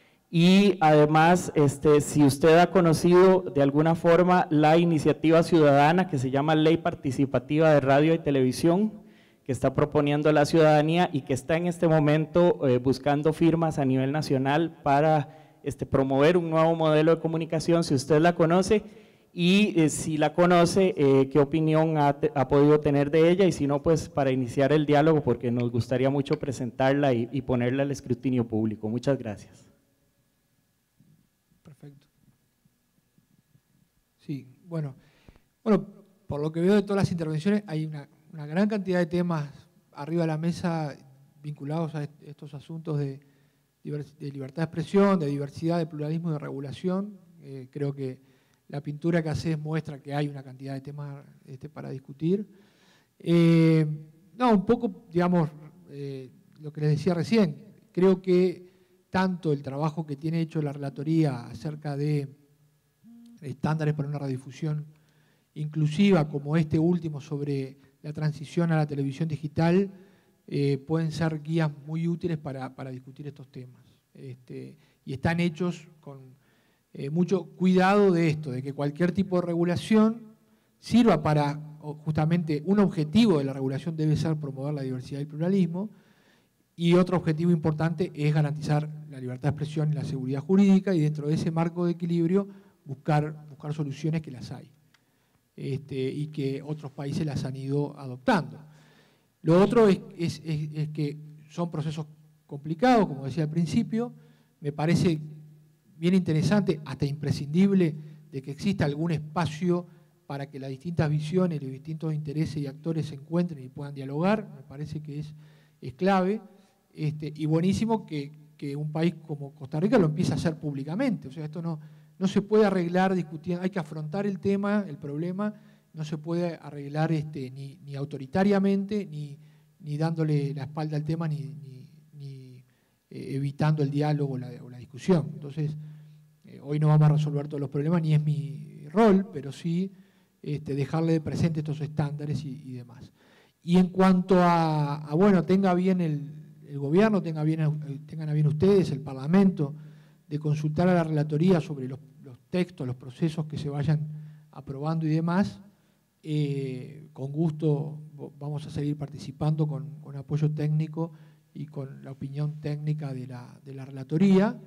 y además, si usted ha conocido de alguna forma la iniciativa ciudadana que se llama Ley Participativa de Radio y Televisión, que está proponiendo la ciudadanía y que está en este momento buscando firmas a nivel nacional para promover un nuevo modelo de comunicación, si usted la conoce. y si la conoce, qué opinión ha podido tener de ella, y si no, pues para iniciar el diálogo, porque nos gustaría mucho presentarla y ponerla al escrutinio público. Muchas gracias. Perfecto. Sí, bueno, por lo que veo de todas las intervenciones, hay una gran cantidad de temas arriba de la mesa vinculados a estos asuntos de libertad de expresión, de diversidad, de pluralismo y de regulación. Creo que la pintura que haces muestra que hay una cantidad de temas para discutir. Un poco, digamos, lo que les decía recién, creo que tanto el trabajo que tiene hecho la relatoría acerca de estándares para una radiodifusión inclusiva, como este último sobre la transición a la televisión digital, pueden ser guías muy útiles para discutir estos temas. Y están hechos con mucho cuidado de esto, de que cualquier tipo de regulación sirva para, justamente, un objetivo de la regulación debe ser promover la diversidad y el pluralismo, y otro objetivo importante es garantizar la libertad de expresión y la seguridad jurídica, y dentro de ese marco de equilibrio buscar soluciones, que las hay, y que otros países las han ido adoptando. Lo otro es que son procesos complicados, como decía al principio. Me parece bien interesante, hasta imprescindible, de que exista algún espacio para que las distintas visiones, los distintos intereses y actores se encuentren y puedan dialogar. Me parece que es clave, y buenísimo que un país como Costa Rica lo empiece a hacer públicamente. O sea, esto no se puede arreglar discutiendo, hay que afrontar el tema, el problema, no se puede arreglar ni autoritariamente, ni dándole la espalda al tema, ni evitando el diálogo o la discusión. Entonces, hoy no vamos a resolver todos los problemas, ni es mi rol, pero sí dejarle presente estos estándares y demás. Y en cuanto a tenga bien el gobierno, tengan a bien ustedes, el Parlamento, de consultar a la relatoría sobre los textos, los procesos que se vayan aprobando y demás, con gusto vamos a seguir participando con apoyo técnico y con la opinión técnica de la relatoría.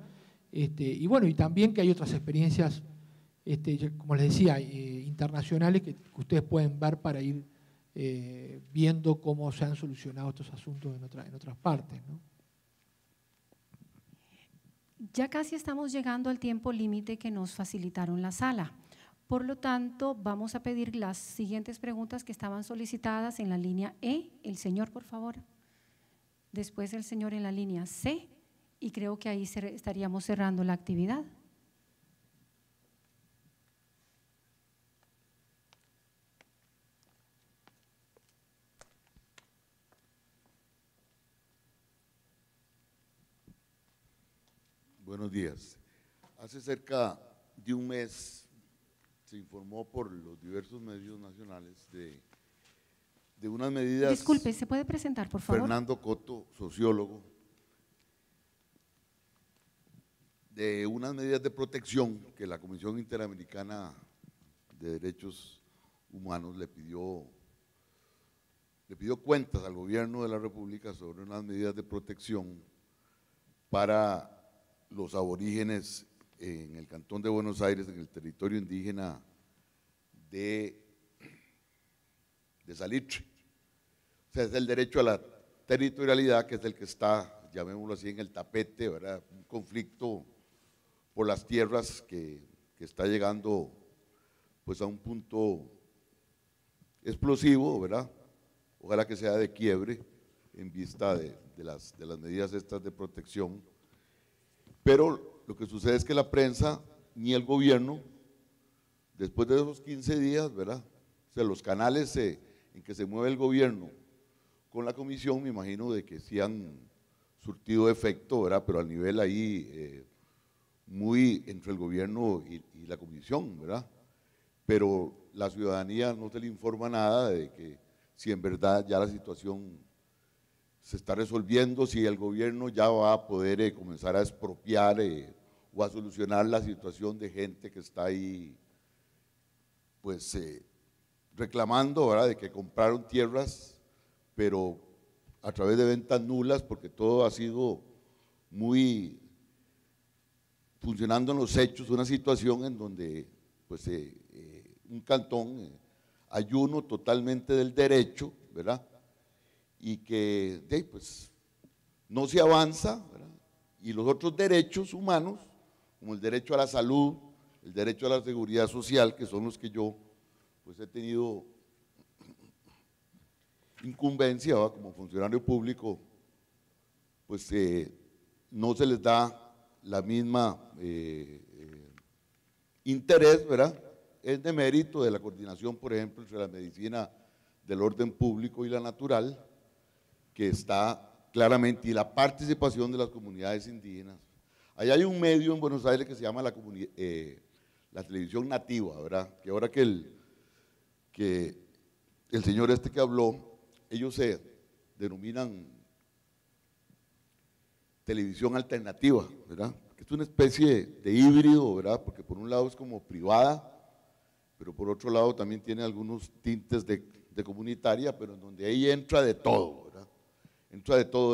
Y también que hay otras experiencias, como les decía, internacionales que ustedes pueden ver para ir viendo cómo se han solucionado estos asuntos en otras partes, ¿no? Ya casi estamos llegando al tiempo límite que nos facilitaron la sala. Por lo tanto, vamos a pedir las siguientes preguntas que estaban solicitadas en la línea E. El señor, por favor. Después el señor en la línea C. Y creo que ahí estaríamos cerrando la actividad. Buenos días. Hace cerca de un mes se informó por los diversos medios nacionales de unas medidas… Disculpe, ¿se puede presentar, por favor? Fernando Coto, sociólogo, de unas medidas de protección que la Comisión Interamericana de Derechos Humanos le pidió cuentas al gobierno de la República sobre unas medidas de protección para los aborígenes en el Cantón de Buenos Aires, en el territorio indígena de Salitre. O sea, es el derecho a la territorialidad, que es el que está, llamémoslo así, en el tapete, ¿verdad? Un conflicto por las tierras que está llegando pues a un punto explosivo, ¿verdad? Ojalá que sea de quiebre en vista de las medidas estas de protección. Pero lo que sucede es que la prensa ni el gobierno, después de esos 15 días, ¿verdad? O sea, los canales en que se mueve el gobierno con la comisión, me imagino de que sí han surtido efecto, ¿verdad? Pero al nivel ahí muy entre el gobierno y la comisión, ¿verdad? Pero la ciudadanía no se le informa nada de que si en verdad ya la situación se está resolviendo, si el gobierno ya va a poder comenzar a expropiar o a solucionar la situación de gente que está ahí pues reclamando, ¿verdad?, de que compraron tierras pero a través de ventas nulas, porque todo ha sido muy funcionando en los hechos, una situación en donde pues un cantón ayuno totalmente del derecho, ¿verdad? Y que pues, no se avanza, ¿verdad? Y los otros derechos humanos, como el derecho a la salud, el derecho a la seguridad social, que son los que yo pues he tenido incumbencia, ¿verdad? Como funcionario público, pues no se les da la misma interés, ¿verdad? Es de mérito de la coordinación, por ejemplo, entre la medicina del orden público y la natural, que está claramente, y la participación de las comunidades indígenas. Allá hay un medio en Buenos Aires que se llama la televisión nativa, ¿verdad? Que ahora que el señor este que habló, ellos se denominan televisión alternativa, ¿verdad? Que es una especie de híbrido, ¿verdad? Porque por un lado es como privada, pero por otro lado también tiene algunos tintes de comunitaria, pero en donde ahí entra de todo, ¿verdad? Entra de todo,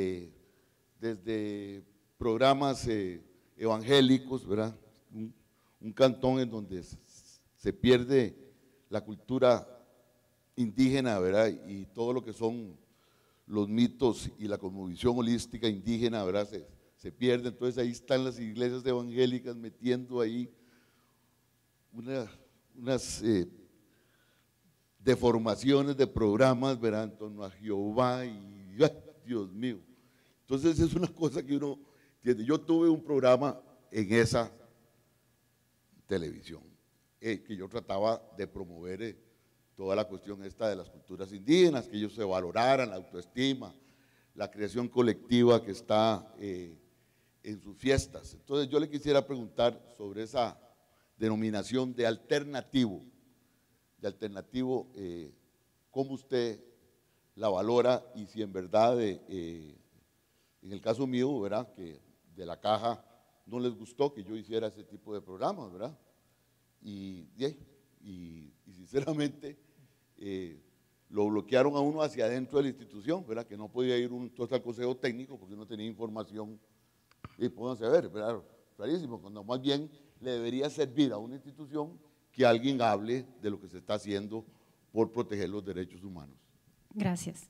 desde programas evangélicos, ¿verdad? Un cantón en donde se pierde la cultura indígena, ¿verdad? Y todo lo que son los mitos y la cosmovisión holística indígena, ¿verdad? Se pierde. Entonces ahí están las iglesias evangélicas metiendo ahí unas deformaciones de programas, ¿verdad? En torno a Jehová y ¡ay, Dios mío! Entonces es una cosa que uno entiende. Yo tuve un programa en esa televisión que yo trataba de promover toda la cuestión esta de las culturas indígenas, que ellos se valoraran, la autoestima, la creación colectiva que está en sus fiestas. Entonces yo le quisiera preguntar sobre esa denominación de alternativo, ¿cómo usted la valora? Y si en verdad, en el caso mío, ¿verdad? Que de la caja no les gustó que yo hiciera ese tipo de programas, ¿verdad? Y sinceramente lo bloquearon a uno hacia adentro de la institución, ¿verdad? Que no podía ir entonces al consejo técnico porque no tenía información. Y pónganse a ver, ¿verdad? Clarísimo, cuando más bien le debería servir a una institución que alguien hable de lo que se está haciendo por proteger los derechos humanos. Gracias.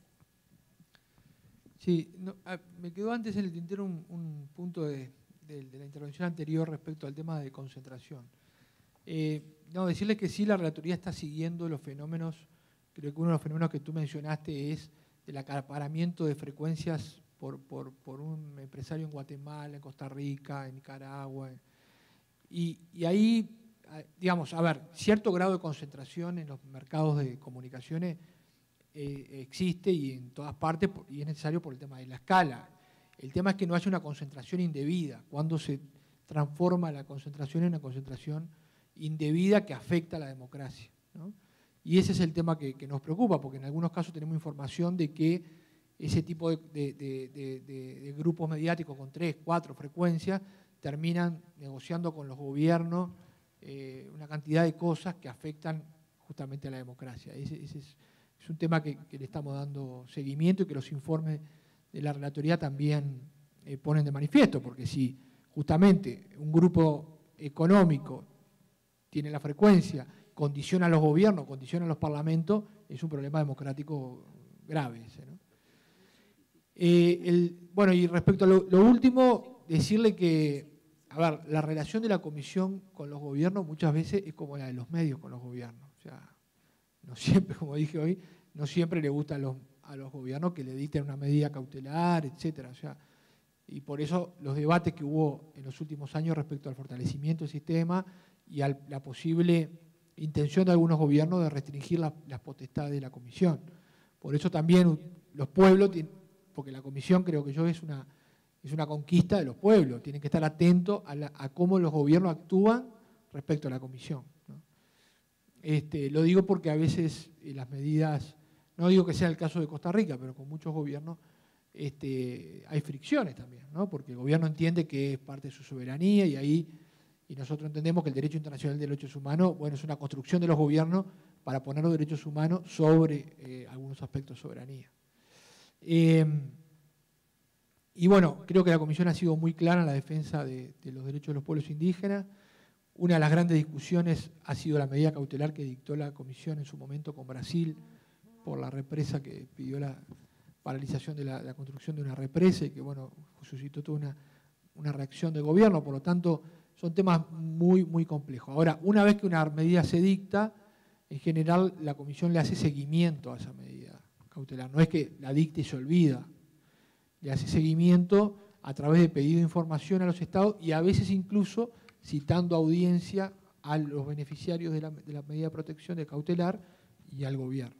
Sí, no, me quedó antes en el tintero un punto de la intervención anterior respecto al tema de concentración. No, decirles que sí, la relatoría está siguiendo los fenómenos. Creo que uno de los fenómenos que tú mencionaste es el acaparamiento de frecuencias por un empresario en Guatemala, en Costa Rica, en Nicaragua. Y ahí, digamos, a ver, cierto grado de concentración en los mercados de comunicaciones existe y en todas partes, y es necesario por el tema de la escala. El tema es que no haya una concentración indebida, cuando se transforma la concentración en una concentración indebida que afecta a la democracia, ¿no? Y ese es el tema que nos preocupa, porque en algunos casos tenemos información de que ese tipo de grupos mediáticos con 3, 4 frecuencias terminan negociando con los gobiernos una cantidad de cosas que afectan justamente a la democracia. Ese es un tema que le estamos dando seguimiento y que los informes de la relatoría también ponen de manifiesto, porque si justamente un grupo económico tiene la frecuencia, condiciona a los gobiernos, condiciona a los parlamentos, es un problema democrático grave ese, ¿no? Bueno, y respecto a lo último, decirle que, a ver, la relación de la Comisión con los gobiernos muchas veces es como la de los medios con los gobiernos. O sea, no siempre, como dije hoy, no siempre le gusta a los gobiernos que le dicten una medida cautelar, etcétera. O sea, y por eso los debates que hubo en los últimos años respecto al fortalecimiento del sistema y a la posible intención de algunos gobiernos de restringir las potestades de la Comisión. Por eso también los pueblos, porque la Comisión creo que yo es una conquista de los pueblos, tienen que estar atentos a cómo los gobiernos actúan respecto a la Comisión, ¿no? Lo digo porque a veces las medidas, no digo que sea el caso de Costa Rica, pero con muchos gobiernos hay fricciones también, ¿no? Porque el gobierno entiende que es parte de su soberanía y nosotros entendemos que el derecho internacional de derechos humanos, bueno, es una construcción de los gobiernos para poner los derechos humanos sobre algunos aspectos de soberanía. Y bueno, creo que la Comisión ha sido muy clara en la defensa de los derechos de los pueblos indígenas, Una de las grandes discusiones ha sido la medida cautelar que dictó la Comisión en su momento con Brasil por la represa, que pidió la paralización de la construcción de una represa y que, bueno, suscitó toda una reacción del gobierno. Por lo tanto, son temas muy, muy complejos. Ahora, una vez que una medida se dicta, en general la Comisión le hace seguimiento a esa medida cautelar. No es que la dicte y se olvida, le hace seguimiento a través de pedido de información a los estados y a veces incluso citando audiencia a los beneficiarios de la medida de protección de cautelar y al gobierno,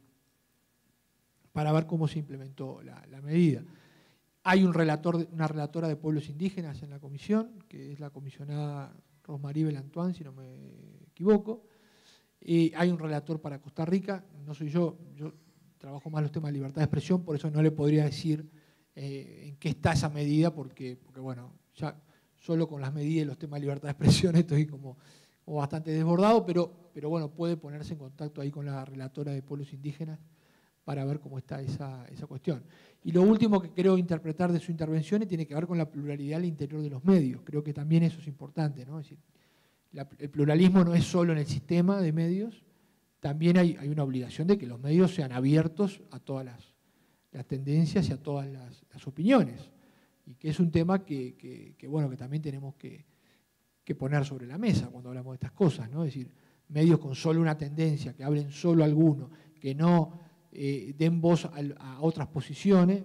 para ver cómo se implementó la medida. Hay una relatora de pueblos indígenas en la comisión, que es la comisionada Rosmarie Belantuán, si no me equivoco. Hay un relator para Costa Rica, no soy yo trabajo más los temas de libertad de expresión, por eso no le podría decir en qué está esa medida, porque bueno, ya solo con las medidas y los temas de libertad de expresión estoy como bastante desbordado, pero bueno, puede ponerse en contacto ahí con la relatora de pueblos indígenas para ver cómo está esa cuestión. Y lo último que creo interpretar de su intervención tiene que ver con la pluralidad al interior de los medios. Creo que también eso es importante, ¿no? Es decir, el pluralismo no es solo en el sistema de medios, también hay una obligación de que los medios sean abiertos a todas las tendencias y a todas las opiniones. Y que es un tema que también tenemos que poner sobre la mesa cuando hablamos de estas cosas, ¿no? Es decir, medios con solo una tendencia, que hablen solo alguno, que no den voz a otras posiciones,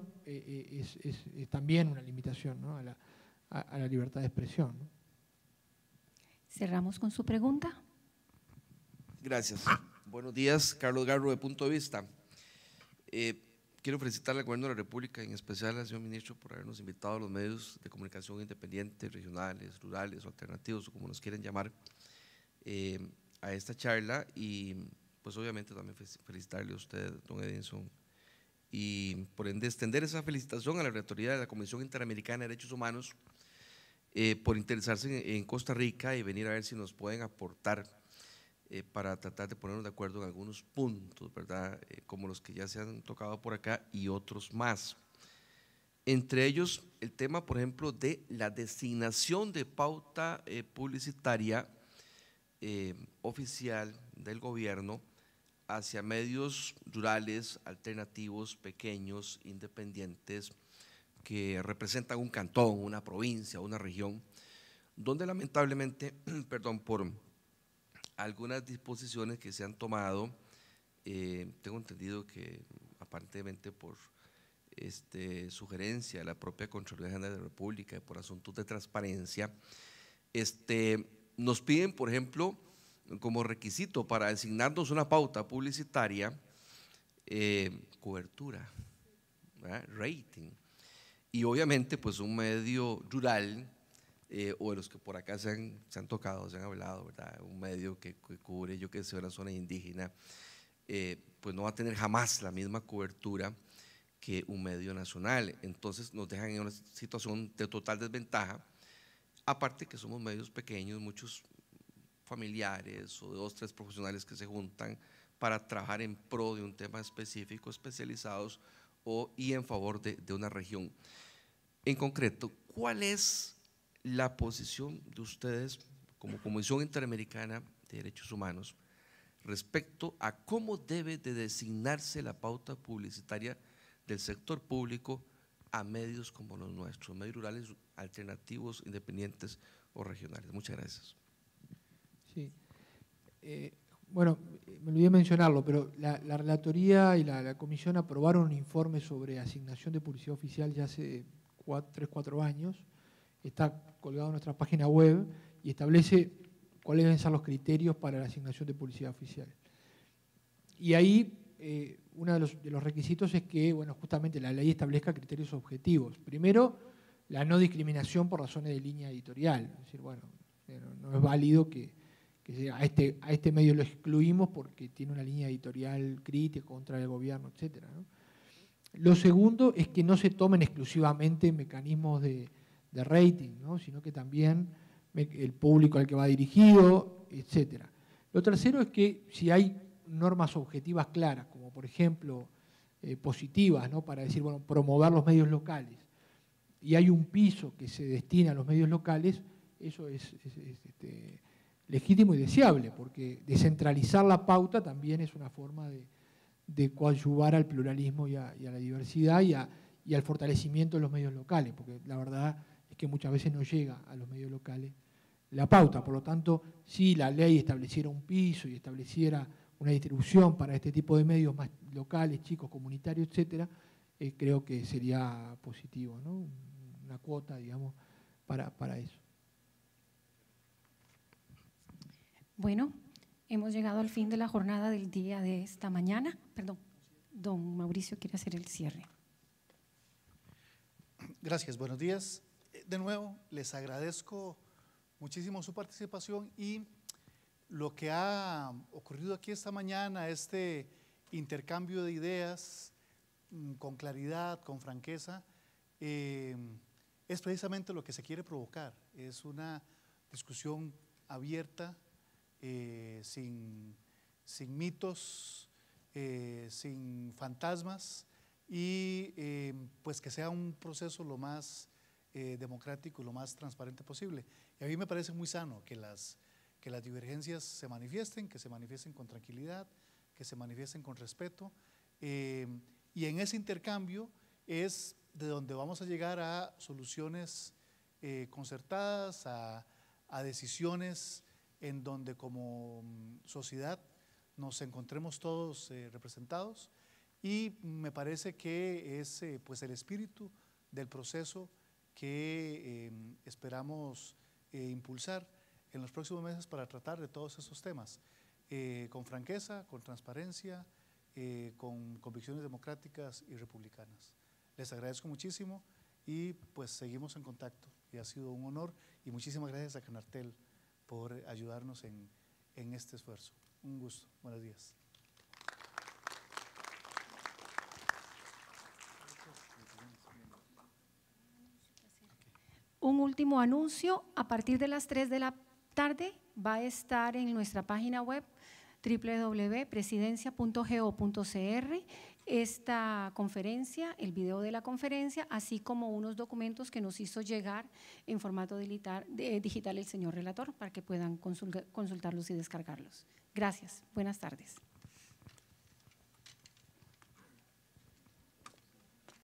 es también una limitación, ¿no? a la libertad de expresión, ¿no? Cerramos con su pregunta. Gracias. Buenos días, Carlos Garro, de Punto de Vista. Quiero felicitar al Gobierno de la República, en especial al señor ministro, por habernos invitado a los medios de comunicación independientes, regionales, rurales o alternativos, o como nos quieren llamar, a esta charla, y pues obviamente también felicitarle a usted, don Edinson, y por ende extender esa felicitación a la Rectoría de la Comisión Interamericana de Derechos Humanos por interesarse en Costa Rica y venir a ver si nos pueden aportar para tratar de ponernos de acuerdo en algunos puntos, ¿verdad? Como los que ya se han tocado por acá y otros más. Entre ellos, el tema, por ejemplo, de la designación de pauta publicitaria oficial del gobierno hacia medios rurales, alternativos, pequeños, independientes, que representan un cantón, una provincia, una región, donde lamentablemente, perdón, por algunas disposiciones que se han tomado, tengo entendido que aparentemente por sugerencia de la propia Contraloría General de la República, por asuntos de transparencia, nos piden, por ejemplo, como requisito para designarnos una pauta publicitaria, cobertura, ¿verdad? Rating. Y obviamente pues un medio rural, o de los que por acá se han tocado, se han hablado, ¿verdad? Un medio que cubre, yo que sé, una zona indígena, pues no va a tener jamás la misma cobertura que un medio nacional. Entonces nos dejan en una situación de total desventaja, aparte que somos medios pequeños, muchos familiares o 2 o 3 profesionales que se juntan para trabajar en pro de un tema específico, especializados y en favor de una región. En concreto, ¿cuál es la posición de ustedes como Comisión Interamericana de Derechos Humanos respecto a cómo debe de designarse la pauta publicitaria del sector público a medios como los nuestros, medios rurales, alternativos, independientes o regionales? Muchas gracias. Sí. Bueno, me olvidé mencionarlo, pero la Relatoría y la Comisión aprobaron un informe sobre asignación de publicidad oficial ya hace 3 o 4 años, está colgado en nuestra página web y establece cuáles deben ser los criterios para la asignación de publicidad oficial. Y ahí uno de los requisitos es que, bueno, justamente la ley establezca criterios objetivos. Primero, la no discriminación por razones de línea editorial, es decir, bueno, no es válido que a este medio lo excluimos porque tiene una línea editorial crítica contra el gobierno, etcétera, ¿no? Lo segundo es que no se tomen exclusivamente mecanismos de rating, ¿no? Sino que también el público al que va dirigido, etcétera. Lo tercero es que si hay normas objetivas claras, como por ejemplo positivas, ¿no? Para decir, bueno, promover los medios locales, y hay un piso que se destina a los medios locales, eso legítimo y deseable, porque descentralizar la pauta también es una forma de coadyuvar al pluralismo y a la diversidad y al fortalecimiento de los medios locales, porque la verdad es que muchas veces no llega a los medios locales la pauta. Por lo tanto, si la ley estableciera un piso y estableciera una distribución para este tipo de medios más locales, chicos, comunitarios, etcétera, creo que sería positivo, ¿no? Una cuota, digamos, para eso. Bueno, hemos llegado al fin de la jornada del día de esta mañana. Perdón, don Mauricio quiere hacer el cierre. Gracias, buenos días. De nuevo, les agradezco muchísimo su participación y lo que ha ocurrido aquí esta mañana, este intercambio de ideas con claridad, con franqueza, es precisamente lo que se quiere provocar. Es una discusión abierta, sin mitos, sin fantasmas y pues que sea un proceso lo más democrático y lo más transparente posible. Y a mí me parece muy sano que las divergencias se manifiesten, que se manifiesten con tranquilidad, que se manifiesten con respeto, y en ese intercambio es de donde vamos a llegar a soluciones concertadas, a decisiones en donde como sociedad nos encontremos todos representados, y me parece que es pues el espíritu del proceso que esperamos impulsar en los próximos meses para tratar de todos esos temas, con franqueza, con transparencia, con convicciones democráticas y republicanas. Les agradezco muchísimo y pues seguimos en contacto, y ha sido un honor, y muchísimas gracias a Canartel por ayudarnos en este esfuerzo. Un gusto. Buenos días. Un último anuncio: a partir de las 3 de la tarde va a estar en nuestra página web www.presidencia.go.cr esta conferencia, el video de la conferencia, así como unos documentos que nos hizo llegar en formato digital el señor relator para que puedan consultarlos y descargarlos. Gracias. Buenas tardes.